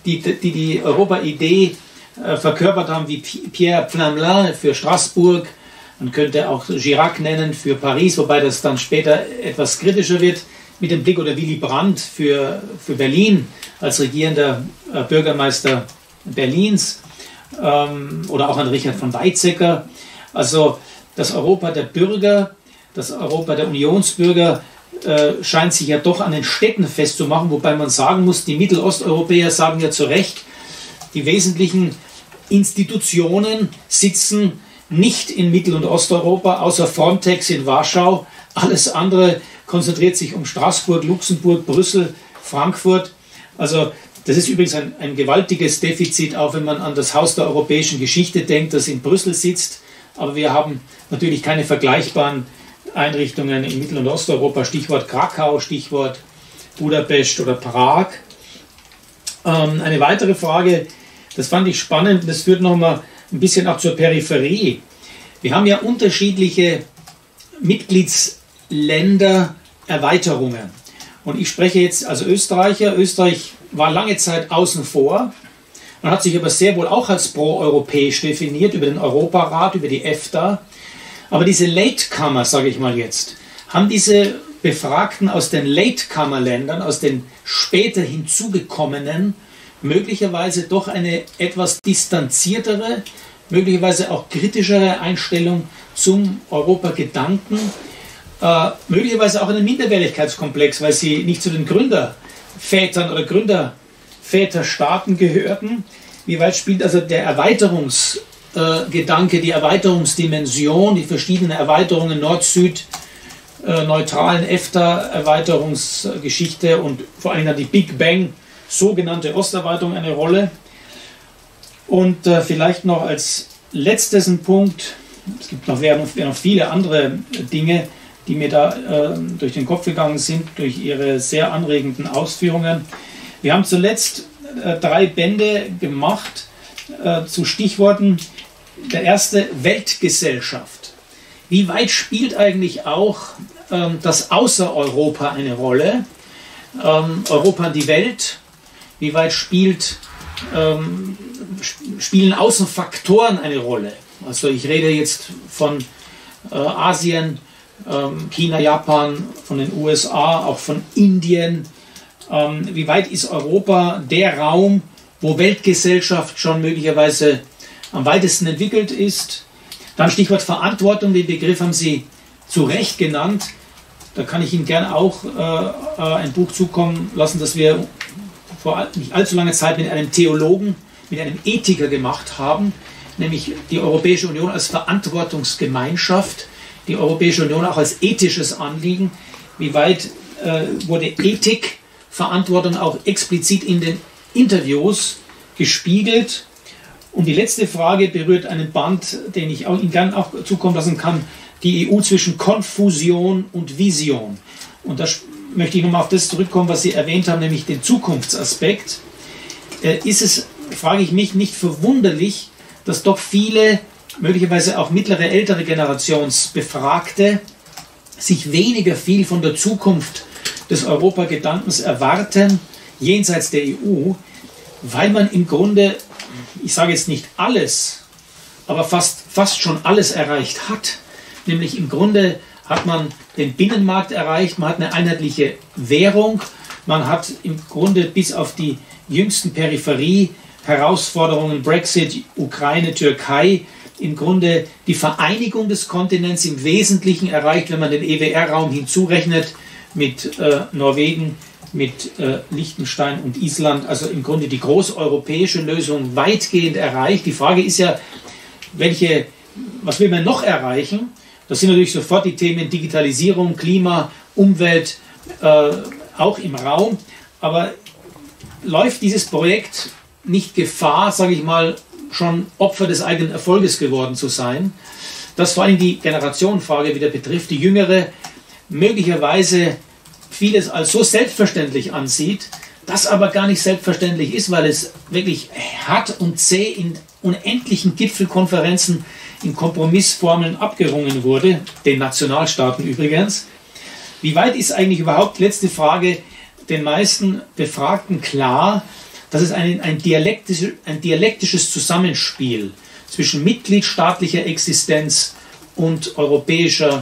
die Europa-Idee verkörpert haben, wie Pierre Pflamelin für Straßburg. Man könnte auch Chirac nennen für Paris, wobei das dann später etwas kritischer wird mit dem Blick, oder Willy Brandt für Berlin als regierender Bürgermeister Berlins, oder auch an Richard von Weizsäcker. Also das Europa der Bürger, das Europa der Unionsbürger scheint sich ja doch an den Städten festzumachen, wobei man sagen muss, die Mittelosteuropäer sagen ja zu Recht, die wesentlichen Institutionen sitzen nicht in Mittel- und Osteuropa, außer Frontex in Warschau. Alles andere konzentriert sich um Straßburg, Luxemburg, Brüssel, Frankfurt. Also das ist übrigens ein gewaltiges Defizit, auch wenn man an das Haus der europäischen Geschichte denkt, das in Brüssel sitzt. Aber wir haben natürlich keine vergleichbaren Einrichtungen in Mittel- und Osteuropa. Stichwort Krakau, Stichwort Budapest oder Prag. Eine weitere Frage, das fand ich spannend, das führt nochmal ein bisschen auch zur Peripherie. Wir haben ja unterschiedliche Mitgliedsländer-Erweiterungen. Und ich spreche jetzt als Österreicher. Österreich war lange Zeit außen vor. Man hat sich aber sehr wohl auch als pro-europäisch definiert über den Europarat, über die EFTA. Aber diese Latecomer, sage ich mal jetzt, haben diese Befragten aus den Latecomer-Ländern, aus den später hinzugekommenen, möglicherweise doch eine etwas distanziertere, möglicherweise auch kritischere Einstellung zum Europagedanken, möglicherweise auch einen Minderwertigkeitskomplex, weil sie nicht zu den Gründervätern oder Gründerväterstaaten gehörten. Wie weit spielt also der Erweiterungsgedanke, die Erweiterungsdimension, die verschiedenen Erweiterungen Nord-Süd, neutralen EFTA-Erweiterungsgeschichte und vor allem dann die Big Bang, sogenannte Osterweiterung eine Rolle. Und vielleicht noch als letztes ein Punkt, es gibt noch viele andere Dinge, die mir da durch den Kopf gegangen sind, durch Ihre sehr anregenden Ausführungen. Wir haben zuletzt 3 Bände gemacht zu Stichworten. Der erste, Weltgesellschaft. Wie weit spielt eigentlich auch das Außereuropa eine Rolle? Europa und die Welt. Wie weit spielen Außenfaktoren eine Rolle? Also ich rede jetzt von Asien, China, Japan, von den USA, auch von Indien. Wie weit ist Europa der Raum, wo Weltgesellschaft schon möglicherweise am weitesten entwickelt ist? Dann Stichwort Verantwortung, den Begriff haben Sie zu Recht genannt. Da kann ich Ihnen gerne auch ein Buch zukommen lassen, das wir vor nicht allzu langer Zeit mit einem Theologen, mit einem Ethiker gemacht haben, nämlich die Europäische Union als Verantwortungsgemeinschaft, die Europäische Union auch als ethisches Anliegen. Wie weit wurde Ethik, Verantwortung auch explizit in den Interviews gespiegelt? Und die letzte Frage berührt einen Band, den ich Ihnen gerne auch zukommen lassen kann, die EU zwischen Konfusion und Vision. Und da möchte ich nochmal auf das zurückkommen, was Sie erwähnt haben, nämlich den Zukunftsaspekt. Ist es, frage ich mich, nicht verwunderlich, dass doch viele, möglicherweise auch mittlere, ältere Generationsbefragte, sich weniger viel von der Zukunft des Europagedankens erwarten, jenseits der EU, weil man im Grunde, ich sage jetzt nicht alles, aber fast schon alles erreicht hat. Nämlich im Grunde hat man den Binnenmarkt erreicht, man hat eine einheitliche Währung, man hat im Grunde bis auf die jüngsten Peripherie-Herausforderungen, Brexit, Ukraine, Türkei, im Grunde die Vereinigung des Kontinents im Wesentlichen erreicht, wenn man den EWR-Raum hinzurechnet mit Norwegen, mit Liechtenstein und Island, also im Grunde die großeuropäische Lösung weitgehend erreicht. Die Frage ist ja, was will man noch erreichen? Das sind natürlich sofort die Themen Digitalisierung, Klima, Umwelt auch im Raum. Aber läuft dieses Projekt nicht Gefahr, sage ich mal, schon Opfer des eigenen Erfolges geworden zu sein? Das vor allem die Generationenfrage wieder betrifft. Die Jüngere möglicherweise vieles als so selbstverständlich ansieht, das aber gar nicht selbstverständlich ist, weil es wirklich hart und zäh in unendlichen Gipfelkonferenzen in Kompromissformeln abgerungen wurde, den Nationalstaaten übrigens. Wie weit ist eigentlich überhaupt, letzte Frage, den meisten Befragten klar, dass es ein dialektisches Zusammenspiel zwischen mitgliedstaatlicher Existenz und europäischer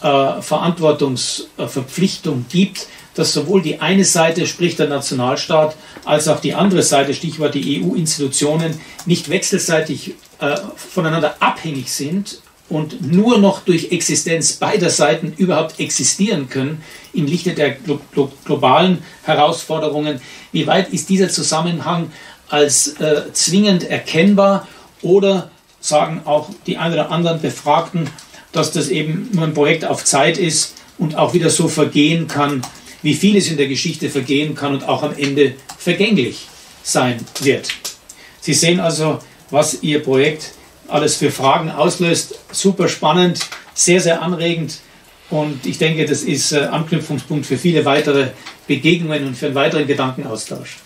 Verantwortungsverpflichtung gibt, dass sowohl die eine Seite, sprich der Nationalstaat, als auch die andere Seite, Stichwort die EU-Institutionen, nicht wechselseitig voneinander abhängig sind und nur noch durch Existenz beider Seiten überhaupt existieren können im Lichte der globalen Herausforderungen. Wie weit ist dieser Zusammenhang als zwingend erkennbar, oder sagen auch die ein oder anderen Befragten, dass das eben nur ein Projekt auf Zeit ist und auch wieder so vergehen kann, wie vieles in der Geschichte vergehen kann und auch am Ende vergänglich sein wird. Sie sehen also, was Ihr Projekt alles für Fragen auslöst. Super spannend, sehr, sehr anregend, und ich denke, das ist Anknüpfungspunkt für viele weitere Begegnungen und für einen weiteren Gedankenaustausch.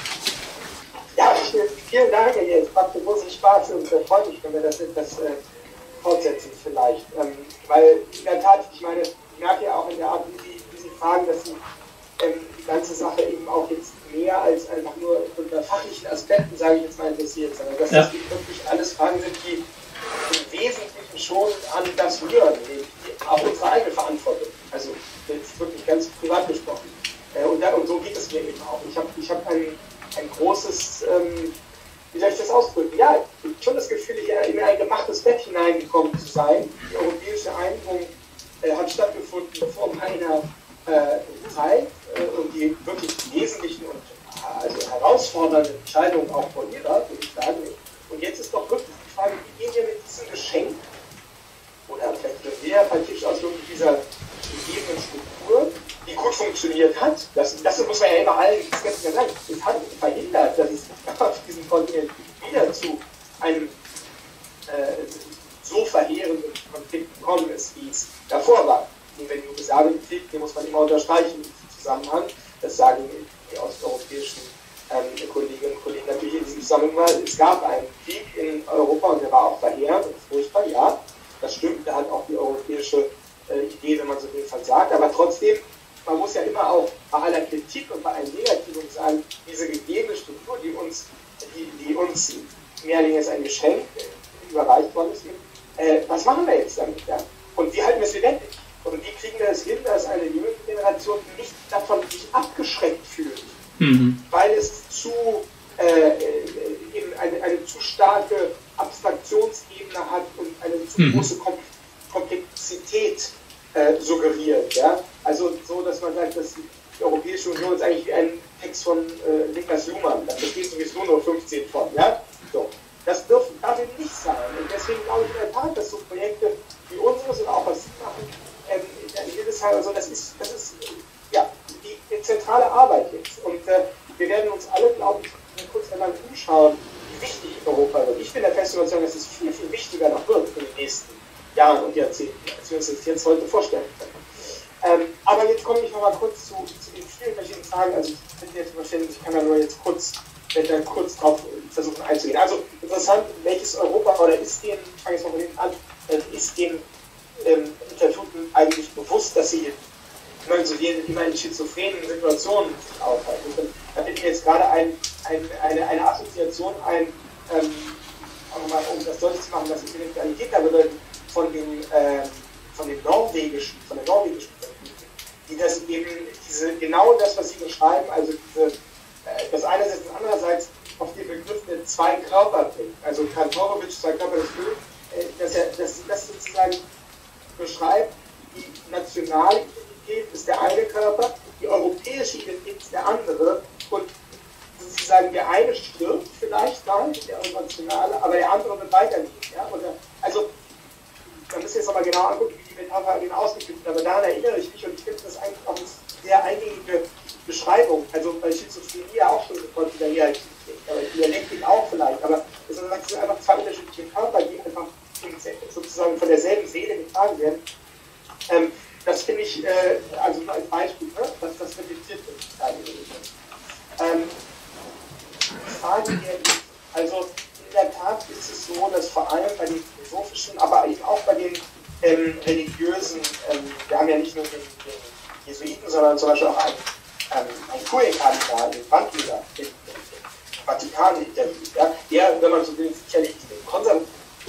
Ja, vielen Dank, Herr Jens. Macht mir großen Spaß und freut mich, wenn wir das etwas fortsetzen vielleicht. Weil in der Tat, ich meine, ich merke ja auch in der Art, wie Sie fragen, dass Sie die ganze Sache eben auch jetzt mehr als einfach nur unter fachlichen Aspekten, sage ich jetzt mal, interessiert, sondern dass das wirklich alles Fragen sind, die im Wesentlichen schon an das rühren, auch unsere eigene Verantwortung. Also jetzt wirklich ganz privat gesprochen. Und so geht es mir eben auch. Ich hab ein großes, wie soll ich das ausdrücken? Ja, ich habe schon das Gefühl, in ein gemachtes Bett hineingekommen zu sein. Die europäische Einigung hat stattgefunden vor meiner Zeit und die wirklich wesentlichen und also herausfordernden Entscheidungen auch von ihrer, würde ich sagen. Und jetzt ist doch wirklich die Frage, wie gehen wir mit diesem Geschenk oder vielleicht mit der Tischauslösung dieser gegebenen Struktur, die gut funktioniert hat, das muss man ja immer allen Skeptikern sagen, es hat verhindert, dass es auf diesem Kontinent wieder zu einem so verheerenden Konflikt gekommen ist, wie es davor war. Und wenn Jugoslawien-Krieg, den muss man immer unterstreichen in diesem Zusammenhang, das sagen die osteuropäischen Kolleginnen und Kollegen natürlich in diesem Zusammenhang, es gab einen Krieg in Europa und der war auch verheerend und furchtbar, ja, das stimmt, da hat auch die europäische Idee, wenn man so will, versagt, aber trotzdem, man muss ja immer auch bei aller Kritik und bei allen Negativen sagen, diese gegebene Struktur, die uns mehr oder weniger als ein Geschenk überreicht worden ist, was machen wir jetzt damit? Ja? Und wie halten wir es lebendig? Und wie kriegen wir es hin, dass eine junge Generation nicht davon sich abgeschreckt fühlt, weil es eben eine zu starke Abstraktionsebene hat und eine zu große Komplexität suggeriert. Ja? Also so, dass man sagt, dass die Europäische Union ist eigentlich wie ein Text von Niklas Luhmann, da versteht sowieso nur 15 von. Ja? So. Das darf eben nicht sein. Und deswegen glaube ich in der Tat, dass so Projekte wie unseres oder auch was Sie machen, also das ist ja, die zentrale Arbeit jetzt. Und wir werden uns alle, glaube ich, kurz einmal umschauen, wie wichtig Europa wird. Ich bin der festen Überzeugung, dass es viel, viel wichtiger noch wird in den nächsten Jahren und Jahrzehnten, als wir uns das jetzt heute vorstellen können. Aber jetzt komme ich noch mal kurz zu den vielen verschiedenen Fragen. Also ich finde jetzt verständlich, ich kann da nur jetzt kurz drauf versuchen einzugehen. Also interessant, welches Europa oder ist den, ich fange jetzt mal von hinten an, ist den Interviewten eigentlich bewusst, dass sie immer in schizophrenen Situationen sich aufhalten. Und da fällt mir jetzt gerade eine Assoziation ein, um das deutlich zu machen, dass es nicht Realität da bedeutet, von der norwegischen die das eben genau das, was Sie beschreiben, also das einerseits und andererseits auf den Begriff der zwei Körper bringt. Also Kantorowitsch, zwei Körper, das sozusagen beschreibt, die nationale Identität ist der eine Körper, die europäische Identität ist der andere und sozusagen der eine stirbt vielleicht mal, der nationale, aber der andere wird weiterleben. Ja? Also, man muss jetzt aber genau angucken, wie die Metapher genau ausgeführt wird, aber daran erinnere ich mich und ich finde das eigentlich auch eine sehr eingängige Beschreibung, also bei Schizophrenie ja auch schon gekonnt wieder hier, aber Dialektik auch vielleicht, aber es sind einfach zwei unterschiedliche Körper, die einfach sozusagen von derselben Seele getragen werden. Das finde ich, also nur als Beispiel, ne, dass das reflektiert wird. Die Frage hier ist, also in der Tat ist es so, dass vor allem bei den philosophischen, aber eben auch bei den religiösen, wir haben ja nicht nur den Jesuiten, sondern zum Beispiel auch einen Kurienkardinal, den Brandleger, den Vatikan interviewt, ja, der, wenn man so will, sicherlich konservativ,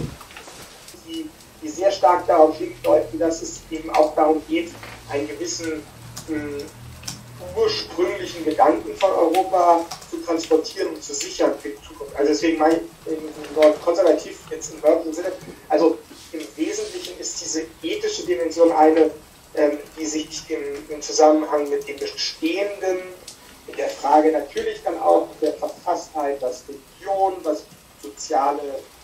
die sehr stark darauf hindeuten, dass es eben auch darum geht, einen gewissen ursprünglichen Gedanken von Europa zu transportieren und zu sichern für die Zukunft. Also deswegen meine ich konservativ jetzt im wörtlichen Sinne, also im Wesentlichen ist diese ethische Dimension eine, die sich im Zusammenhang mit dem Bestehenden, mit der Frage natürlich dann auch der Verfasstheit, was Religion, was soziale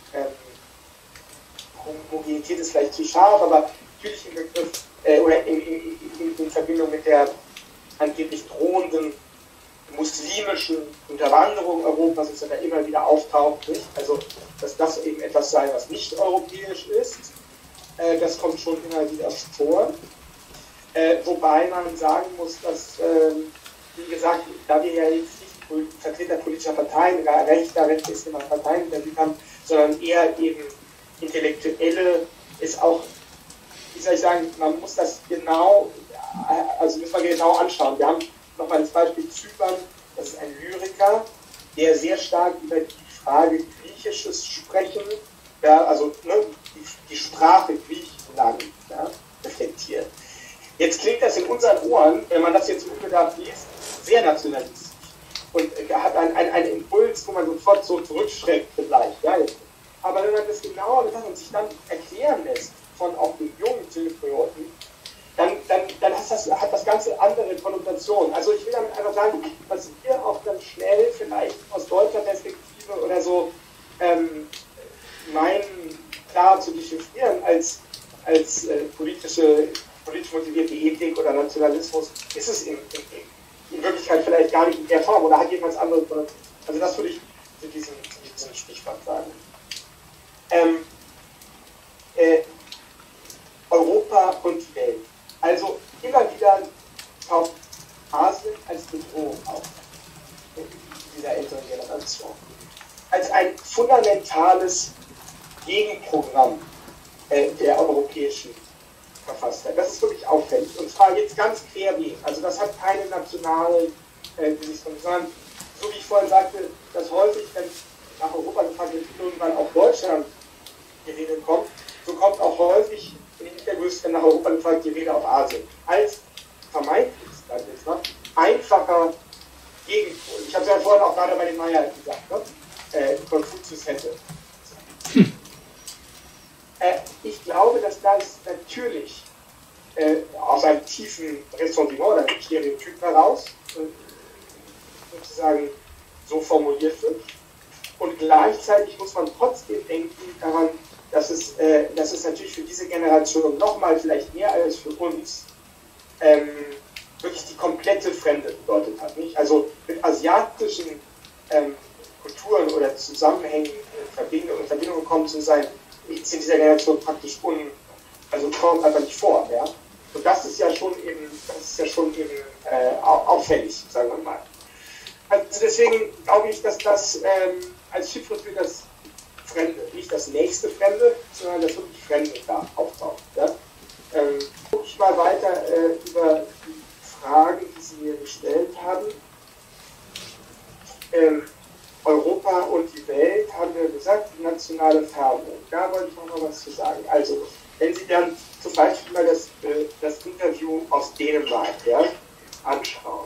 Homogenität ist vielleicht zu scharf, aber natürlich im Begriff oder in Verbindung mit der angeblich drohenden muslimischen Unterwanderung Europas, ist ja immer wieder auftaucht, nicht? Also dass das eben etwas sei, was nicht europäisch ist, das kommt schon immer wieder vor. Wobei man sagen muss, dass, wie gesagt, da wir ja jetzt nicht Vertreter politischer Parteien, gar rechtsextremer Parteien interviewt haben, sondern eher eben Intellektuelle, ist auch, wie soll ich sagen, man muss das genau, also müssen wir genau anschauen. Wir haben nochmal das Beispiel Zypern, das ist ein Lyriker, der sehr stark über die Frage Griechisches sprechen, ja, also ne, die Sprache Griechenland, ja, reflektiert. Jetzt klingt das in unseren Ohren, wenn man das jetzt unbedarft liest, sehr nationalistisch und hat einen Impuls, wo man sofort so zurückschreckt vielleicht. Ja. Aber wenn man das genauer betrachtet und sich dann erklären lässt von auch den jungen Zyprioten, dann hat das Ganze andere Konnotationen. Also ich will damit einfach sagen, was wir auch dann schnell vielleicht aus deutscher Perspektive oder so meinen, klar zu dechiffrieren als politisch motivierte Ethik oder Nationalismus, ist es in Wirklichkeit vielleicht gar nicht in der Form oder hat jedenfalls andere Konnotationen. Also das würde ich zu diesem Stichwort sagen. Europa und die Welt. Also immer wieder taucht Asien als Bedrohung auf in dieser älteren Generation. Als ein fundamentales Gegenprogramm der europäischen Verfasstheit. Das ist wirklich auffällig. Und zwar jetzt ganz querbeet. Also das hat keine nationale sondern so wie ich vorhin sagte, dass häufig, wenn nach Europa gefragt wird, irgendwann auch Deutschland die Rede kommt, so kommt auch häufig in den Interviews, wenn nach Europa gefragt, die Rede auf Asien. Als vermeintlich, einfacher Gegenpol. Ich habe es ja vorhin auch gerade bei den Maya gesagt, ne? Konfuzius hätte. Ich glaube, dass das natürlich aus einem tiefen Ressentiment oder einem Stereotyp heraus sozusagen so formuliert wird. Und gleichzeitig muss man trotzdem denken daran, dass es natürlich für diese Generation nochmal vielleicht mehr als für uns wirklich die komplette Fremde bedeutet hat. Nicht? Also mit asiatischen Kulturen oder Zusammenhängen in Verbindung gekommen zu sein, ist in dieser Generation praktisch kommt einfach nicht vor. Ja? Und das ist ja schon eben auffällig, sagen wir mal. Also deswegen glaube ich, dass das als Chiffre für das Fremde, nicht das nächste Fremde, sondern das wirklich Fremde da auftaucht. Ja? Gucke ich mal weiter über die Fragen, die Sie mir gestellt haben. Europa und die Welt, haben wir gesagt, die nationale Färbung. Da wollte ich noch was zu sagen. Also, wenn Sie dann zum Beispiel mal das Interview aus Dänemark anschauen.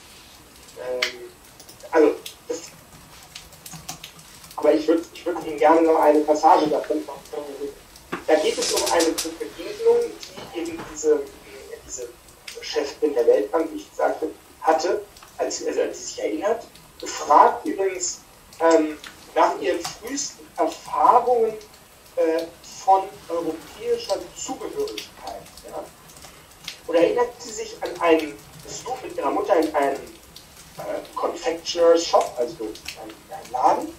Aber ich würde Ihnen gerne noch eine Passage davon machen. Da geht es um eine Begegnung, die eben diese Chefin der Weltbank, wie ich sagte, hatte, als sie sich erinnert, gefragt übrigens nach ihren frühesten Erfahrungen von europäischer Zugehörigkeit. Ja? Und erinnert sie sich an einen Besuch mit ihrer Mutter in einem Confectioner's Shop, also einen Laden,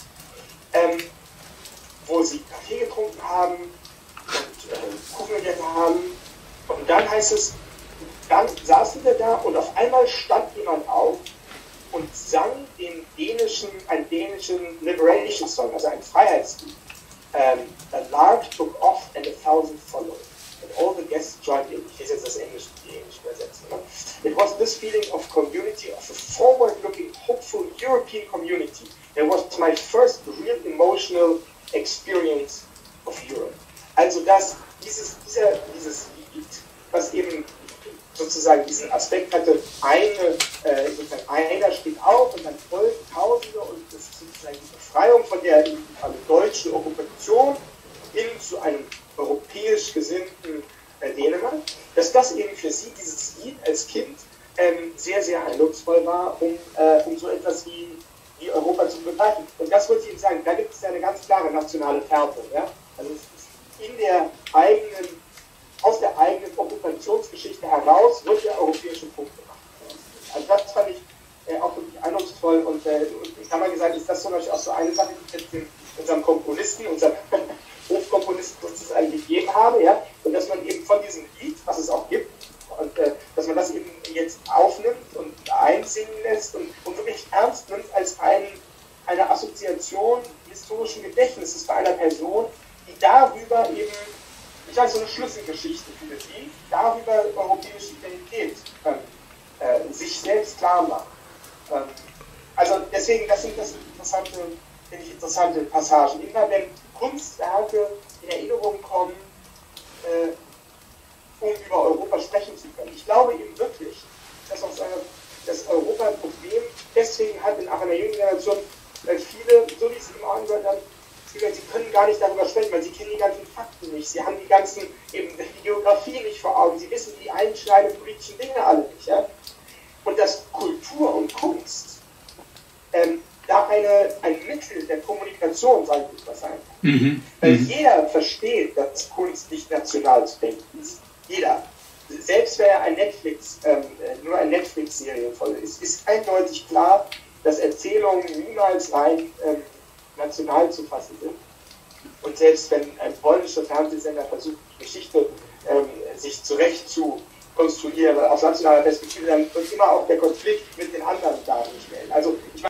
wo sie Kaffee getrunken haben und Kuchen gegessen haben. Und dann heißt es, dann saßen wir da und auf einmal stand jemand auf und sang einen dänischen Liberation Song, also einen Freiheitslied. A lark took off and 1,000 followed. And all the guests joined in. Ich lese jetzt das Englisch, die Englisch übersetzen. Ne? It was this feeling of community, of a forward-looking, hopeful European community. That was my first real emotional experience of Europe. Also dieses Lied, was eben sozusagen diesen Aspekt hatte, einer steht auf und dann folgen Tausende und das ist sozusagen die Befreiung von der deutschen Okkupation hin zu einem europäisch gesinnten Dänemark, dass das eben für sie, dieses Lied als Kind, sehr, sehr eindrucksvoll war, um so etwas wie Europa zu begreifen. Und das wollte ich Ihnen sagen, da gibt es ja eine ganz klare nationale Färbung. Ja? Also es ist aus der eigenen Okkupationsgeschichte heraus wird der europäische Punkt gemacht. Also das fand ich auch wirklich eindrucksvoll und ich habe mal gesagt, ist das zum Beispiel auch so eine Sache, die ich jetzt unserem Komponisten, unserem Hofkomponisten sozusagen gegeben habe, ja, und dass man eben von diesem Lied, was es auch gibt, und dass man das eben jetzt aufnimmt und einsingen lässt und wirklich ernst nimmt als eine Assoziation historischen Gedächtnisses bei einer Person, die darüber eben, ich sage so eine Schlüsselgeschichte für die darüber europäische Identität sich selbst klar macht. Also deswegen, das sind interessante Passagen. Immer wenn Kunstwerke in Erinnerung kommen, um über Europa sprechen zu können. Ich glaube eben wirklich, dass auch das Europa ein Problem deswegen hat, auch in der jungen Generation, weil viele, so wie sie eben auch angehört haben, sie können gar nicht darüber sprechen, weil sie kennen die ganzen Fakten nicht, sie haben die Geografie nicht vor Augen, sie wissen die einschneidenden politischen Dinge alle nicht. Ja? Und dass Kultur und Kunst da ein Mittel der Kommunikation, sage ich mal, sein kann. Weil jeder versteht, dass Kunst nicht national zu denken ist. Jeder. Selbst wer nur eine Netflix-Serie voll ist eindeutig klar, dass Erzählungen niemals rein national zu fassen sind. Und selbst wenn ein polnischer Fernsehsender versucht, die Geschichte sich zurecht zu konstruieren, aus nationaler Perspektive, dann wird immer auch der Konflikt mit den anderen dargestellt. Also ich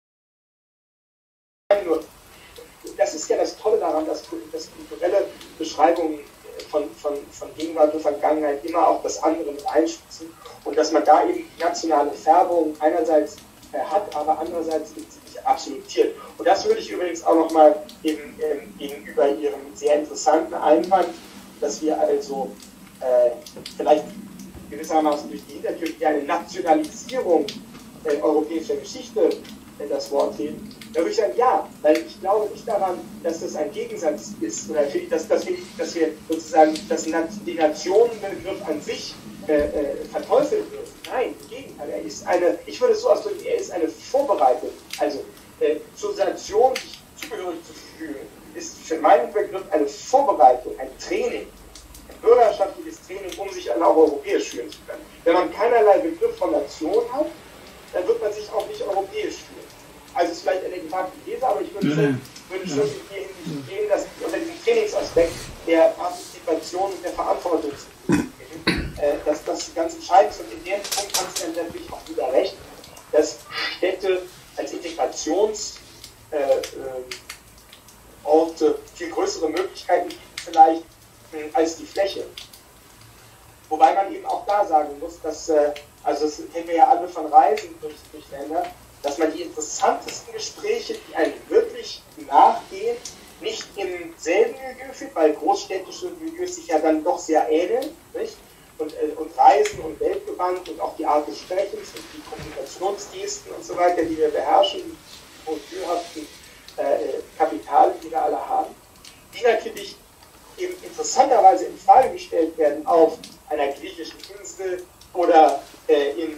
meine nur, das ist ja das Tolle daran, dass kulturelle Beschreibungen von Gegenwart und Vergangenheit immer auch das andere mit einschließen und dass man da eben die nationale Färbung einerseits hat, aber andererseits sich absolutiert. Und das würde ich übrigens auch nochmal gegenüber Ihrem sehr interessanten Einwand, dass wir also vielleicht gewissermaßen durch die Hintertür eine Nationalisierung europäischer Geschichte das Wort heben. Da würde ich sagen, ja, weil ich glaube nicht daran, dass das ein Gegensatz ist, oder dass wir sozusagen die Nationenbegriff an sich verteufelt wird. Nein, im Gegenteil, ich würde es so ausdrücken, er ist eine Vorbereitung. Also zur Nation sich zugehörig zu fühlen, ist für meinen Begriff eine Vorbereitung, ein Training, ein bürgerschaftliches Training, um sich dann auch europäisch fühlen zu können. Wenn man keinerlei Begriff von Nation hat, dann wird man sich auch nicht europäisch fühlen. Also es ist vielleicht eine gewagte These, aber ich würde schon in die Hinsicht gehen, dass unter diesem Trainingsaspekt der Partizipation und der Verantwortung dass das ganz entscheidend ist. Und in dem Punkt haben Sie dann natürlich auch wieder recht, dass Städte als Integrationsorte viel größere Möglichkeiten bieten vielleicht als die Fläche. Wobei man eben auch da sagen muss, dass, also das kennen wir ja alle von Reisen durch Länder, dass man die interessantesten Gespräche, die einem wirklich nachgehen, nicht im selben Milieu führt, weil großstädtische Milieus sich ja dann doch sehr ähneln, nicht? Und Reisen und weltgewandt und auch die Art des Sprechens und die Kommunikationsgesten und so weiter, die wir beherrschen, die modulhaften Kapitale, die wir alle haben, die natürlich eben interessanterweise in Frage gestellt werden auf einer griechischen Insel oder im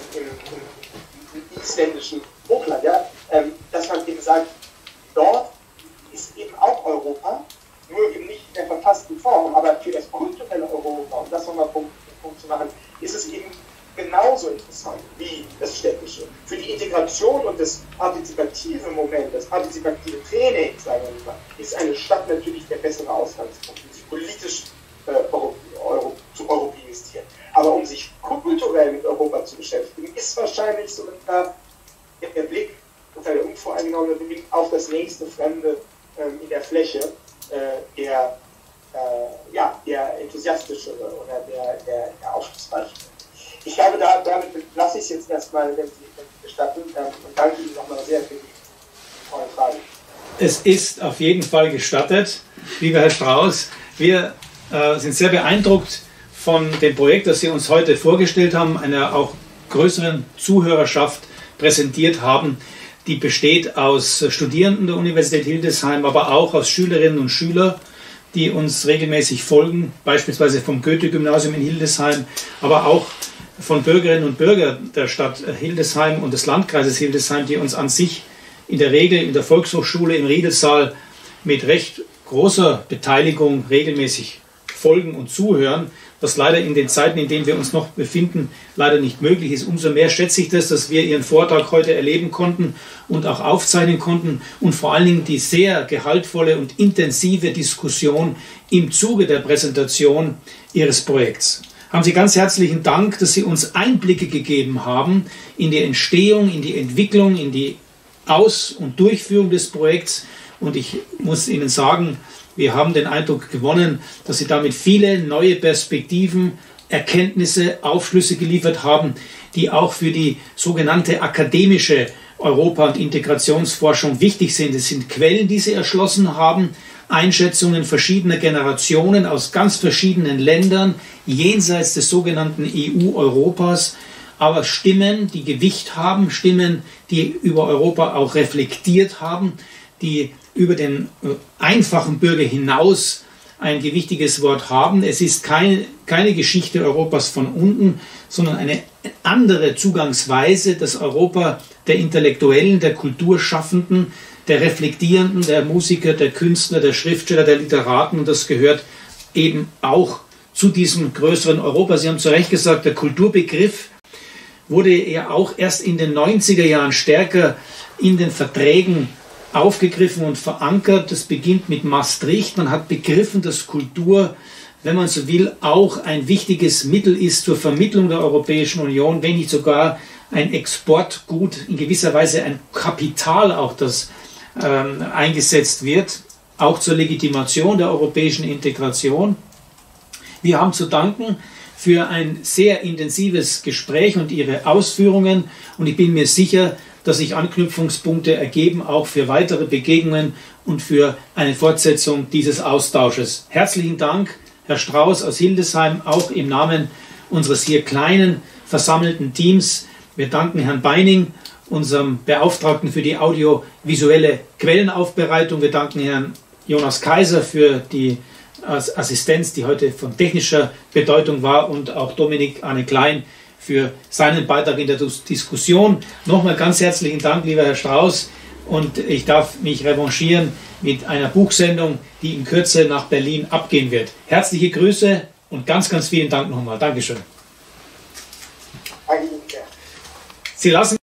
isländischen Hochland, ja? Dass man eben sagt, dort ist eben auch Europa, nur eben nicht in der verfassten Form, aber für das kulturelle Europa, um das nochmal Punkt zu machen, ist es eben genauso interessant wie das städtische. Für die Integration und das partizipative Moment, das partizipative Training, sagen wir mal, ist eine Stadt natürlich der bessere Ausgangspunkt, um sich politisch zu europäisieren. Aber um sich kulturell mit Europa zu beschäftigen, ist wahrscheinlich so der Blick unter der unvoreingenommene Blick auf das nächste Fremde in der Fläche der enthusiastischere oder der aufschlussreiche. Ich glaube, damit lasse ich es jetzt erstmal, wenn Sie gestatten, und danke Ihnen nochmal sehr für die tollen Fragen. Es ist auf jeden Fall gestattet, lieber Herr Strauß. Wir sind sehr beeindruckt von dem Projekt, das Sie uns heute vorgestellt haben, einer auch größeren Zuhörerschaft präsentiert haben. Die besteht aus Studierenden der Universität Hildesheim, aber auch aus Schülerinnen und Schülern, die uns regelmäßig folgen, beispielsweise vom Goethe-Gymnasium in Hildesheim, aber auch von Bürgerinnen und Bürgern der Stadt Hildesheim und des Landkreises Hildesheim, die uns an sich in der Regel in der Volkshochschule im Riedelsaal mit recht großer Beteiligung regelmäßig folgen und zuhören, was leider in den Zeiten, in denen wir uns noch befinden, leider nicht möglich ist. Umso mehr schätze ich das, dass wir Ihren Vortrag heute erleben konnten und auch aufzeichnen konnten und vor allen Dingen die sehr gehaltvolle und intensive Diskussion im Zuge der Präsentation Ihres Projekts. Haben Sie ganz herzlichen Dank, dass Sie uns Einblicke gegeben haben in die Entstehung, in die Entwicklung, in die Aus- und Durchführung des Projekts. Und ich muss Ihnen sagen, wir haben den Eindruck gewonnen, dass Sie damit viele neue Perspektiven, Erkenntnisse, Aufschlüsse geliefert haben, die auch für die sogenannte akademische Europa- und Integrationsforschung wichtig sind. Es sind Quellen, die Sie erschlossen haben, Einschätzungen verschiedener Generationen aus ganz verschiedenen Ländern, jenseits des sogenannten EU-Europas, aber Stimmen, die Gewicht haben, Stimmen, die über Europa auch reflektiert haben, die über den einfachen Bürger hinaus ein gewichtiges Wort haben. Es ist keine Geschichte Europas von unten, sondern eine andere Zugangsweise, das Europa der Intellektuellen, der Kulturschaffenden, der Reflektierenden, der Musiker, der Künstler, der Schriftsteller, der Literaten. Und das gehört eben auch zu diesem größeren Europa. Sie haben zu Recht gesagt, der Kulturbegriff wurde ja auch erst in den 90er Jahren stärker in den Verträgen aufgegriffen und verankert. Das beginnt mit Maastricht. Man hat begriffen, dass Kultur, wenn man so will, auch ein wichtiges Mittel ist zur Vermittlung der Europäischen Union, wenn nicht sogar ein Exportgut, in gewisser Weise ein Kapital auch, das eingesetzt wird, auch zur Legitimation der europäischen Integration. Wir haben zu danken für ein sehr intensives Gespräch und Ihre Ausführungen, und ich bin mir sicher, dass sich Anknüpfungspunkte ergeben, auch für weitere Begegnungen und für eine Fortsetzung dieses Austausches. Herzlichen Dank, Herr Strauß aus Hildesheim, auch im Namen unseres hier kleinen versammelten Teams. Wir danken Herrn Beining, unserem Beauftragten für die audiovisuelle Quellenaufbereitung. Wir danken Herrn Jonas Kaiser für die Assistenz, die heute von technischer Bedeutung war, und auch Dominik Arne Klein für seinen Beitrag in der Diskussion. Nochmal ganz herzlichen Dank, lieber Herr Strauß, und ich darf mich revanchieren mit einer Buchsendung, die in Kürze nach Berlin abgehen wird. Herzliche Grüße und ganz, ganz vielen Dank nochmal. Dankeschön. Sie lassen